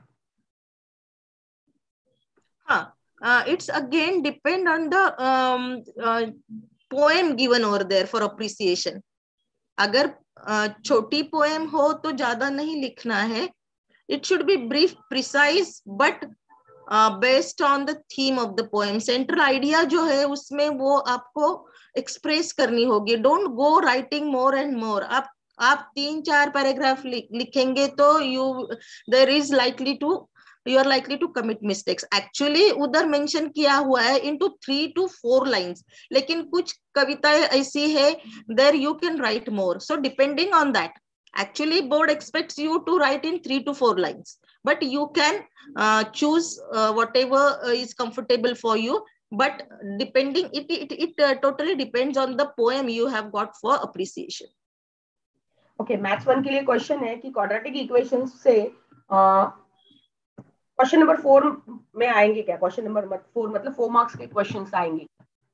It's again depend on the poem given over there for appreciation. अगर छोटी poem हो तो ज्यादा नहीं लिखना है. It should be brief, precise, but based on the theme of the poem. Central idea जो है उसमें वो आपको एक्सप्रेस करनी होगी. Don't go writing more and more. आप 3-4 पैराग्राफ लिखेंगे तो there is likely to you are likely to commit mistakes. Actually उधर मेंशन किया हुआ है into 3 to 4 lines, लेकिन कुछ कविताएं ऐसी है there you can write more. So depending on that, actually board expects you to write in 3 to 4 lines, but you can choose whatever is comfortable for you. But depending, it totally depends on the poem you have got for appreciation. Okay, maths 1 के लिए question है कि quadratic equations से question number 4 में आएंगे क्या? Question number 4 मतलब 4 marks के क्वेश्चंस आएंगे.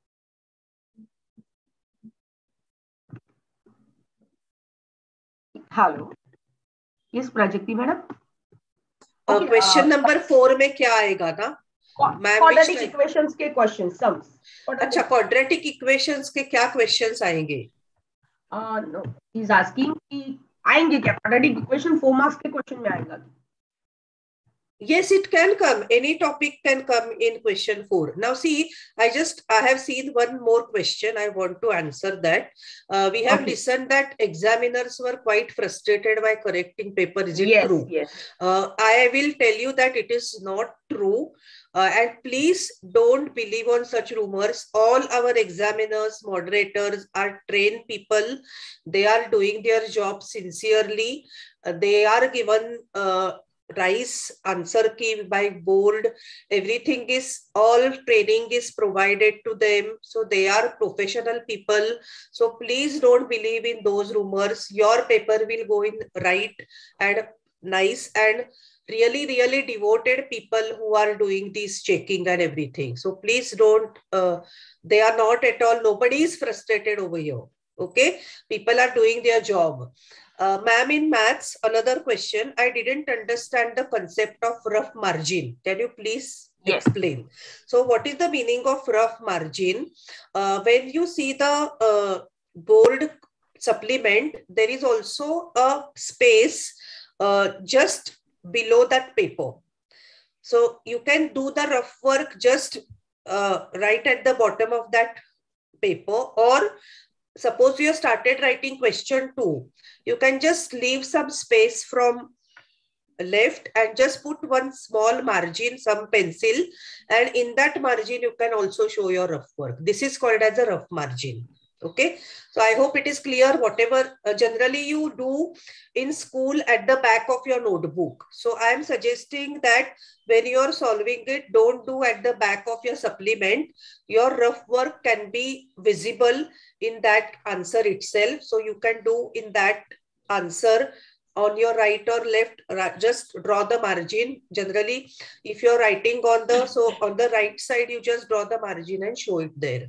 Hello, yes Prajakti madam. Question number 4 में क्या आएगा ना? क्वाड्रेटिक इक्वेशंस के क्वेश्चन सम्स. अच्छा, क्वाड्रेटिक इक्वेशंस के क्या क्वेश्चंस आएंगे? नो, ही इज आस्किंग कि आएंगे क्या क्वाड्रेटिक इक्वेशन 4 मार्क्स के क्वेश्चन में आएगा? Yes, it can come. Any topic can come in question 4. Now see, I have seen one more question. I want to answer that. We have listened that examiners were quite frustrated by correcting paper. Is it true? Yes. I will tell you that it is not true. And please don't believe on such rumors. All our examiners, moderators are trained people. They are doing their job sincerely. They are given rice answer key by board. Everything is, all training is provided to them. So they are professional people. So please don't believe in those rumors. Your paper will go in right and nice and really, really devoted people who are doing this checking and everything. So please don't, they are not at all, nobody is frustrated over here. Okay, people are doing their job. Ma'am, in maths, another question. I didn't understand the concept of rough margin. Can you please explain? So what is the meaning of rough margin? When you see the board supplement, there is also a space just below that paper. So you can do the rough work just right at the bottom of that paper, or suppose you have started writing question 2, you can just leave some space from left and just put one small margin, some pencil, and in that margin you can also show your rough work. This is called as a rough margin. Okay, so I hope it is clear. Whatever generally you do in school at the back of your notebook. So I am suggesting that when you are solving it, don't do at the back of your supplement. Your rough work can be visible in that answer itself. So you can do in that answer on your right or left, just draw the margin. Generally, if you're writing on the, so on the right side, you just draw the margin and show it there.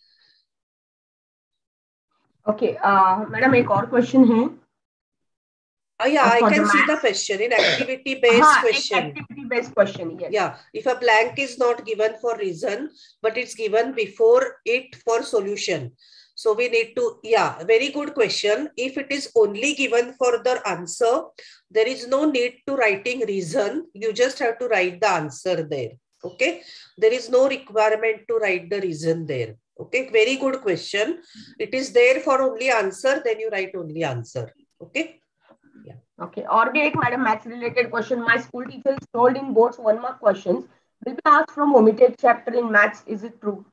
Okay, madam, एक और question है. Yeah, I can see the question in activity-based question. Activity-based question, yes. Yeah, if a blank is not given for reason, but it's given before it for solution. So we need to, yeah, very good question. If it is only given for the answer, there is no need to writing reason. You just have to write the answer there. Okay, there is no requirement to write the reason there. Okay, very good question. It is there for only answer, then you write only answer. Okay. Yeah. Okay. और भी एक madam maths related question. My school teacher is told in boards 1 mark questions will be asked from omitted chapter in maths. Is it true?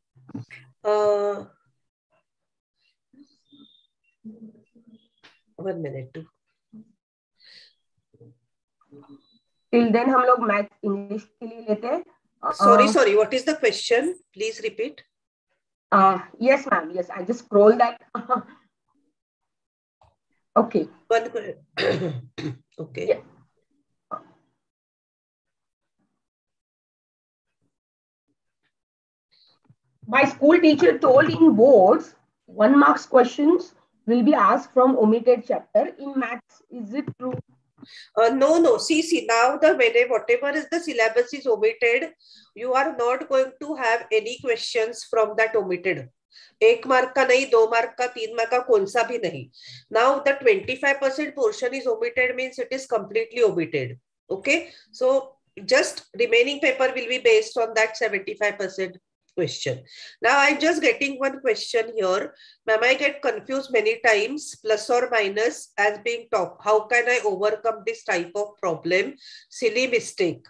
1 minute. Till then हम लोग maths English के लिए लेते हैं. Sorry. What is the question? Please repeat. Yes, ma'am. Yes, I just scroll that. Okay. Okay. Yeah. My school teacher told in boards 1 marks questions will be asked from omitted chapter in maths. Is it true? No. See, now whatever is the syllabus is omitted, you are not going to have any questions from that omitted. 1 mark का नहीं, 2 mark का, 3 mark का, कौन सा भी नहीं. Now the 25% portion is omitted means it is completely omitted. Okay, so just remaining paper will be based on that 75% question. Now I'm just getting one question here. Ma'am, I get confused many times, plus or minus as being top. How can I overcome this type of problem? Silly mistake.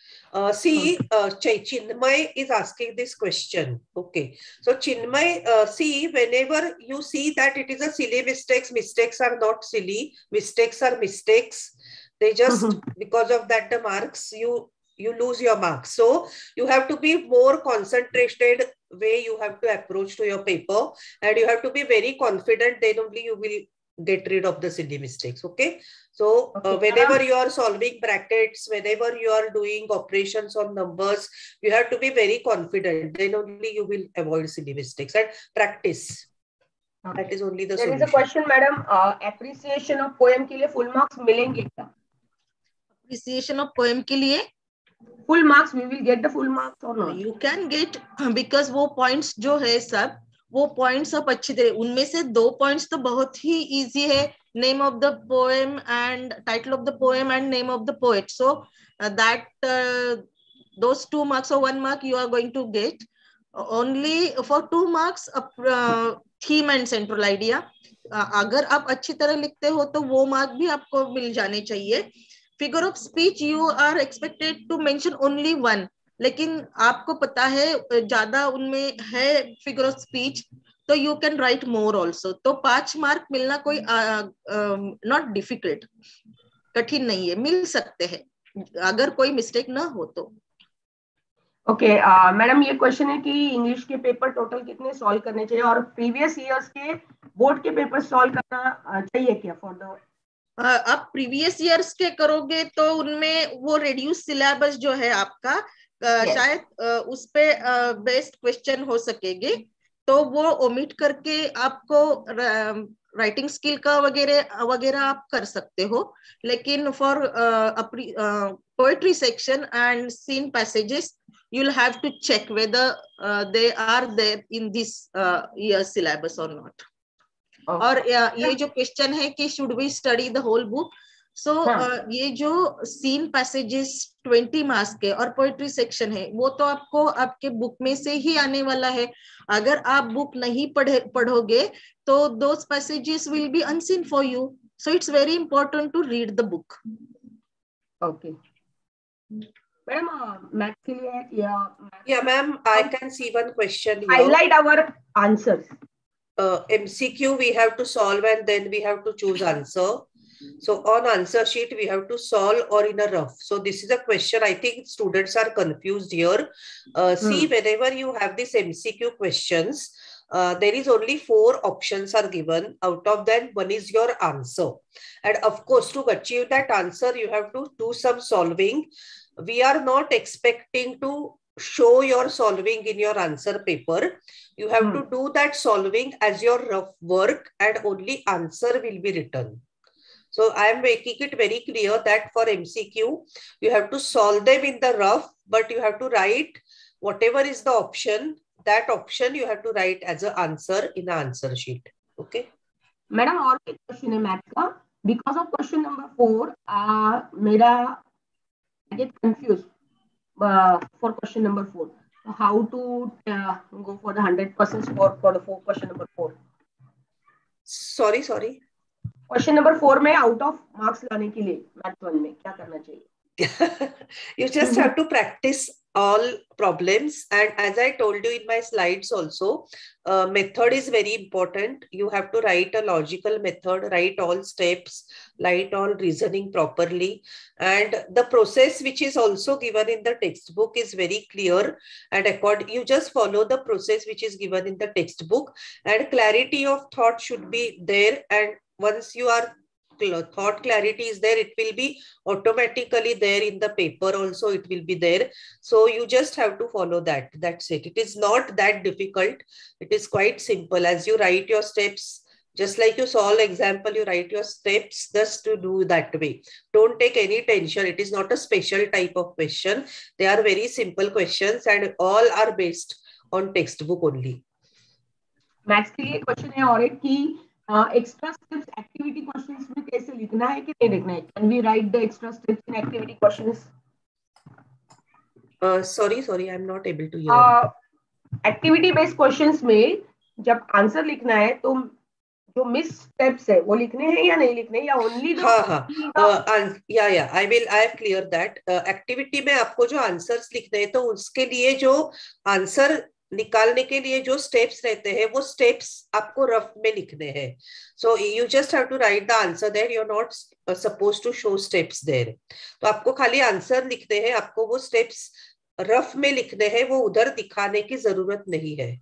Chinmay is asking this question. Okay. So Chinmay, see, whenever you see that it is a silly mistakes are not silly. Mistakes are mistakes. They just, because of that, the marks, you lose your marks. So you have to be more concentrated way you have to approach to your paper, and you have to be very confident, then only you will get rid of the silly mistakes. Okay. So whenever you are solving brackets, whenever you are doing operations on numbers, you have to be very confident, then only you will avoid silly mistakes and practice. Okay. That is only the solution. There is a question, madam. Appreciation of poem के लिए full marks मिलेंगे क्या? Appreciation of poem के लिए full marks, we will get the full marks or not? You can get, because वो points जो है सब, वो points सब अच्छी तरह, उनमें से 2 points तो बहुत ही easy है, name of the poem and title of the poem and name of the poet. So those 2 marks or 1 mark you are going to get. Only for 2 marks theme and central idea. अगर आप अच्छी तरह लिखते हो तो वो mark भी आपको मिल जाने चाहिए. Figure of speech you are expected to mention only 1, लेकिन आपको पता है ज्यादा उनमें है figure of speech, तो you can write more also. तो 5 मार्क मिलना कोई not difficult, कठिन नहीं है, मिल सकते हैं अगर कोई मिस्टेक ना हो तो. ओके मैडम, ये क्वेश्चन है कि इंग्लिश के पेपर टोटल कितने सॉल्व करने चाहिए और प्रीवियस ईयर्स के बोर्ड के पेपर सॉल्व करना चाहिए क्या फॉर द? आप प्रीवियस ईयर्स के करोगे तो उनमें वो रिड्यूस सिलेबस जो है आपका शायद उस पे बेस्ड क्वेश्चन हो सकेंगे, तो वो ओमिट करके आपको राइटिंग स्किल का वगैरह आप कर सकते हो. लेकिन for poetry section and seen passages you'll have to check whether they are there in this year's syllabus or not. और ये जो क्वेश्चन है कि should we study the whole book? So ये जो सीन पैसेजेस 20 मार्क्स के और poetry section है वो तो आपको आपके बुक में से ही आने वाला है. अगर आप बुक नहीं पढ़ोगे तो those passages will be unseen for you. So it's very important to read the book. Okay. Ma'am, math के लिए yeah ma'am, I can see one question here. Highlight our answers. MCQ we have to solve and then we have to choose answer. So on answer sheet we have to solve or in a rough. So this is a question, I think students are confused here. See, whenever you have this MCQ questions, there is only 4 options are given. Out of that, 1 is your answer. And of course, to achieve that answer, you have to do some solving. We are not expecting to show your solving in your answer paper. You have to do that solving as your rough work and only answer will be written. So I am making it very clear that for MCQ, you have to solve them in the rough, but you have to write whatever is the option, that option you have to write as an answer in an answer sheet. Okay. Madam, और एक question है math का. Because of question number 4, मेरा I get confused for question number 4. So how to go for the 100% score for the question number 4? Sorry. Question number 4 में out of marks लाने के लिए math 1 में क्या करना चाहिए? You just have to practice all problems, and as I told you in my slides also, method is very important. You have to write a logical method, write all steps, write all reasoning properly, and the process which is also given in the textbook is very clear, and you just follow the process which is given in the textbook, and clarity of thought should be there. And once you are thought clarity is there, it will be automatically there in the paper also, it will be there. So you just have to follow that. That's it. It is not that difficult. It is quite simple. As you write your steps, just like you solve example, you write your steps just to do that way. Don't take any tension. It is not a special type of question. They are very simple questions and all are based on textbook only. Maths के लिए question है और एक की extra steps activity questions में कैसे लिखना है कि नहीं लिखना है? Can we write the extra steps in activity questions? Sorry, I'm not able to hear. Activity based questions में जब आंसर लिखना है तो जो मिस स्टेप्स है वो लिखने हैं या नहीं लिखने, या only I have cleared that. एक्टिविटी में आपको जो आंसर्स लिखने हैं तो उसके लिए जो आंसर निकालने के लिए जो स्टेप्स रहते हैं वो स्टेप्स आपको रफ में लिखने हैं. So you just have to write the answer there, you are not suppose to show steps there. तो आपको खाली आंसर लिखने हैं, आपको वो स्टेप्स रफ में लिखने हैं, वो उधर दिखाने की जरूरत नहीं है.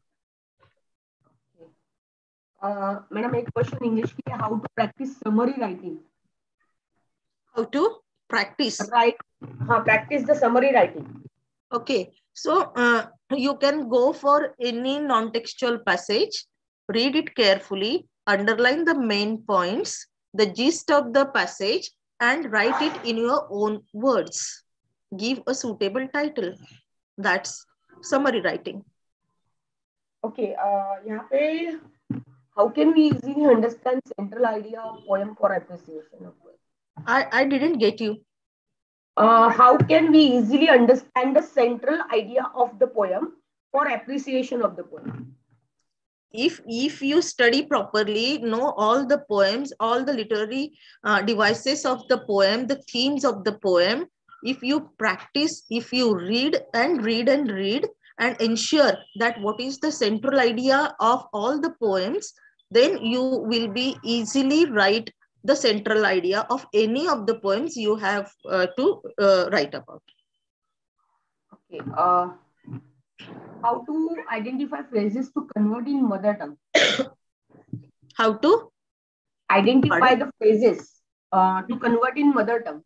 मैडम एक क्वेश्चन इंग्लिश की, how to practice summary writing. How to practice right, हाँ, practice the summary writing. Okay, so you can go for any non-textual passage, read it carefully, underline the main points, the gist of the passage, and write it in your own words. Give a suitable title. That's summary writing. Okay, यहाँ पे how can we easily understand central idea of poem for appreciation of poem? I didn't get you. How can we easily understand the central idea of the poem for appreciation of the poem? If you study properly, know all the poems, all the literary devices of the poem, the themes of the poem, if you practice, if you read and read and read and ensure that what is the central idea of all the poems, then you will be easily write the central idea of any of the poems you have to write about. Okay. How to identify phrases to convert in mother tongue? How to identify the phrases to convert in mother tongue?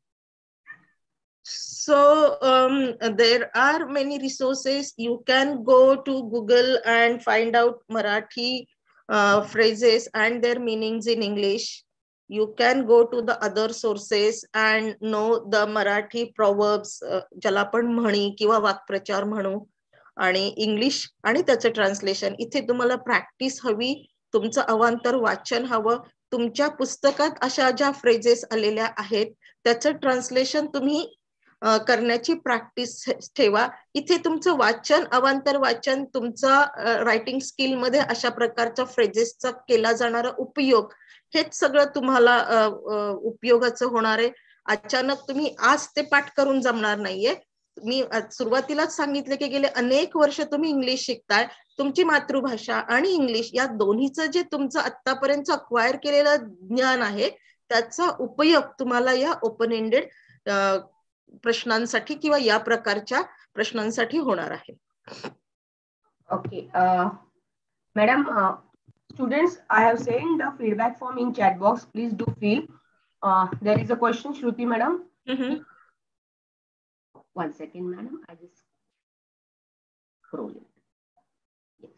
So there are many resources. You can go to Google and find out Marathi phrases and their meanings in English. You can go to the other sources and know the Marathi proverbs, ज्याला आपण म्हणी किंवा वाक्प्रचार म्हणू, आणि English आणि त्याचं translation. इथे तुम्हाला प्रॅक्टिस हवी, तुमचं अवांतर वाचन हवं. तुमच्या पुस्तकात अशा ज्या फ्रेजेस आलेल्या आहेत त्याचं ट्रान्सलेशन तुम्ही करण्याची प्रॅक्टिस ठेवा. इथे तुमचं वाचन, अवांतर वाचन, तुमचा रायटिंग स्किल मध्ये अशा प्रकारच्या फ्रेजेसचा केला जाणारा उपयोग, हेच सगळं तुम्हाला उपयोगाचं होणार आहे. अचानक तुम्ही आज ते पाठ करून जमणार नाहीये. मी सुरुवातीलाच सांगितले की गेले अनेक वर्ष तुम्ही इंग्लिश शिकताय. तुमची मातृभाषा आणि इंग्लिश या दोन्हीचं जे तुमचं आतापर्यंत अक्वायर केलेलं ज्ञान आहे त्याचा उपयोग तुम्हाला या ओपन एंडेड प्रश्नांसाठी किंवा या प्रकारच्या प्रश्नांसाठी होणार आहे. Okay madam, students, I have sent the feedback form in chat box. Please do fill. There is a question, Shruti madam. One second, madam. I just scroll it. Yes.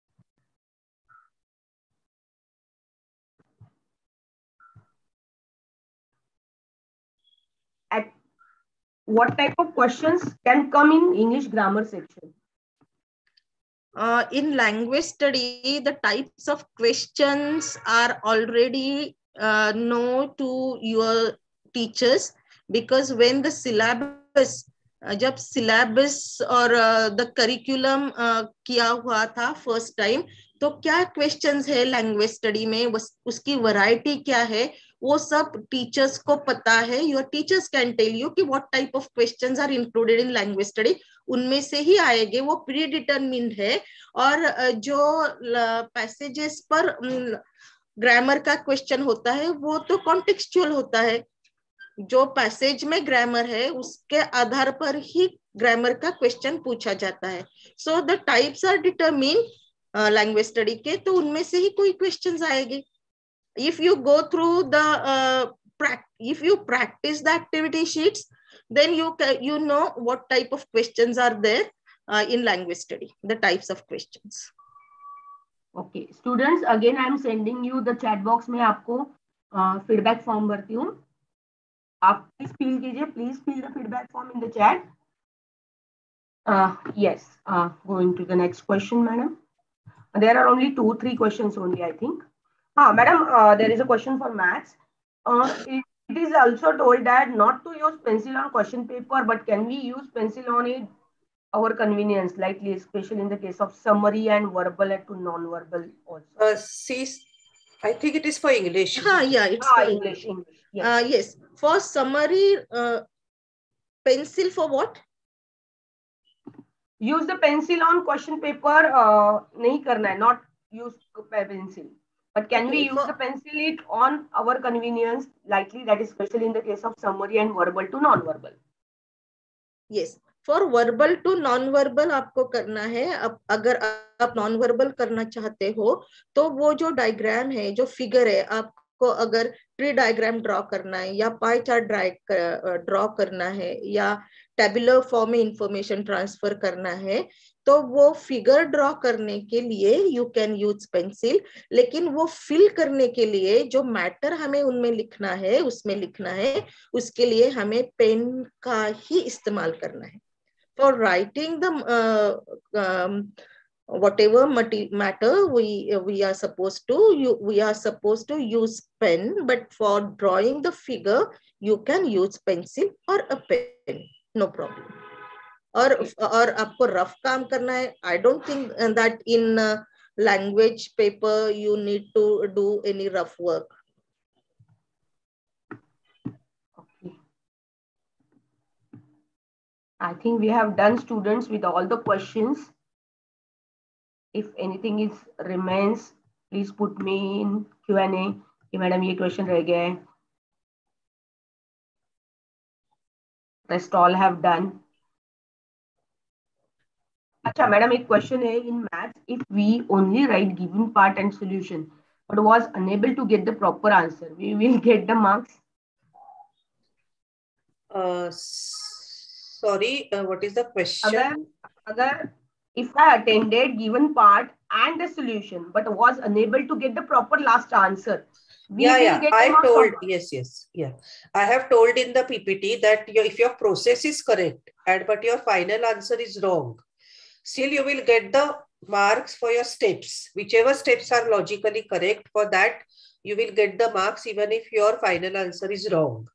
At what type of questions can come in English grammar section? In language study, the types of questions are already known to your teachers, because when the syllabus, जब syllabus और the curriculum किया हुआ था first time, तो क्या questions है language study में, उसकी variety क्या है, वो सब teachers को पता है. Your teachers can tell you कि what type of questions are included in language study. उनमें से ही आएंगे, वो प्री डिटरमिन्ड है. और जो पैसेजेस पर ग्रामर का क्वेश्चन होता है वो तो कॉन्टेक्सचुअल होता है. जो पैसेज में ग्रामर है उसके आधार पर ही ग्रामर का क्वेश्चन पूछा जाता है. So the types are determined language study के, तो उनमें से ही कोई क्वेश्चंस आएंगे. If you go through the if you practice the activity sheets, then you know what type of questions are there in language study, the types of questions. Okay, students, again I am sending you the chat box में आपको feedback form भरती हूँ. आप please fill कीजिए, please fill the feedback form in the chat. Yes, going to the next question, madam. There are only 2-3 questions only, I think. Madam, there is a question for maths. It is also told that not to use pencil on question paper, but can we use pencil on it our convenience, likely, especially in the case of summary and verbal and to non-verbal also. See, I think it is for English. Yeah, it's for English. Yes. Yes, for summary, pencil for what? Use the pencil on question paper. नहीं करना है, not use pencil. But can we use the pencil it on our convenience, likely that is especially in the case of summary and verbal to non-verbal. Yes, for verbal to non-verbal आपको करना है. अब अगर आप non-verbal करना चाहते हो तो वो जो डायग्राम है, जो फिगर है, आपको अगर ट्री डायग्राम ड्रॉ करना है या पाई चार्ट ड्रॉ करना है या टेबुलर फॉर्म में इंफॉर्मेशन ट्रांसफर करना है, तो वो फिगर ड्रॉ करने के लिए यू कैन यूज पेंसिल. लेकिन वो फिल करने के लिए जो मैटर हमें उनमें लिखना है, उसमें लिखना है, उसके लिए हमें पेन का ही इस्तेमाल करना है. For writing the whatever matter we are supposed to use pen, but for drawing the figure you can use pencil or a pen, no problem. और आपको रफ काम करना है, I don't think that in language paper you need to do any rough work. Okay. I think we have done, students, with all the questions. If anything is remains, please put me in Q&A. कि madam ये question रह गया है. Rest all have done. अच्छा madam, एक question है in maths. If we only write given part and solution, but was unable to get the proper answer, we will get the marks. Sorry, what is the question? अगर if I attended given part and the solution, but was unable to get the proper last answer, I told, yes. I have told in the PPT that if your process is correct but your final answer is wrong, still you will get the marks for your steps. Whichever steps are logically correct, for that you will get the marks even if your final answer is wrong.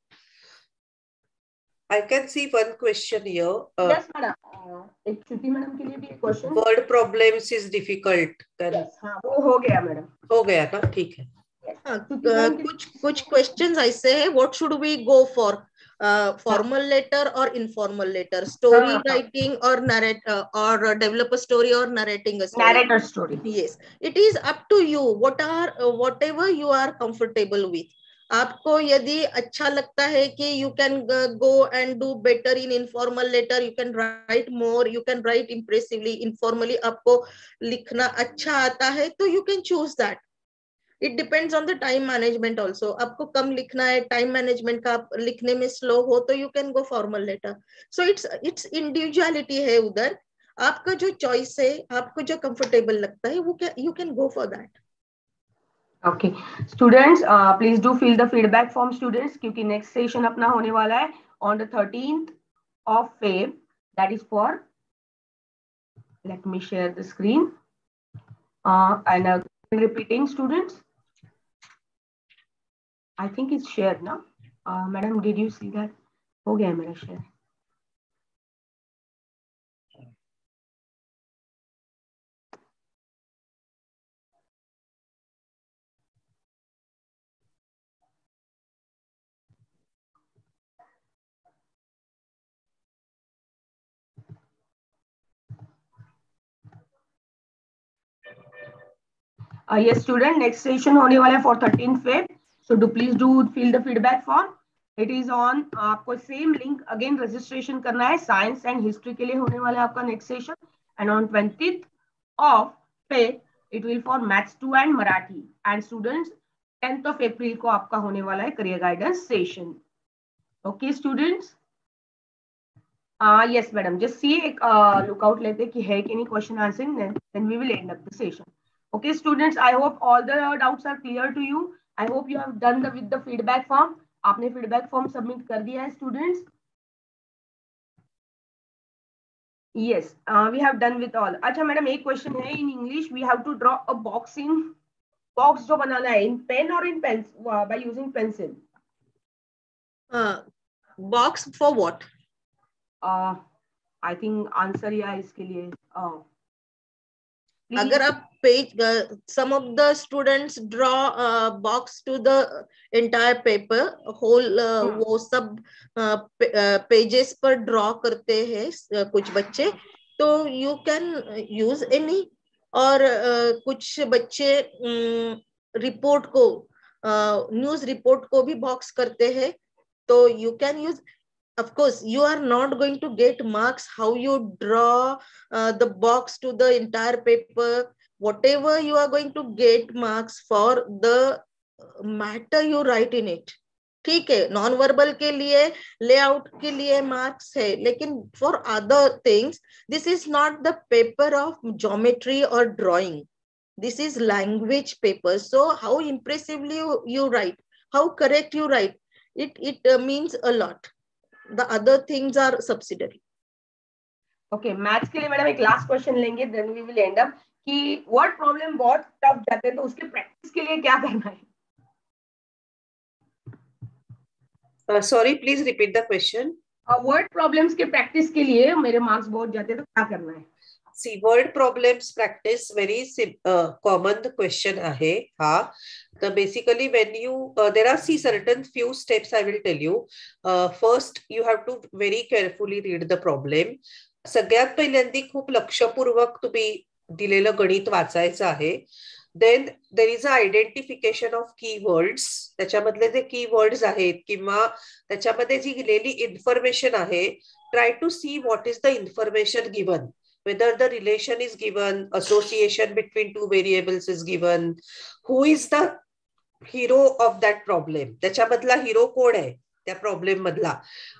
I can see one question here. Yes, madam. एक श्रुति madam के लिए भी एक question. Word problems is difficult. Yes, हाँ, वो हो गया madam. हो गया ना, ठीक है. कुछ क्वेश्चंस ऐसे हैं, what should we go for? Formal letter or informal letter? Story writing or narrate or develop a story or narrating a story? Narrator story. Yes, it is up to you. Whatever you are comfortable with. आपको यदि अच्छा लगता है कि you can go and do better in informal letter, you can write more, you can write impressively. Informally आपको लिखना अच्छा आता है तो you can choose that. It depends on the time management also. आपको कम लिखना है, time management का आप लिखने में slow हो तो you can go formal letter. So it's individuality है उधर. आपका जो choice है, आपको जो comfortable लगता है, वो you can go for that. Okay, students, please do fill the feedback form, students, क्योंकि next session अपना होने वाला है on the 13th of Feb. That is for, let me share the screen and repeating, students. I think it's shared now. Madam, did you see that? हो गया है मेरा share. Yes, student, next session होने वाला है for 13th Feb. So please do fill the feedback form. It is on, आपको same link again registration करना है. Science and history के लिए होने वाला है आपका next session. And on 20th of Feb, it will for maths 2 and Marathi. And students, 10th of April को आपका होने वाला है career guidance session. Okay, students. Yes, madam. Just see एक lookout लेते कि है कि नहीं question answering. Then we will end up the session. Okay, students, I hope all the doubts are clear to you. I hope you have done with the feedback form. आपने feedback form submit कर दिया है, students? Yes, we have done with all. अच्छा, madam, एक question है in English. We have to draw a box जो बनाना है in pen or in pencil by using pencil. Box for what? I think answer या इसके लिए. अगर आप page, some of the students draw a box to the entire paper, whole वो सब pages पर draw करते हैं कुछ बच्चे, तो you can use any. और कुछ बच्चे report को news report को भी box करते हैं, तो you can use. Of course, you are not going to get marks how you draw the box to the entire paper. Whatever you are going to get marks for the matter you write in it. ठीक है, non verbal के लिए, layout के लिए marks है, लेकिन for other things this is not the paper of geometry और drawing. This is language paper. So how impressively you write, how correct you write, it means a lot. The other things are subsidiary. Okay, maths के लिए madam एक last question लेंगे, then we will end up कि word problem बहुत tough जाते हैं, तो उसके प्रैक्टिस के लिए क्या करना है? Sorry, please repeat the question. Word problems के प्रैक्टिस के लिए मेरे मार्क्स बहुत जाते हैं, तो क्या करना है? See, word problems practice very common question ahe. So basically, when you there are certain few steps I will tell you. First, you have to very carefully read the problem. सगळ्यात पहिल्यांदी खूप लक्षपूर्वक तुम्ही दिलेलं गणित वाचायचं आहे. Then there is a identification of keywords. त्याच्यामधले जे keywords आहेत किंवा त्याच्यामध्ये जी दिलेली इन्फॉर्मेशन आहे, try to see what is the information given. Whether the relation is given, association between two variables is given, who is the hero of that problem. त्याच्यामधला हिरो कोण आहे त्या प्रॉब्लेम मधला?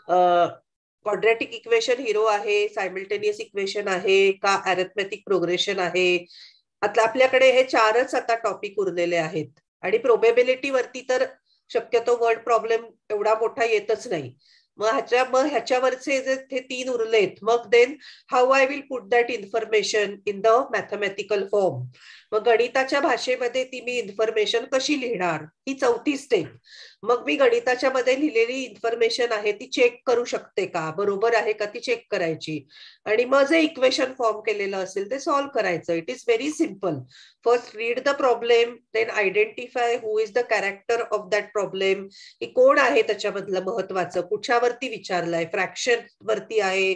क्वाड्रॅटिक इक्वेशन हिरो आहे, सायमल्टेनियस इक्वेशन आहे का, arithmetic progression आहे? आता आपल्याकडे हे चारच आता टॉपिक उरलेले आहेत, आणि प्रोबेबिलिटी वरती तर शक्यतो वर्ड प्रॉब्लेम एवढा मोठा येतच नाही. मग ह्याच्यावरचे जे ते तीन उरलेत, मग then how I will put that information in the mathematical form. मग गणिताच्या भाषेमध्ये ती मी इन्फॉर्मेशन कशी लिहिणार, ही चौथी स्टेप. मग मी गणिताच्या मध्ये लिहिलेली इन्फॉर्मेशन आहे ती चेक करू शकते का, बरोबर आहे का ती चेक करायची, आणि मग जे इक्वेशन फॉर्म केलेलं असेल ते सॉल्व्ह करायचं. It is very simple. First read the problem, then identify who is the character of that problem. की कोण आहे त्याच्यामधलं महत्वाचं, कुठच्यावरती विचारलंय, फ्रॅक्शन वरती आहे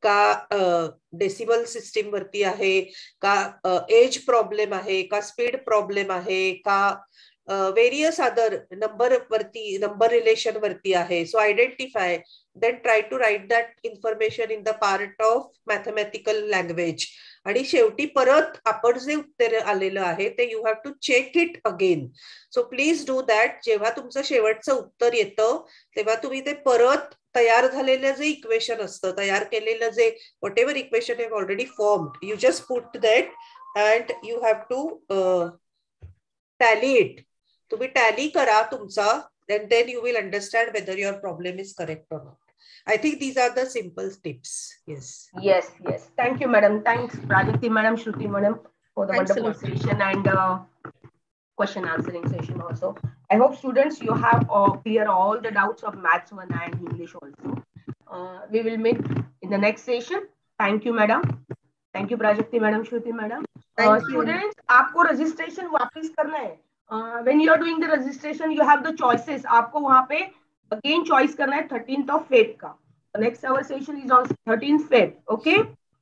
का, डेसिमल सिस्टीम वरती आहे का, एज प्रॉब्लेम आहे का, स्पीड प्रॉब्लेम आहे का, various other number वरती, number relation वरती आहे. So identify, then try to write that information in the part of mathematical language. आणि शेवटी परत आपण जे उत्तर आलेलं आहे ते you have to check it again. So please do that. जेव्हा तुमचं शेवटचं उत्तर येतं तेव्हा तुम्ही ते परत तयार झालेलं जे इक्वेशन असतं, तयार केलेलं जे whatever equation have already formed, you just put that and you have to tally it. तुम्ही टॅली करा तुमचा, and then you will understand whether your problem is correct or not. I think these are the simple tips. Yes. Yes. Thank you, madam. Thanks, Prajakti madam, Shruti madam, for the wonderful session and question answering session also. I hope students you have clear all the doubts of Maths 1 and English also. We will meet in the next session. Thank you, madam. Thank you, Prajakti madam, Shruti madam. Students, आपको registration वापस करना है. When you are doing the registration, you have the choices. आपको वहाँ पे again choice करना है 13th of Feb का. Next our session is on 13th Feb. Okay?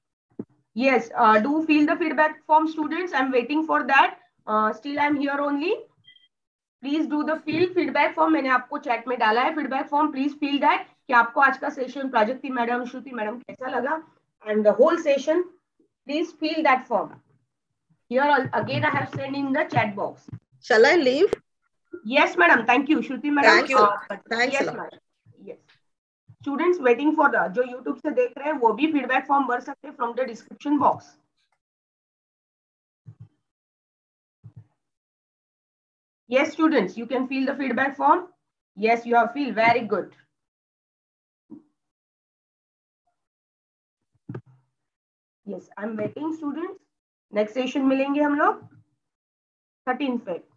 Yes. Do fill the feedback form, students. I'm waiting for that. Still I'm here only. Please do the feedback form. मैंने आपको chat में डाला है feedback form. Please fill that. कि आपको आज का session Prajakti madam, Shruti madam कैसा लगा? And the whole session, please fill that form. Here again I have sent in the chat box. Shall I leave? Yes, madam. Thank you, Shruti madam. Thank you. Thanks yes, madam. Yes. Students waiting for the जो YouTube से देख रहे हैं वो भी feedback form भर सकते हैं from the description box. Yes, students, you can fill the feedback form. Yes, you have filled. Very good. Yes, I'm waiting, students. Next session मिलेंगे हम लोग 13 Feb.